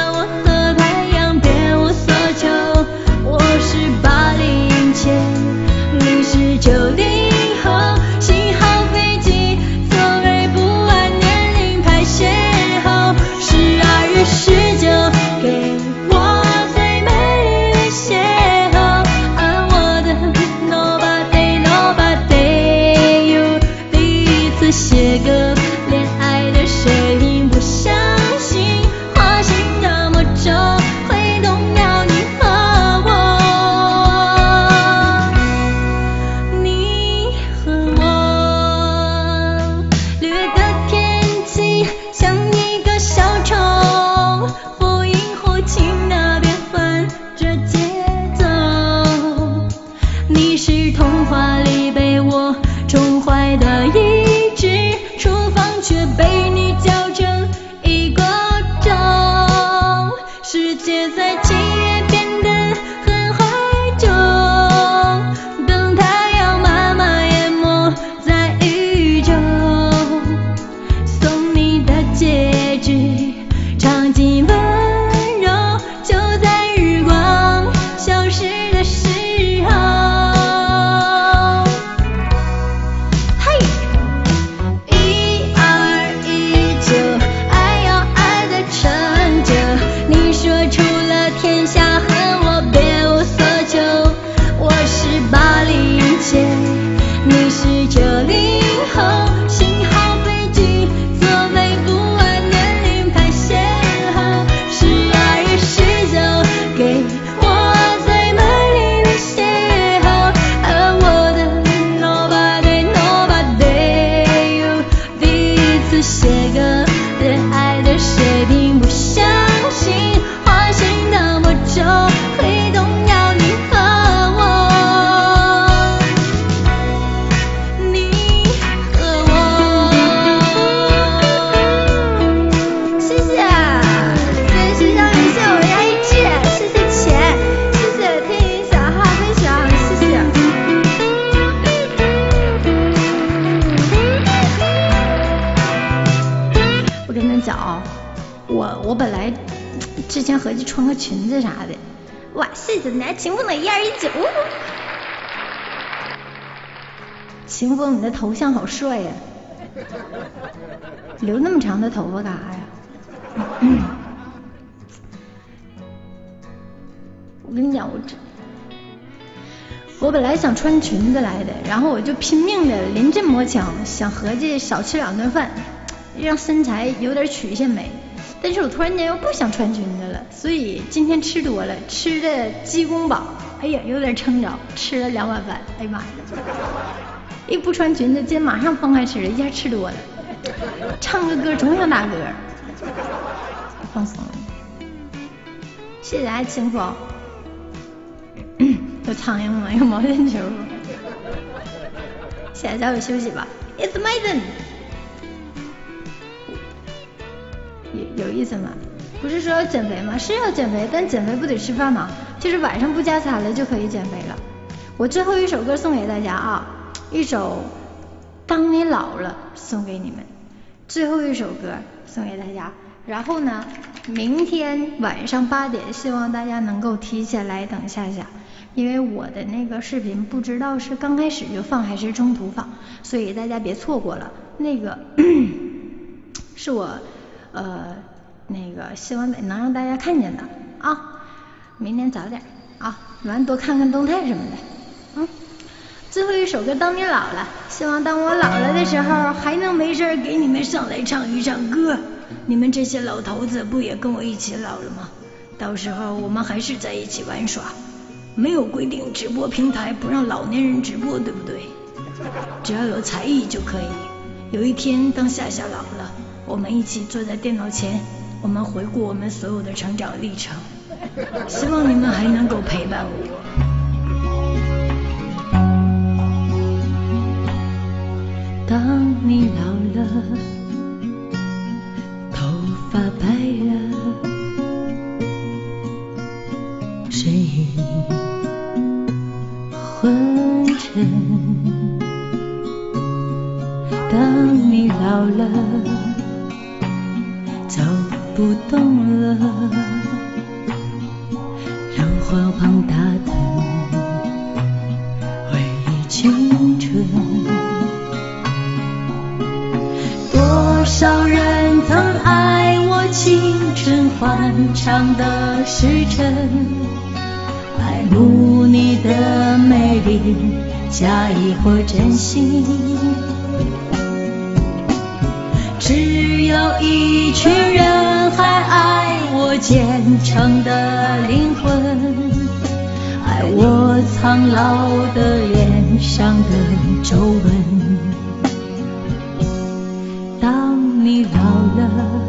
九零后，幸好飞机座位不按年龄排先后，十二月十九给我最美丽的邂逅，而我的 Nobody Nobody You， 第一次写歌恋爱的声音，不相信花心的魔咒会动摇你和我。童话里被我宠坏的一只厨房，却被你搅成一锅粥。世界在七月变得很怀旧，等太阳慢慢淹没在宇宙，送你的戒指尝尽温柔，就在日光消失的时候。我本来之前合计穿个裙子啥的，哇，谢谢咱秦风的一二一九，秦风你的头像好帅呀，留那么长的头发干啥呀？嗯、我跟你讲，我这我本来想穿裙子来的，然后我就拼命的临阵磨枪，想合计少吃两顿饭，让身材有点曲线美。但是我突然间又不想穿裙子了，所以今天吃多了，吃的鸡公煲，哎呀有点撑着，吃了两碗饭，哎呀妈呀！一不穿裙子，今天马上放开吃了，一下吃多了。唱个歌总想打嗝，放松了。谢谢大家清风。有苍蝇吗？有毛线球吗？现在叫我休息吧。It's my turn。 有意思吗？不是说要减肥吗？是要减肥，但减肥不得吃饭吗？就是晚上不加餐了就可以减肥了。我最后一首歌送给大家啊，一首当你老了送给你们，最后一首歌送给大家。然后呢，明天晚上八点，希望大家能够提前来等夏夏，因为我的那个视频不知道是刚开始就放还是中途放，所以大家别错过了。那个是我呃那个希望能让大家看见的啊，明天早点啊，完多看看动态什么的。嗯，最后一首歌当你老了，希望当我老了的时候还能没事给你们上来唱一唱歌。你们这些老头子不也跟我一起老了吗？到时候我们还是在一起玩耍，没有规定直播平台不让老年人直播，对不对？只要有才艺就可以。有一天当夏夏老了，我们一起坐在电脑前，我们回顾我们所有的成长历程，希望你们还能够陪伴我。当你老了，头发白了，睡意昏沉。当你老了，走不动了，炉火旁打盹，回忆青春。多少人曾爱我青春欢畅的时辰，爱慕你的美丽，假意或真心。只有一群人还爱我虔诚的灵魂，爱我苍老的脸上的皱纹。当你老了，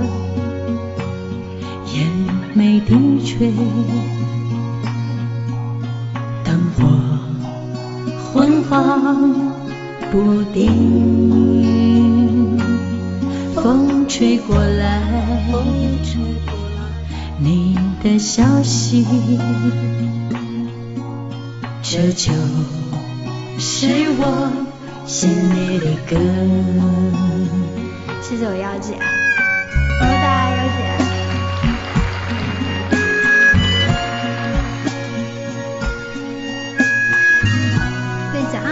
眼眉低垂，灯火昏黄不定，风吹过来，你的消息，这就是我心里的歌。谢谢我幺姐，我说大家幺姐。再讲。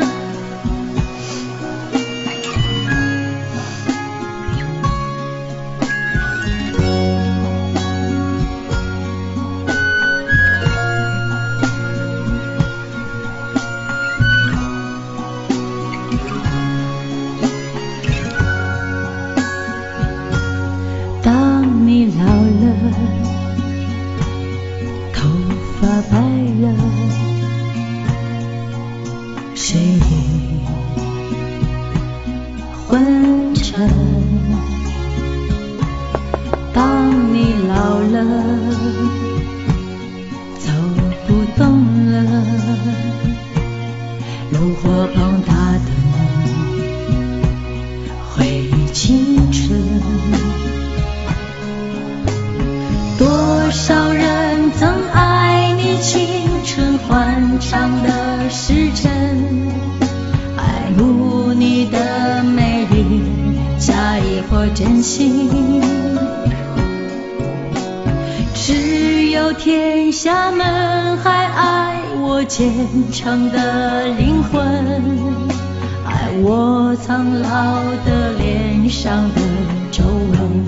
虔诚的灵魂，爱我苍老的脸上的皱纹。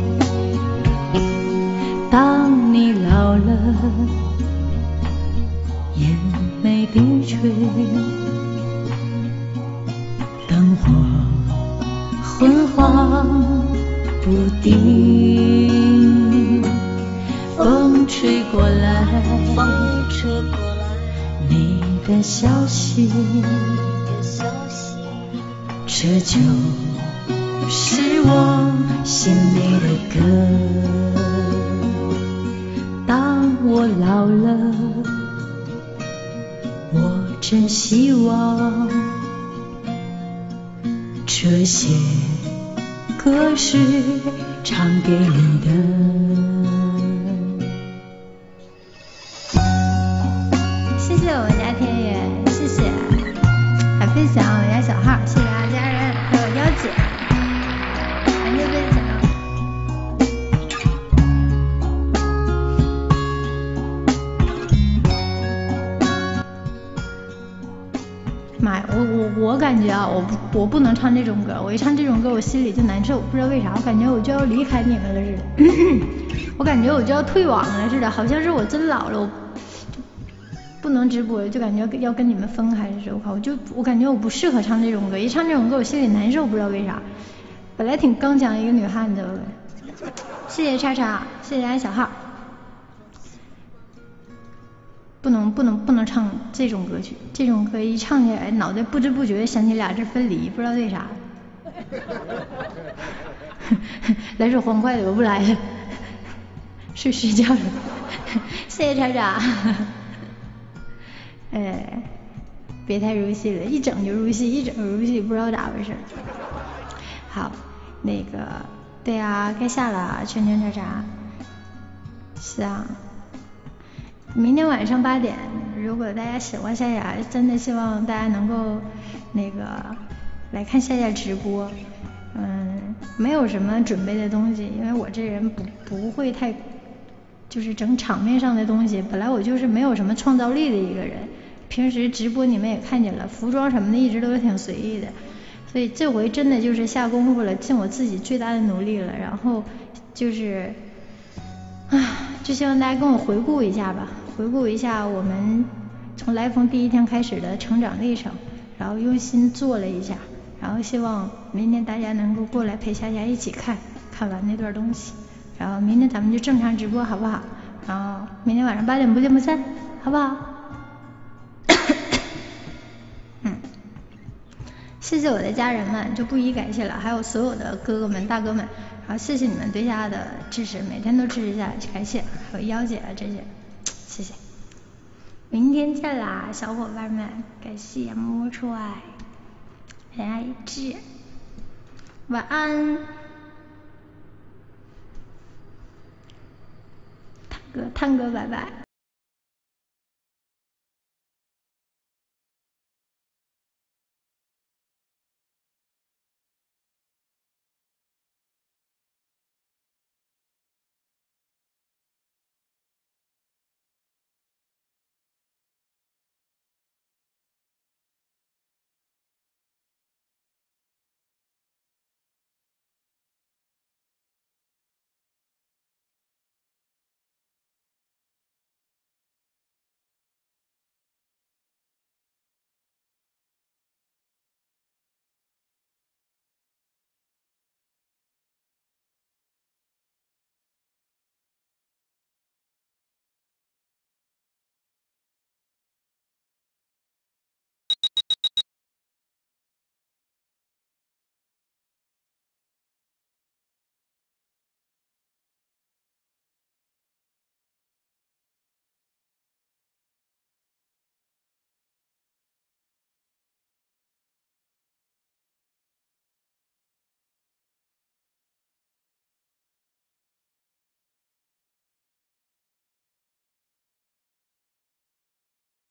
当你老了，眼眉低垂，灯火昏黄不定，风吹过来，风吹过来。你的消息，这就是我心里的歌。当我老了，我真希望这些歌是唱给你的。 谢谢我们家天宇，谢谢，还分享我们家小号，谢谢大家人，还有妖姐，感谢分享。妈呀，我我我感觉啊，我不我不能唱这种歌，我一唱这种歌我心里就难受，不知道为啥，我感觉我就要离开你们了似的，我感觉我就要退网了似的，好像是我真老了，我不能直播，就感觉要跟你们分开的时候，我就我感觉我不适合唱这种歌，一唱这种歌我心里难受，不知道为啥，本来挺刚强一个女汉子。谢谢叉叉，谢谢安小号。不能不能不能唱这种歌曲，这种歌一唱起来，脑袋不知不觉想起俩字分离，不知道为啥。来首欢快的，我不来了，睡睡觉了。谢谢叉叉。哎，别太入戏了，一整就入戏，一整就入戏，不知道咋回事。好，那个，对啊，该下了，圈圈叉叉。是啊。明天晚上八点，如果大家喜欢夏夏，真的希望大家能够那个来看夏夏直播。嗯，没有什么准备的东西，因为我这人不不会太就是整场面上的东西，本来我就是没有什么创造力的一个人。平时直播你们也看见了，服装什么的一直都是挺随意的，所以这回真的就是下功夫了，尽我自己最大的努力了，然后就是啊。就希望大家跟我回顾一下吧，回顾一下我们从来风第一天开始的成长历程，然后用心做了一下，然后希望明天大家能够过来陪夏夏一起看，看完那段东西，然后明天咱们就正常直播好不好？然后明天晚上八点不见不散，好不好？嗯，谢谢我的家人们，就不一一感谢了，还有所有的哥哥们大哥们。好，谢谢你们对夏夏的支持，每天都支持下去，感谢，还有妖姐啊这些，谢谢。明天见啦，小伙伴们，感谢摸摸出爱，很爱吃，晚安。探哥，探哥，拜拜。